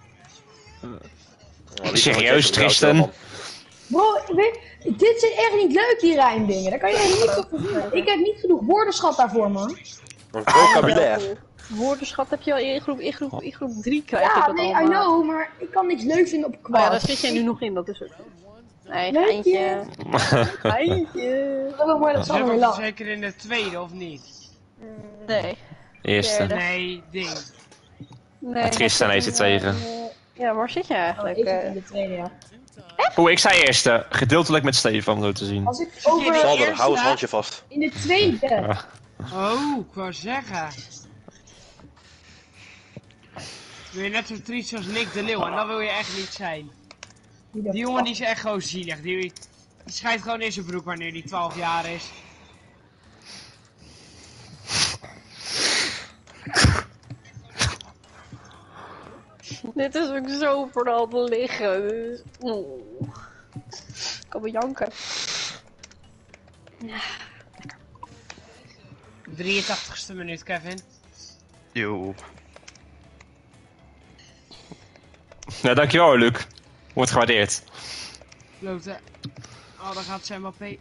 Serieus, Tristan? Bro, weet, dit zijn echt niet leuk, die rijmdingen. Daar kan je echt niet op verdienen. Ik heb niet genoeg woordenschat daarvoor, man. Een vocabulaire. Woordenschat heb je al in groep, in groep, in groep drie krijg je Ja, dat nee, I allemaal. know, maar ik kan niks leuk vinden op Maar ja, daar kwark. zit jij nu nog in, dat is ook zo. Nee, Leuk, geintje. Geintje. Dat is wel mooi dat Zijn Sander we weer lacht. zeker in de tweede of niet? Nee. Eerste. Derde. Nee, ding. nee Tristan dat heeft zit er in, tegen. eh, Ja, waar zit je Oh, eigenlijk? ik zit eh? in de tweede, ja. Oeh, ik zei eerste. Gedeeltelijk met Stefan, zo te zien. Als ik over Sander, hou het handje vast. in de tweede. Oh, ik wou zeggen. Wil je net zo triest als Nick de Leeuw en dat wil je echt niet zijn. Wie de Die jongen die fuck? is echt gewoon zielig. Die, die schijt gewoon in zijn broek wanneer hij twaalf jaar is. Dit is ook zo voor de hand liggen. Dus... Oh. Ik kan wel janken. drieëntachtigste minuut, Kevin. Yo. Ja, dankjewel, Luc. Wordt gewaardeerd. Loopt hè. Oh, dan gaat zijn Mbappé.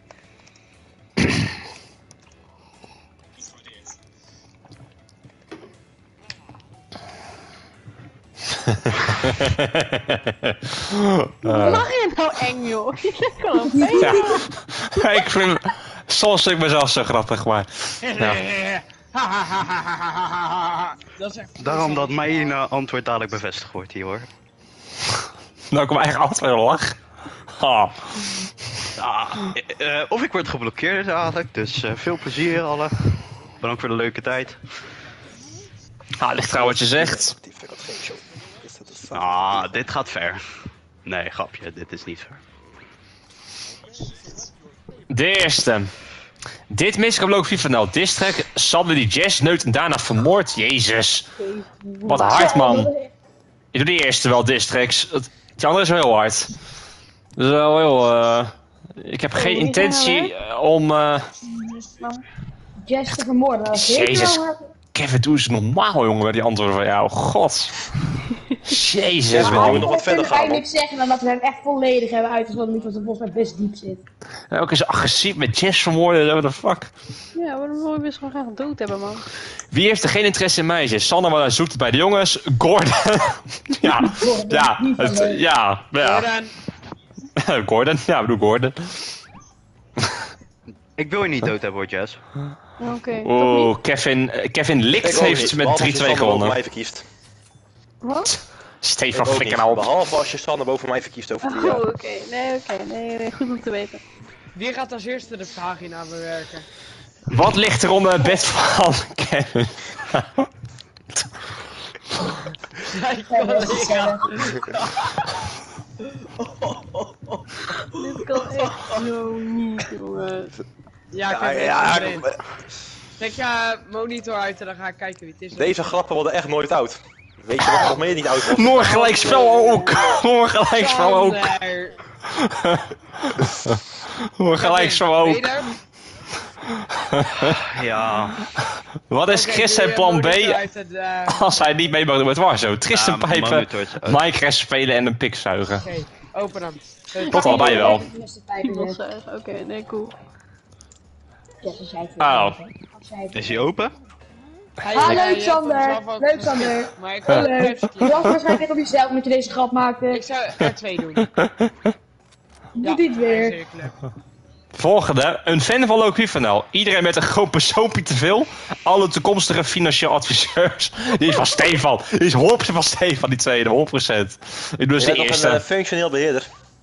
Wat lach je nou eng, joh? Je kan hem Ja. Ik vind... Soms vind ik mezelf zo grappig, maar... Ja. Dat is echt... Daarom dat mijn uh, antwoord dadelijk bevestigd wordt hier hoor. Nou, ik mijn eigen antwoord lach. Ah. Ja, eh, eh, of ik word geblokkeerd dadelijk, dus eh, veel plezier alle. Bedankt voor de leuke tijd. Nou, ligt trouwens wat je zegt. Ik had geen show. Is dat het fout? Ah, dit gaat ver. Nee, grapje, dit is niet ver. De eerste. Dit mis ik op Loki van nou. Distrack, Sander die Jess neukt en daarna vermoord. Jezus. Wat hard, man. Ik doe die eerste wel, Distracks. Het- Die andere is wel heel hard. Dus wel heel... eh, ik heb geen wie intentie eh, om... eh, Jess te vermoorden. Dat is heel Jezus. hard. Kevin, doe eens normaal, jongen, met die antwoorden van jou. God. Jezus, Ja, man. we nog wat verder Ik kan gaan, niks zeggen dan dat we hem echt volledig hebben uitgesloten. Niet wat er volgens mij best diep zit. En ook eens agressief met Jess vermoorden. What the fuck. Ja, waarom wil je best gewoon graag dood hebben, man? Wie heeft er geen interesse in meisjes? Sander maar zoekt het bij de jongens. Gordon. ja, ja, het- ja, ja. Gordon. Gordon, ja, we doen Gordon. Ik wil je niet dood hebben hoor, Jess. Oké. Oeh, Kevin, eh, Kevin Ik Licht ook heeft niet, met behalve drie als je twee Sander boven gewonnen. mij verkiest. Wat? Stefan, Ik ook flikker niet, nou op. behalve als je Sander boven mij verkiest over tien Oh, jaar. oké. Nee, oké. Nee, nee, goed om te weten. Wie gaat als eerste de pagina bewerken? Wat ligt er onder het bed van Kevin? Kijk, Ja, dat is collega. Dit kan echt zo niet, jongen. Ja, Ja, kijk, ja, even erin. Trek je monitor uit en dan ga ik kijken wie het is. deze grappen worden echt nooit oud. Weet je wat nog meer niet oud wordt? Noor gelijkspel ook. Noor gelijkspel ook. Sander. Noor gelijkspel Ben je ook. er? Ja. Wat is Oké, Chris doe zijn je plan B monitor uit het, eh, als hij niet mee mag doen met Warzone? Tristan Ja, pijpen, monitor is uit. Minecraft spelen en een pik zuigen. Oké, open hem. Tot allebei wel. Iemand zeggen. Oké, nee, cool. Jess, als jij het Oh. wil. Als jij het wil. Is hij open? Hij- Ah, ja, je leuk hebt hem Sander. zelf ook Leuk geskipt, Sander. Maar ik Heel ga het leuk. even Je kiezen. dacht waarschijnlijk net op jezelf omdat je deze grap maakte. Ik zou er twee doen. Doe dit weer. Cirkelen. Volgende, een fan van Loki van nou. Iedereen met een groot persoonpje te veel. Alle toekomstige financieel adviseurs. Die is van Stefan. Die is honderd procent van Stefan, die tweede, honderd procent. Ik doe dus Je de bent nog een eh, eerste. functioneel beheerder.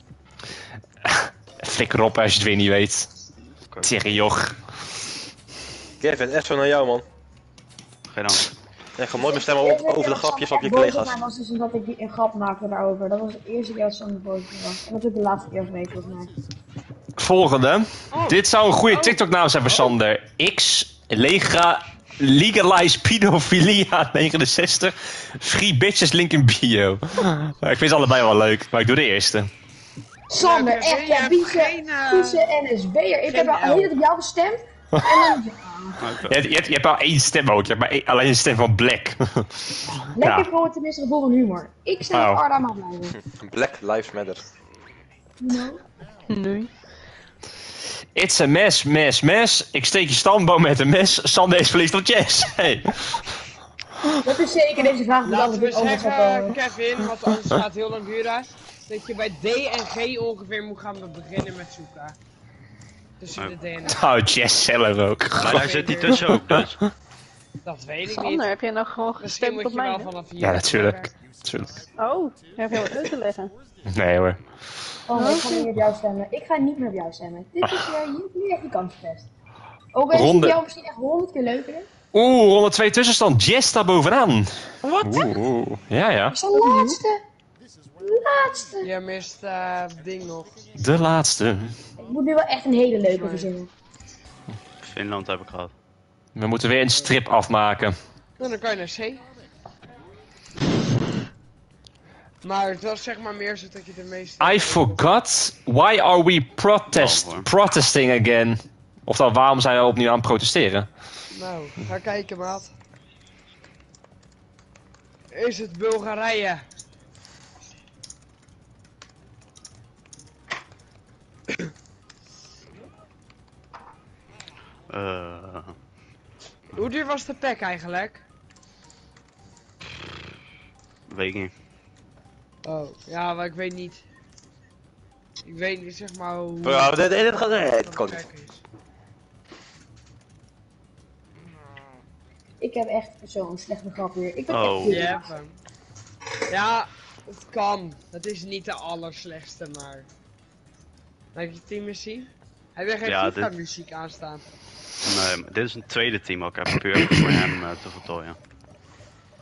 Flikker op als je het weer niet weet. Thierry joch. Kevin, echt zo naar jou man. Geen angst. Ja, ga nooit meer stemmen op, over de grapjes op je Boos op collega's. mij was dus omdat ik die, een grap maakte daarover. Dat was de eerste keer dat Sander boos op me was. En natuurlijk de laatste keer geweest volgens mij. Volgende. Oh. Dit zou een goede Oh. TikTok naam zijn voor Sander. X, Legra, Legalize Pedophilia negenenzestig. Free bitches link in bio. Ja, ik vind ze allebei wel leuk, maar ik doe de eerste. Sander, Ja, Kevin, echt, je ja, hebt vieze, geen, eh, vieze N S B'er. Ik heb geen al heel op jou gestemd. En dan, Je hebt, je hebt, je hebt al één stem ook, je hebt maar één- alleen een stem van Black. lekker Ja. gewoon tenminste gevoel van humor. Ik stem Oh. op Arda maar blijven. Black Lives Matter. You know? Nee. It's a mess, mess, mess. Ik steek je stamboom met een mes. Sander is verliefd op Jess. Hey. Dat is zeker deze vraag die Laten we altijd over gaat zeggen, komen. Kevin, want anders gaat het heel lang duren. Dat je bij D en G ongeveer moet gaan beginnen met zoeken. Tussen de D en G. Oh, Jess zelf ook. Maar daar zit hij tussen ook dus. Dat weet ik niet. Sander, heb jij nou gewoon Misschien gestemd moet op je mij? wel hè? vanaf hier. Ja, natuurlijk. natuurlijk. Oh, je hebt heel wat uit te leggen. Nee hoor. Oh, nee, ik ga niet meer op jou stemmen. Ik ga niet meer op jou stemmen. Dit is weer, nu echt die kans getest. Ook al is Ronde- het jou misschien echt honderd keer leuker. Oeh, ronde twee tussenstand. Jess staat bovenaan. Wat? Oeh, oeh. Ja, ja. Ik is de laatste. Laatste. Je mist eh ding nog. De laatste. Ik moet nu wel echt een hele leuke verzinnen. Finland heb ik gehad. We moeten weer een strip afmaken. Nou, dan kan je naar C. Maar het was zeg maar meer zodat je de meeste... I forgot. Why are we protest, Oh, hoor. protesting again? Oftewel, waarom zijn we opnieuw aan het protesteren? Nou, ga kijken maat. Is het Bulgarije? Eh, Hoe duur was de pack eigenlijk? weet ik niet. Oh, ja, maar ik weet niet. Ik weet niet zeg maar hoe... Ja, dit, dit gaat nee, dit kan de niet. pack is. Ik heb echt zo'n slechte grap weer. Ik ben Oh. echt goed. Je hebt hem. Ja, het kan. Het is niet de allerslechtste, maar... Laat ik je team eens zien? Heb jij geen Ja, FIFA dit- muziek aanstaan? Nee, maar dit is een tweede team ook. Ik heb puur voor hem eh, te voltooien.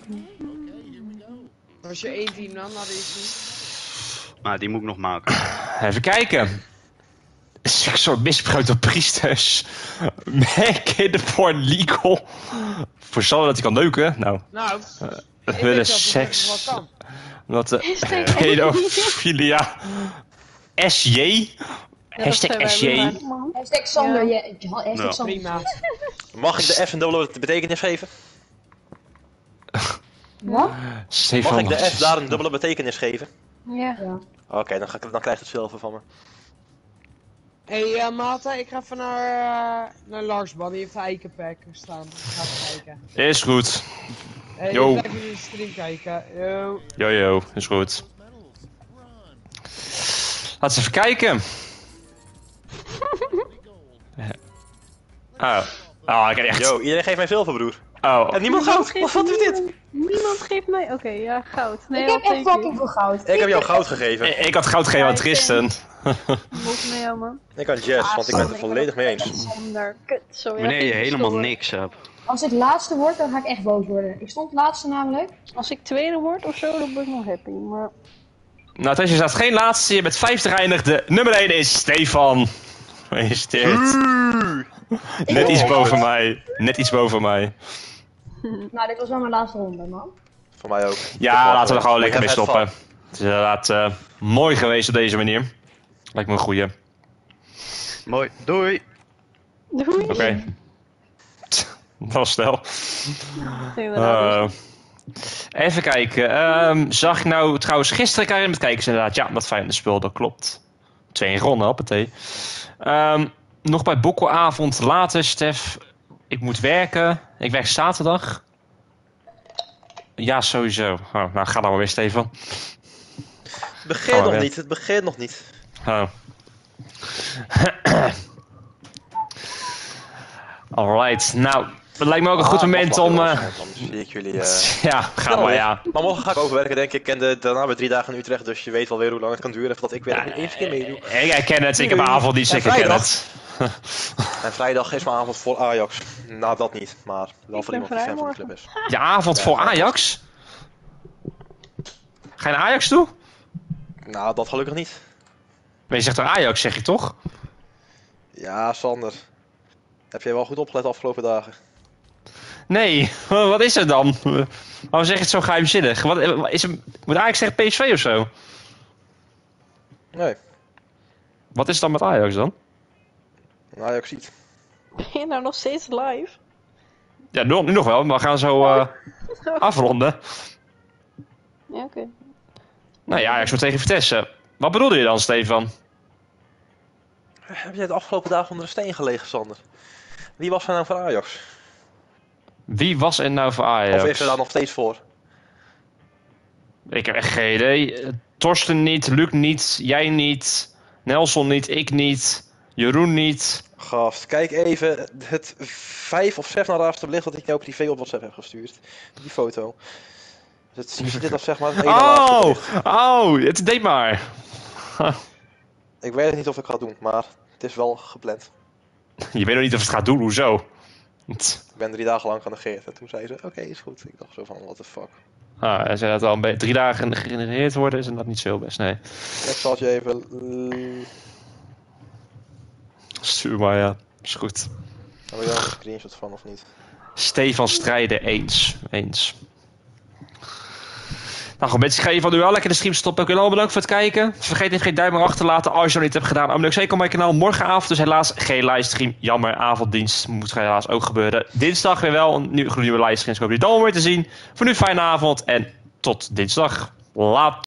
Was je één team dan, naar deze? Maar die moet ik nog maken. Even kijken. Seksueel misbruik door priesters. Make the porn legal. Voorstel dat hij kan neuken. Nou, Nou, we ik willen weet dat het seks. wel kan. Wat uh, Hashtag pedofilia. S J. Ja, dat Hashtag zijn wij S J. belangrijk, man. Hashtag Sander, Ja. je, hashtag Ja. Sander. Prima. Mag ik de F een dubbele betekenis geven? Wat? Stefan. Mag ik de F daar een dubbele betekenis geven? Ja. Ja. Oké, dan, ga ik- dan krijgt het zilver van me. Hé, hey, uh, Mata, ik ga even naar, uh, naar Lars, man. Die heeft een eikenpack staan. Ik ga even kijken. Is goed. Hey, Yo. ik blijf even de stream kijken. Yo. Yo, yo. Is goed. Laten we even kijken. Oh. Oh, ik heb echt... Yo, iedereen geeft mij zilver, broer. Oh. En niemand goud. Wat wat is dit? Niemand geeft mij... Oké, ja, goud. Nee, Ik heb I'll echt take fucking you. veel goud. Ik heb jou goud gegeven. Ik ik had goud gegeven aan Tristan. Moet met jou, man. Ik aan Jess, want ik ben het er volledig mee eens. Zonder kut. Sorry, Wanneer je dat ging helemaal storen. niks hebt. Als ik laatste word, dan ga ik echt boos worden. Ik stond laatste namelijk. Als ik tweede word of zo, dan ben ik nog happy. Maar Nou, Tristan staat geen laatste. Je bent vijfde geëindigd. De nummer één is Stefan. Gefeliciteerd. Net iets boven mij. Net iets boven mij. Nou, dit was wel mijn laatste ronde, man. Voor mij ook. Ja, laten we er gewoon lekker mee Ik heb het stoppen. Het is inderdaad uh, mooi geweest op deze manier. Lijkt me een goeie. Mooi, doei! doei. Oké. Dat was snel. Inderdaad, Uh, even kijken. Ehm, zag ik nou trouwens gisteren Karin met kijkers inderdaad. Ja, dat Feyenoord speel, dat klopt. Twee ronden, hoppatee. Um, nog bij Bokkelavond later, Stef. Ik moet werken. Ik werk zaterdag. Ja, sowieso. Oh, nou, ga dan maar weer, Stefan. Het begint Oh, nog ja. niet, het begint nog niet. Oh. Alright, nou, het lijkt me ook een goed Ah, moment wacht, om... wacht, uh, wacht, Dan zie ik jullie... eh, ja, ga maar, ja. Maar morgen ga ik overwerken, denk ik. En de, daarna weer drie dagen in Utrecht, dus je weet wel weer hoe lang het kan duren voordat ik weer Ja, de eerste keer meedoe. Ik herken het, ik heb avonddienst, En ik herken vrijdag. het. En vrijdag is mijn avond voor Ajax. Nou, dat niet, maar wel Ik voor ben iemand die vrij fan van de morgen. club is. Je avond voor Ajax? Ga je naar Ajax toe? Nou, dat gelukkig niet. Maar je zegt toch Ajax, zeg je toch? Ja, Sander. Heb jij wel goed opgelet de afgelopen dagen? Nee, wat is er dan? Waarom zeg je het zo geheimzinnig? Wat, is er, moet Ajax zeggen P S V of zo? Nee, Wat is het dan met Ajax dan? Ajax ziet. Ben je nou nog steeds live? Ja, nu, nu nog wel, maar we gaan zo uh, afronden. Ja, oké. Nou ja, Ajax moet tegen Vitesse. Wat bedoelde je dan, Stefan? Heb jij de afgelopen dagen onder een steen gelegen, Sander? Wie was er nou voor Ajax? Wie was er nou voor Ajax? Of is er daar nog steeds voor? Ik heb echt geen idee. Eh, Torsten niet, Luc niet, jij niet, Nelson niet, ik niet, Jeroen niet. Gast, kijk even het vijf of zes na laatste bericht dat ik jou privé op WhatsApp heb gestuurd. Die foto. Dus het, dit was zeg maar het ene laatste Oh, bericht. oh, het deed maar. Ik weet niet of ik ga doen, maar het is wel gepland. Je weet nog niet of het gaat doen, hoezo? Ik ben drie dagen lang genegeerd en toen zei ze, oké, is goed. Ik dacht zo van, what the fuck. Ah, hij zei dat al een beetje drie dagen gegenereerd worden, is dat niet zo best, nee. Ik zal het je even... eh, Stuur maar, ja. Is goed. Heb je daar een screenshot van of niet? Stefan Strijden, eens. Eens. Nou goed, mensen, ik ga je van nu wel lekker de stream stoppen. Ik wil allemaal bedankt voor het kijken. Vergeet even geen duim achter te laten als je dat niet hebt gedaan. Abonneer ook zeker op mijn kanaal. Morgenavond dus helaas geen livestream. Jammer, avonddienst. Moet helaas ook gebeuren. Dinsdag weer wel een nieuwe, nieuwe livestream. Ik hoop jullie dan weer te zien. Voor nu fijne avond en tot dinsdag. Laat.